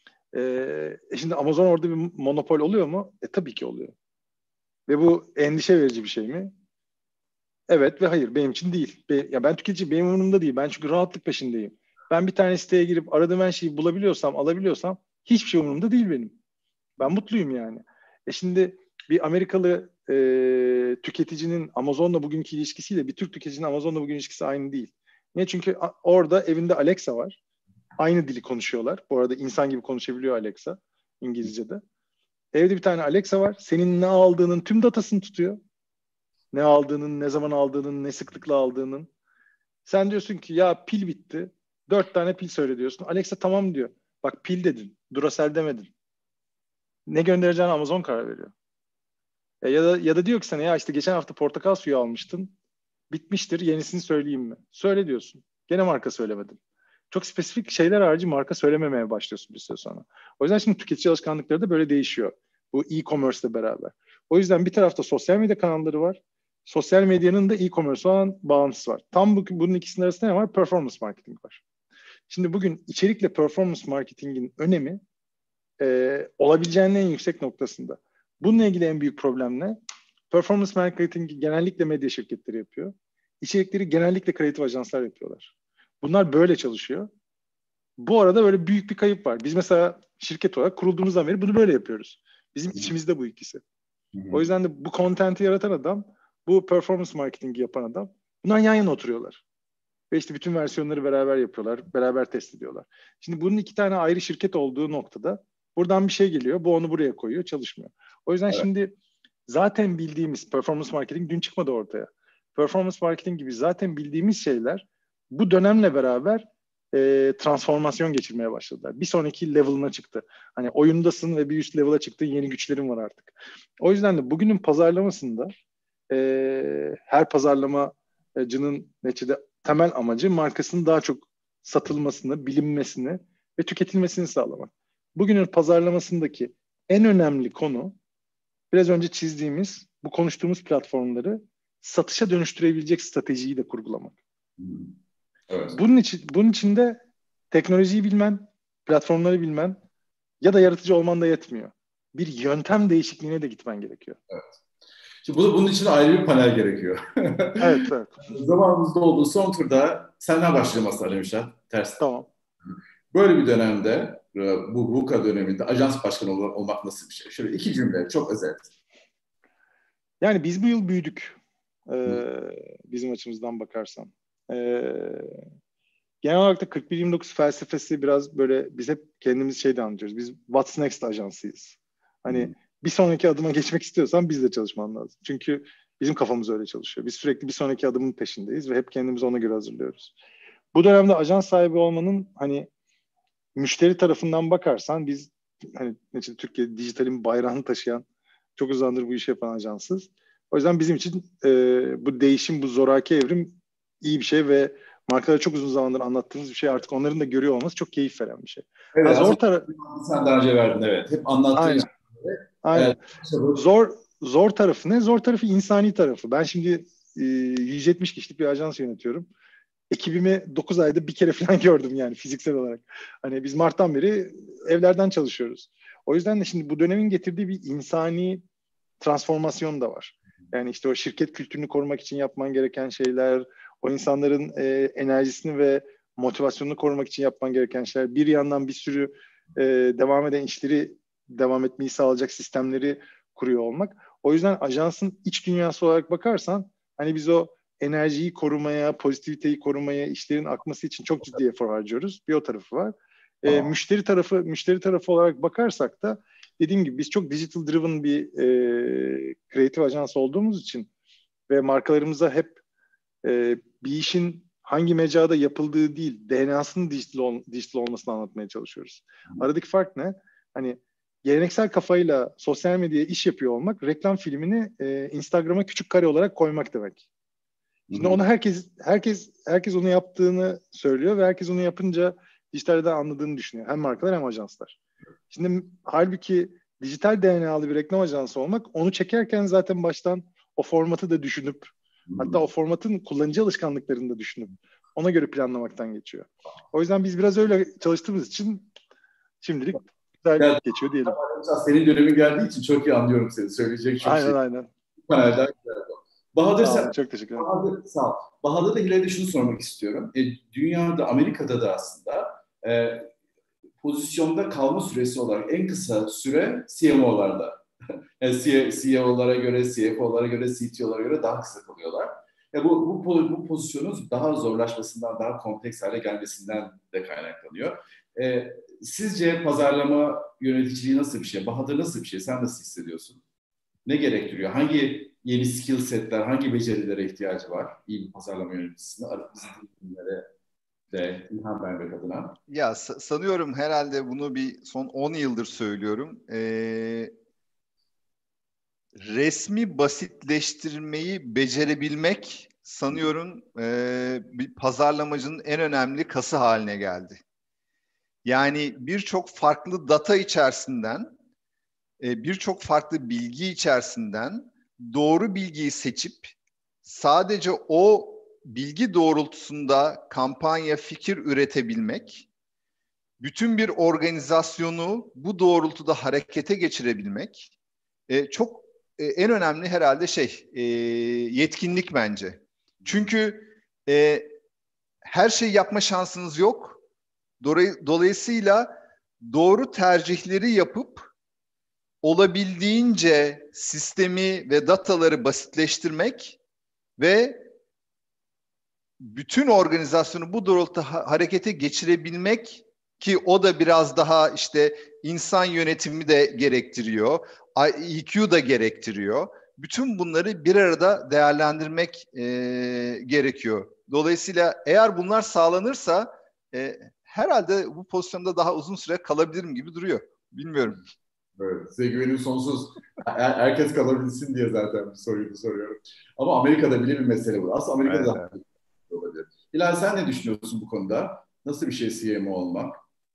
Şimdi Amazon orada bir monopol oluyor mu? Tabii ki oluyor. Ve bu endişe verici bir şey mi? Evet ve hayır. Benim için değil. Ya ben tüketici, benim umurumda değil. Ben çünkü rahatlık peşindeyim. Ben bir tane siteye girip aradığım her şeyi bulabiliyorsam, alabiliyorsam hiçbir şey umurumda değil benim. Ben mutluyum yani. Şimdi bir Amerikalı tüketicinin Amazon'la bugünkü ilişkisiyle bir Türk tüketicinin Amazon'la bugün ilişkisi aynı değil. Niye? Çünkü orada evinde Alexa var. Aynı dili konuşuyorlar. Bu arada insan gibi konuşabiliyor Alexa İngilizce'de. Evde bir tane Alexa var. Senin ne aldığının tüm datasını tutuyor. Ne aldığının, ne zaman aldığının, ne sıklıkla aldığının. Sen diyorsun ki ya pil bitti. 4 tane pil söyle diyorsun. Alexa tamam diyor. Bak pil dedin. Duracell demedin. Ne göndereceğine Amazon karar veriyor. Ya da diyor ki sana ya işte geçen hafta portakal suyu almıştın. Bitmiştir. Yenisini söyleyeyim mi? Söyle diyorsun. Gene marka söylemedin. Çok spesifik şeyler harici marka söylememeye başlıyorsun bir süre sonra. O yüzden şimdi tüketici alışkanlıkları da böyle değişiyor. Bu e-commerce ile beraber. O yüzden bir tarafta sosyal medya kanalları var. Sosyal medyanın da e-commerce olan bağıntısı var. Tam bunun ikisinin arasında ne var? Performance marketing var. Şimdi bugün içerikle performance marketingin önemi olabileceğinin en yüksek noktasında. Bununla ilgili en büyük problem ne? Performance marketing'i genellikle medya şirketleri yapıyor. İçerikleri genellikle kreatif ajanslar yapıyorlar. Bunlar böyle çalışıyor. Bu arada böyle büyük bir kayıp var. Biz mesela şirket olarak kurulduğumuzdan beri bunu böyle yapıyoruz. Bizim içimizde bu ikisi. O yüzden de bu content'i yaratan adam, bu performance marketing'i yapan adam, bunlar yan yana oturuyorlar. Ve işte bütün versiyonları beraber yapıyorlar, beraber test ediyorlar. Şimdi bunun 2 tane ayrı şirket olduğu noktada buradan bir şey geliyor, bu onu buraya koyuyor, çalışmıyor. O yüzden şimdi zaten bildiğimiz performance marketing dün çıkmadı ortaya. Performance marketing gibi zaten bildiğimiz şeyler bu dönemle beraber transformasyon geçirmeye başladılar. Bir sonraki level'ına çıktı. Hani oyundasın ve bir üst level'a çıktın, yeni güçlerin var artık. O yüzden de bugünün pazarlamasında her pazarlamacının neticede temel amacı markasının daha çok satılmasını, bilinmesini ve tüketilmesini sağlamak. Bugünün pazarlamasındaki en önemli konu biraz önce çizdiğimiz, bu konuştuğumuz platformları satışa dönüştürebilecek stratejiyi de kurgulamak. Evet. Bunun için de teknolojiyi bilmen, platformları bilmen ya da yaratıcı olman da yetmiyor. Bir yöntem değişikliğine de gitmen gerekiyor. Evet. Şimdi bunun için ayrı bir panel gerekiyor. Evet. Zamanımızda olduğu son turda senden başlayalım aslında Ali Müşah. Ters. Tamam. Böyle bir dönemde, bu VUCA döneminde ajans başkanı olmak nasıl bir şey? Şöyle 2 cümle, çok özet. Yani biz bu yıl büyüdük. Bizim açımızdan bakarsan. Genel olarak da 41-29 felsefesi biraz böyle biz hep kendimiz şeyde anlatıyoruz. Biz What's Next ajansıyız. Hani bir sonraki adıma geçmek istiyorsan bizle çalışman lazım. Çünkü bizim kafamız öyle çalışıyor. Biz sürekli bir sonraki adımın peşindeyiz ve hep kendimizi ona göre hazırlıyoruz. Bu dönemde ajans sahibi olmanın hani müşteri tarafından bakarsan biz hani Türkiye dijitalin bayrağını taşıyan, çok uzundur bu işi yapan ajansız. O yüzden bizim için bu değişim, bu zoraki evrim iyi bir şey ve markalara çok uzun zamandır anlattığımız bir şey. Artık onların da görüyor olması çok keyif veren bir şey. Evet, sen daha önce verdin, evet. Hep anlattığın Aynen. Zor tarafı ne? Zor tarafı insani tarafı. Ben şimdi 170 kişilik bir ajans yönetiyorum. Ekibimi 9 ayda bir kere falan gördüm yani fiziksel olarak. Hani biz Mart'tan beri evlerden çalışıyoruz. O yüzden de şimdi bu dönemin getirdiği bir insani transformasyon da var. Yani işte o şirket kültürünü korumak için yapman gereken şeyler, o insanların enerjisini ve motivasyonunu korumak için yapman gereken şeyler. Bir yandan bir sürü devam eden işleri devam etmeyi sağlayacak sistemleri kuruyor olmak. O yüzden ajansın iç dünyası olarak bakarsan hani biz o enerjiyi korumaya, pozitiviteyi korumaya, işlerin akması için çok ciddi efor harcıyoruz. Bir o tarafı var. Müşteri tarafı olarak bakarsak da dediğim gibi biz çok digital driven bir kreatif ajans olduğumuz için ve markalarımıza hep bir işin hangi mecrada yapıldığı değil, DNA'sının dijital olmasını anlatmaya çalışıyoruz. Aradaki fark ne? Hani geleneksel kafayla sosyal medyaya iş yapıyor olmak, reklam filmini Instagram'a küçük kare olarak koymak demek. Şimdi onu herkes onu yaptığını söylüyor ve herkes onu yapınca dijitalden anladığını düşünüyor. Hem markalar hem ajanslar. Şimdi halbuki dijital DNA'lı bir reklam ajansı olmak, onu çekerken zaten baştan o formatı da düşünüp, hatta o formatın kullanıcı alışkanlıklarını da düşünüp ona göre planlamaktan geçiyor. O yüzden biz biraz öyle çalıştığımız için şimdilik güzel geçiyor diyelim. Senin dönemin geldiği için çok iyi anlıyorum seni. Söyleyecek çok şey. Aynen. Bahadır, sağ olun, çok teşekkür ederim. Bahadır, sağ ol. Bahadır da Hilal'e şunu sormak istiyorum. Dünyada, Amerika'da da aslında pozisyonda kalma süresi olarak en kısa süre CMO'larda. Yani CEO'lara göre, CFO'lara göre, CTO'lara göre daha kısa kalıyorlar. Bu pozisyonun daha zorlaşmasından, daha kompleks hale gelmesinden de kaynaklanıyor. Sizce pazarlama yöneticiliği nasıl bir şey? Bahadır nasıl bir şey? Sen nasıl hissediyorsun? Ne gerektiriyor? Hangi yeni skill setler, hangi becerilere ihtiyacı var iyi bir pazarlama yöneticisine? Bizim de ilham vermek adına. Ya sanıyorum herhalde bunu bir son 10 yıldır söylüyorum. Resmi basitleştirmeyi becerebilmek sanıyorum bir pazarlamacının en önemli kası haline geldi. Yani birçok farklı data içerisinden, birçok farklı bilgi içerisinden doğru bilgiyi seçip sadece o bilgi doğrultusunda kampanya, fikir üretebilmek, bütün bir organizasyonu bu doğrultuda harekete geçirebilmek çok en önemli herhalde yetkinlik bence. Çünkü her şeyi yapma şansınız yok. Dolayısıyla doğru tercihleri yapıp olabildiğince sistemi ve dataları basitleştirmek ve bütün organizasyonu bu doğrultuda harekete geçirebilmek, ki o da biraz daha insan yönetimi de gerektiriyor, EQ da gerektiriyor. Bütün bunları bir arada değerlendirmek gerekiyor. Dolayısıyla eğer bunlar sağlanırsa herhalde bu pozisyonda daha uzun süre kalabilirim gibi duruyor. Bilmiyorum. Evet, size güvenim sonsuz. Herkes kalabilsin diye zaten bu soruyu soruyorum. Ama Amerika'da bile bir mesele bu. Aslında Amerika'da Evet. olabilir. Hilal, sen ne düşünüyorsun bu konuda? Nasıl bir şey CMO olmak?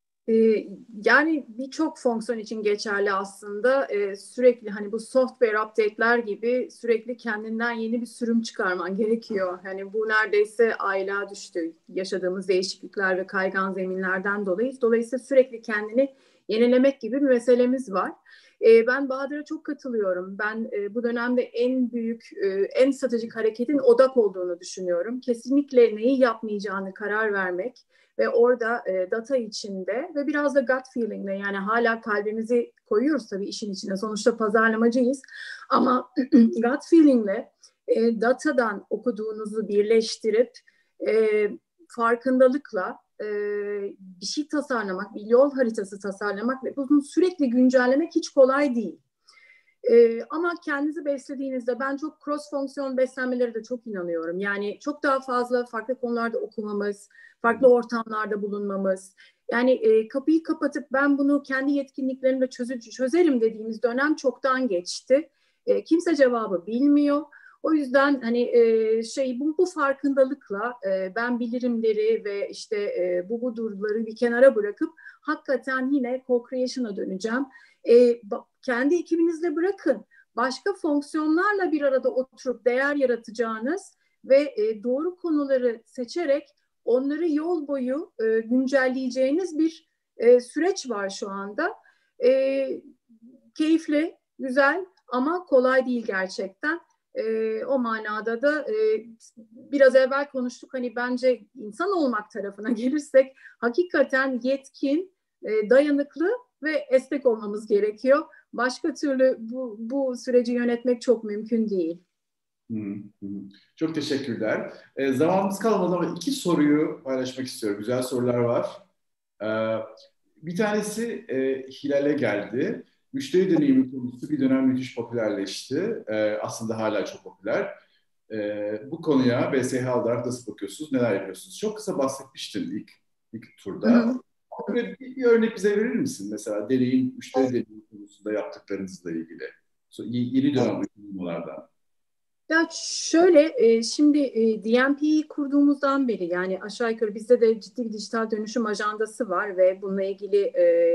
Yani birçok fonksiyon için geçerli aslında. Sürekli hani bu software update'ler gibi sürekli kendinden yeni bir sürüm çıkarman gerekiyor. Hani bu neredeyse aylığa düştü. Yaşadığımız değişiklikler ve kaygan zeminlerden dolayı. Dolayısıyla sürekli kendini yenilemek gibi bir meselemiz var. Ben Bahadır'a çok katılıyorum. Ben bu dönemde en büyük, en stratejik hareketin odak olduğunu düşünüyorum. Kesinlikle neyi yapmayacağını karar vermek ve orada data içinde ve biraz da gut feeling'le, yani hala kalbimizi koyuyoruz tabii işin içine. Sonuçta pazarlamacıyız ama gut feeling'le datadan okuduğunuzu birleştirip farkındalıkla bir şey tasarlamak, bir yol haritası tasarlamak ve bunu sürekli güncellemek hiç kolay değil. Ama kendinizi beslediğinizde ben çok cross fonksiyon beslenmeleri de çok inanıyorum. Yani çok daha fazla farklı konularda okumamız, farklı ortamlarda bulunmamız. Yani kapıyı kapatıp ben bunu kendi yetkinliklerimle çözerim dediğimiz dönem çoktan geçti. Kimse cevabı bilmiyor. O yüzden hani bu farkındalıkla ben bilirimleri ve bu durumları bir kenara bırakıp hakikaten yine co-creation'a döneceğim. Kendi ekibinizle bırakın. Başka fonksiyonlarla bir arada oturup değer yaratacağınız ve doğru konuları seçerek onları yol boyu güncelleyeceğiniz bir süreç var şu anda. Keyifli, güzel ama kolay değil gerçekten. O manada da biraz evvel konuştuk, hani bence insan olmak tarafına gelirsek hakikaten yetkin, dayanıklı ve esnek olmamız gerekiyor. Başka türlü bu süreci yönetmek çok mümkün değil. Çok teşekkürler. Zamanımız kalmadı ama 2 soruyu paylaşmak istiyorum. Güzel sorular var. Bir tanesi Hilal'e geldi. Müşteri deneyimi konusu bir dönem müthiş popülerleşti. Aslında hala çok popüler. Bu konuya BSH olarak nasıl bakıyorsunuz, neler yapıyorsunuz? Çok kısa bahsetmiştin ilk turda. Bir örnek bize verir misin? Mesela müşteri deneyimi konusunda yaptıklarınızla ilgili. Yeni dönem uygulamalardan. Ya şöyle, şimdi DMP'yi kurduğumuzdan beri, yani aşağı yukarı bizde de ciddi bir dijital dönüşüm ajandası var ve bununla ilgili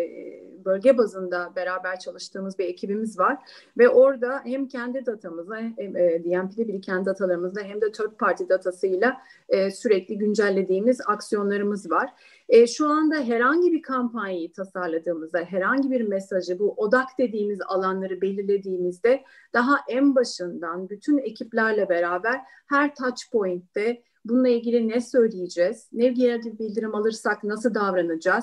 bölge bazında beraber çalıştığımız bir ekibimiz var. Ve orada hem kendi datamızla, hem DMP'de biriken datalarımızla hem de third party datasıyla sürekli güncellediğimiz aksiyonlarımız var. Şu anda herhangi bir kampanyayı tasarladığımızda, herhangi bir mesajı, bu odak dediğimiz alanları belirlediğimizde daha en başından bütün ekiplerle beraber her touch point'te bununla ilgili ne söyleyeceğiz, ne geri bildirim alırsak nasıl davranacağız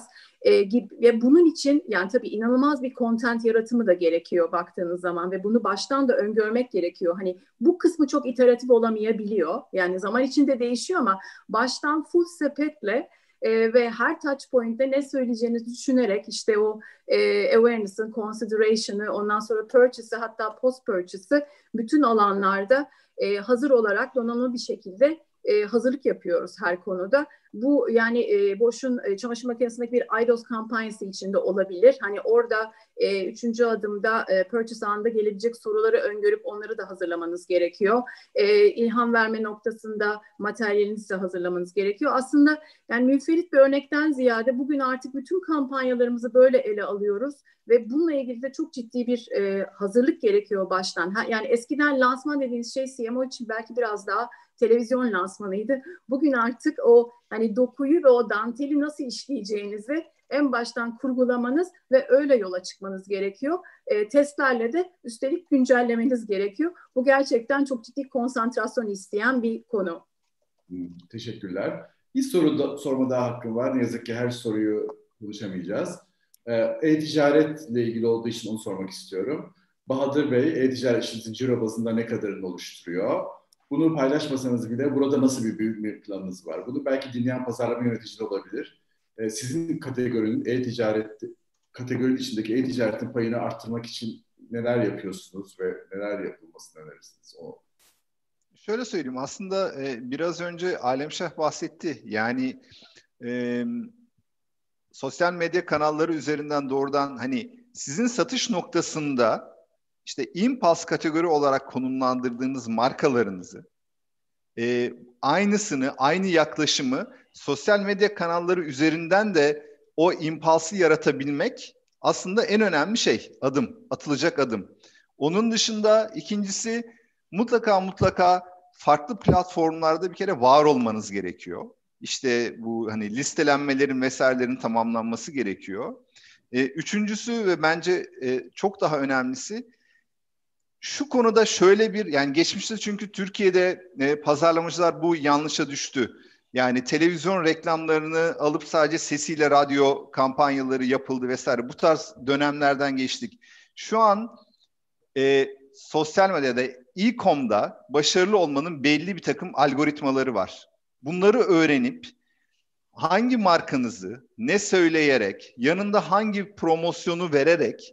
ve bunun için yani tabii inanılmaz bir content yaratımı da gerekiyor baktığınız zaman ve bunu baştan da öngörmek gerekiyor. Hani bu kısmı çok iteratif olamayabiliyor. Yani zaman içinde değişiyor ama baştan full sepetle ve her touch point'te ne söyleyeceğinizi düşünerek işte o awareness'ın, consideration'ı, ondan sonra purchase'ı, hatta post purchase'ı bütün alanlarda hazır olarak donanımlı bir şekilde hazırlık yapıyoruz her konuda. Bu yani Bosch'un çamaşır makinesindeki bir IDOS kampanyası içinde olabilir. Hani orada 3. adımda purchase anında gelebilecek soruları öngörüp onları da hazırlamanız gerekiyor. İlham verme noktasında materyalinizi de hazırlamanız gerekiyor. Aslında yani münferit bir örnekten ziyade bugün artık bütün kampanyalarımızı böyle ele alıyoruz ve bununla ilgili de çok ciddi bir hazırlık gerekiyor baştan. Yani eskiden lansman dediğiniz şey CMO için belki biraz daha televizyon lansmanıydı. Bugün artık o hani dokuyu ve o danteli nasıl işleyeceğinizi en baştan kurgulamanız ve öyle yola çıkmanız gerekiyor. Testlerle de üstelik güncellemeniz gerekiyor. Bu gerçekten çok ciddi konsantrasyon isteyen bir konu. Teşekkürler. Bir sorma daha hakkım var. Ne yazık ki her soruyu konuşamayacağız. E-ticaretle ilgili olduğu için onu sormak istiyorum. Bahadır Bey, e-ticaret işinizin ciro bazında ne kadarını oluşturuyor? Bunu paylaşmasanız bile burada nasıl bir büyüme planınız var? Bunu belki dinleyen pazarlama yöneticileri olabilir. Sizin kategorinin kategorinin içindeki e-ticaretin payını arttırmak için neler yapıyorsunuz ve neler yapılmasını önerirsiniz? Şöyle söyleyeyim, aslında biraz önce Alemşah bahsetti. Yani sosyal medya kanalları üzerinden doğrudan hani sizin satış noktasında işte impulse kategori olarak konumlandırdığınız markalarınızı aynısını, aynı yaklaşımı sosyal medya kanalları üzerinden de o impulsu yaratabilmek aslında en önemli şey, atılacak adım. Onun dışında ikincisi mutlaka farklı platformlarda bir kere var olmanız gerekiyor. İşte bu hani listelenmelerin vesairelerin tamamlanması gerekiyor. Üçüncüsü ve bence çok daha önemlisi şu konuda şöyle bir, yani geçmişte çünkü Türkiye'de pazarlamacılar bu yanlışa düştü. Yani televizyon reklamlarını alıp sadece sesiyle radyo kampanyaları yapıldı vesaire. Bu tarz dönemlerden geçtik. Şu an sosyal medyada, e-com'da başarılı olmanın belli bir takım algoritmaları var. Bunları öğrenip hangi markanızı ne söyleyerek, yanında hangi promosyonu vererek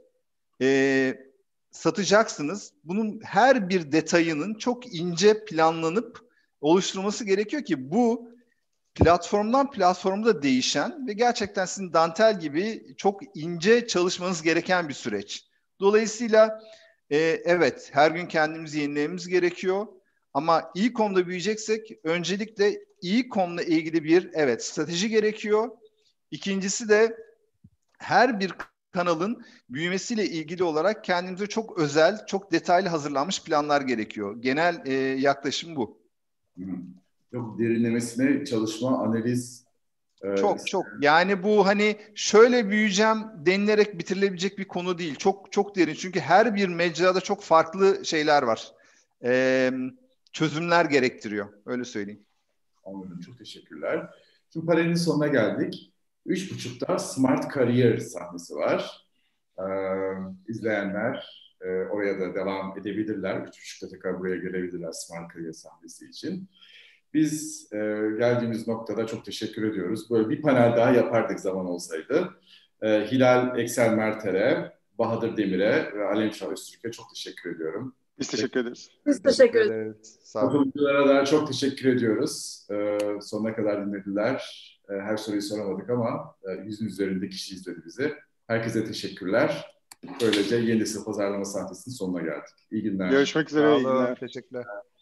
satacaksınız. Bunun her bir detayının çok ince planlanıp oluşturulması gerekiyor ki bu platformdan platformda değişen ve gerçekten sizin dantel gibi çok ince çalışmanız gereken bir süreç. Dolayısıyla evet, her gün kendimizi yenilememiz gerekiyor ama e-com'da büyüyeceksek öncelikle e-com'la ilgili bir strateji gerekiyor. İkincisi de her bir kanalın büyümesiyle ilgili olarak kendimize çok özel, çok detaylı hazırlanmış planlar gerekiyor. Genel yaklaşım bu. Çok derinlemesine çalışma, analiz. Çok. Yani bu hani şöyle büyüyeceğim denilerek bitirilebilecek bir konu değil. Çok derin. Çünkü her bir mecrada çok farklı şeyler var. Çözümler gerektiriyor. Öyle söyleyeyim. Anladım. Çok teşekkürler. Şimdi panelin sonuna geldik. 3.30'da Smart Career sahnesi var. İzleyenler oraya da devam edebilirler. 3.30'da tekrar buraya gelebilirler Smart Career sahnesi için. Biz geldiğimiz noktada çok teşekkür ediyoruz. Böyle bir panel daha yapardık zaman olsaydı. Hilal Eksel Mertel'e, Bahadır Demir'e ve Alemşah Öztürk'e çok teşekkür ediyorum. Biz teşekkür ederiz. Biz teşekkür ederiz. Sağ olun. Katılımcılara da çok teşekkür ediyoruz. Sonuna kadar dinlediler. Her soruyu soramadık ama 100'ün üzerinde kişi izledi bizi. Herkese teşekkürler. Böylece Yeni Nesil Pazarlama Sahtesi'nin sonuna geldik. İyi günler. Görüşmek üzere. Sağ iyi olun. günler. Teşekkürler.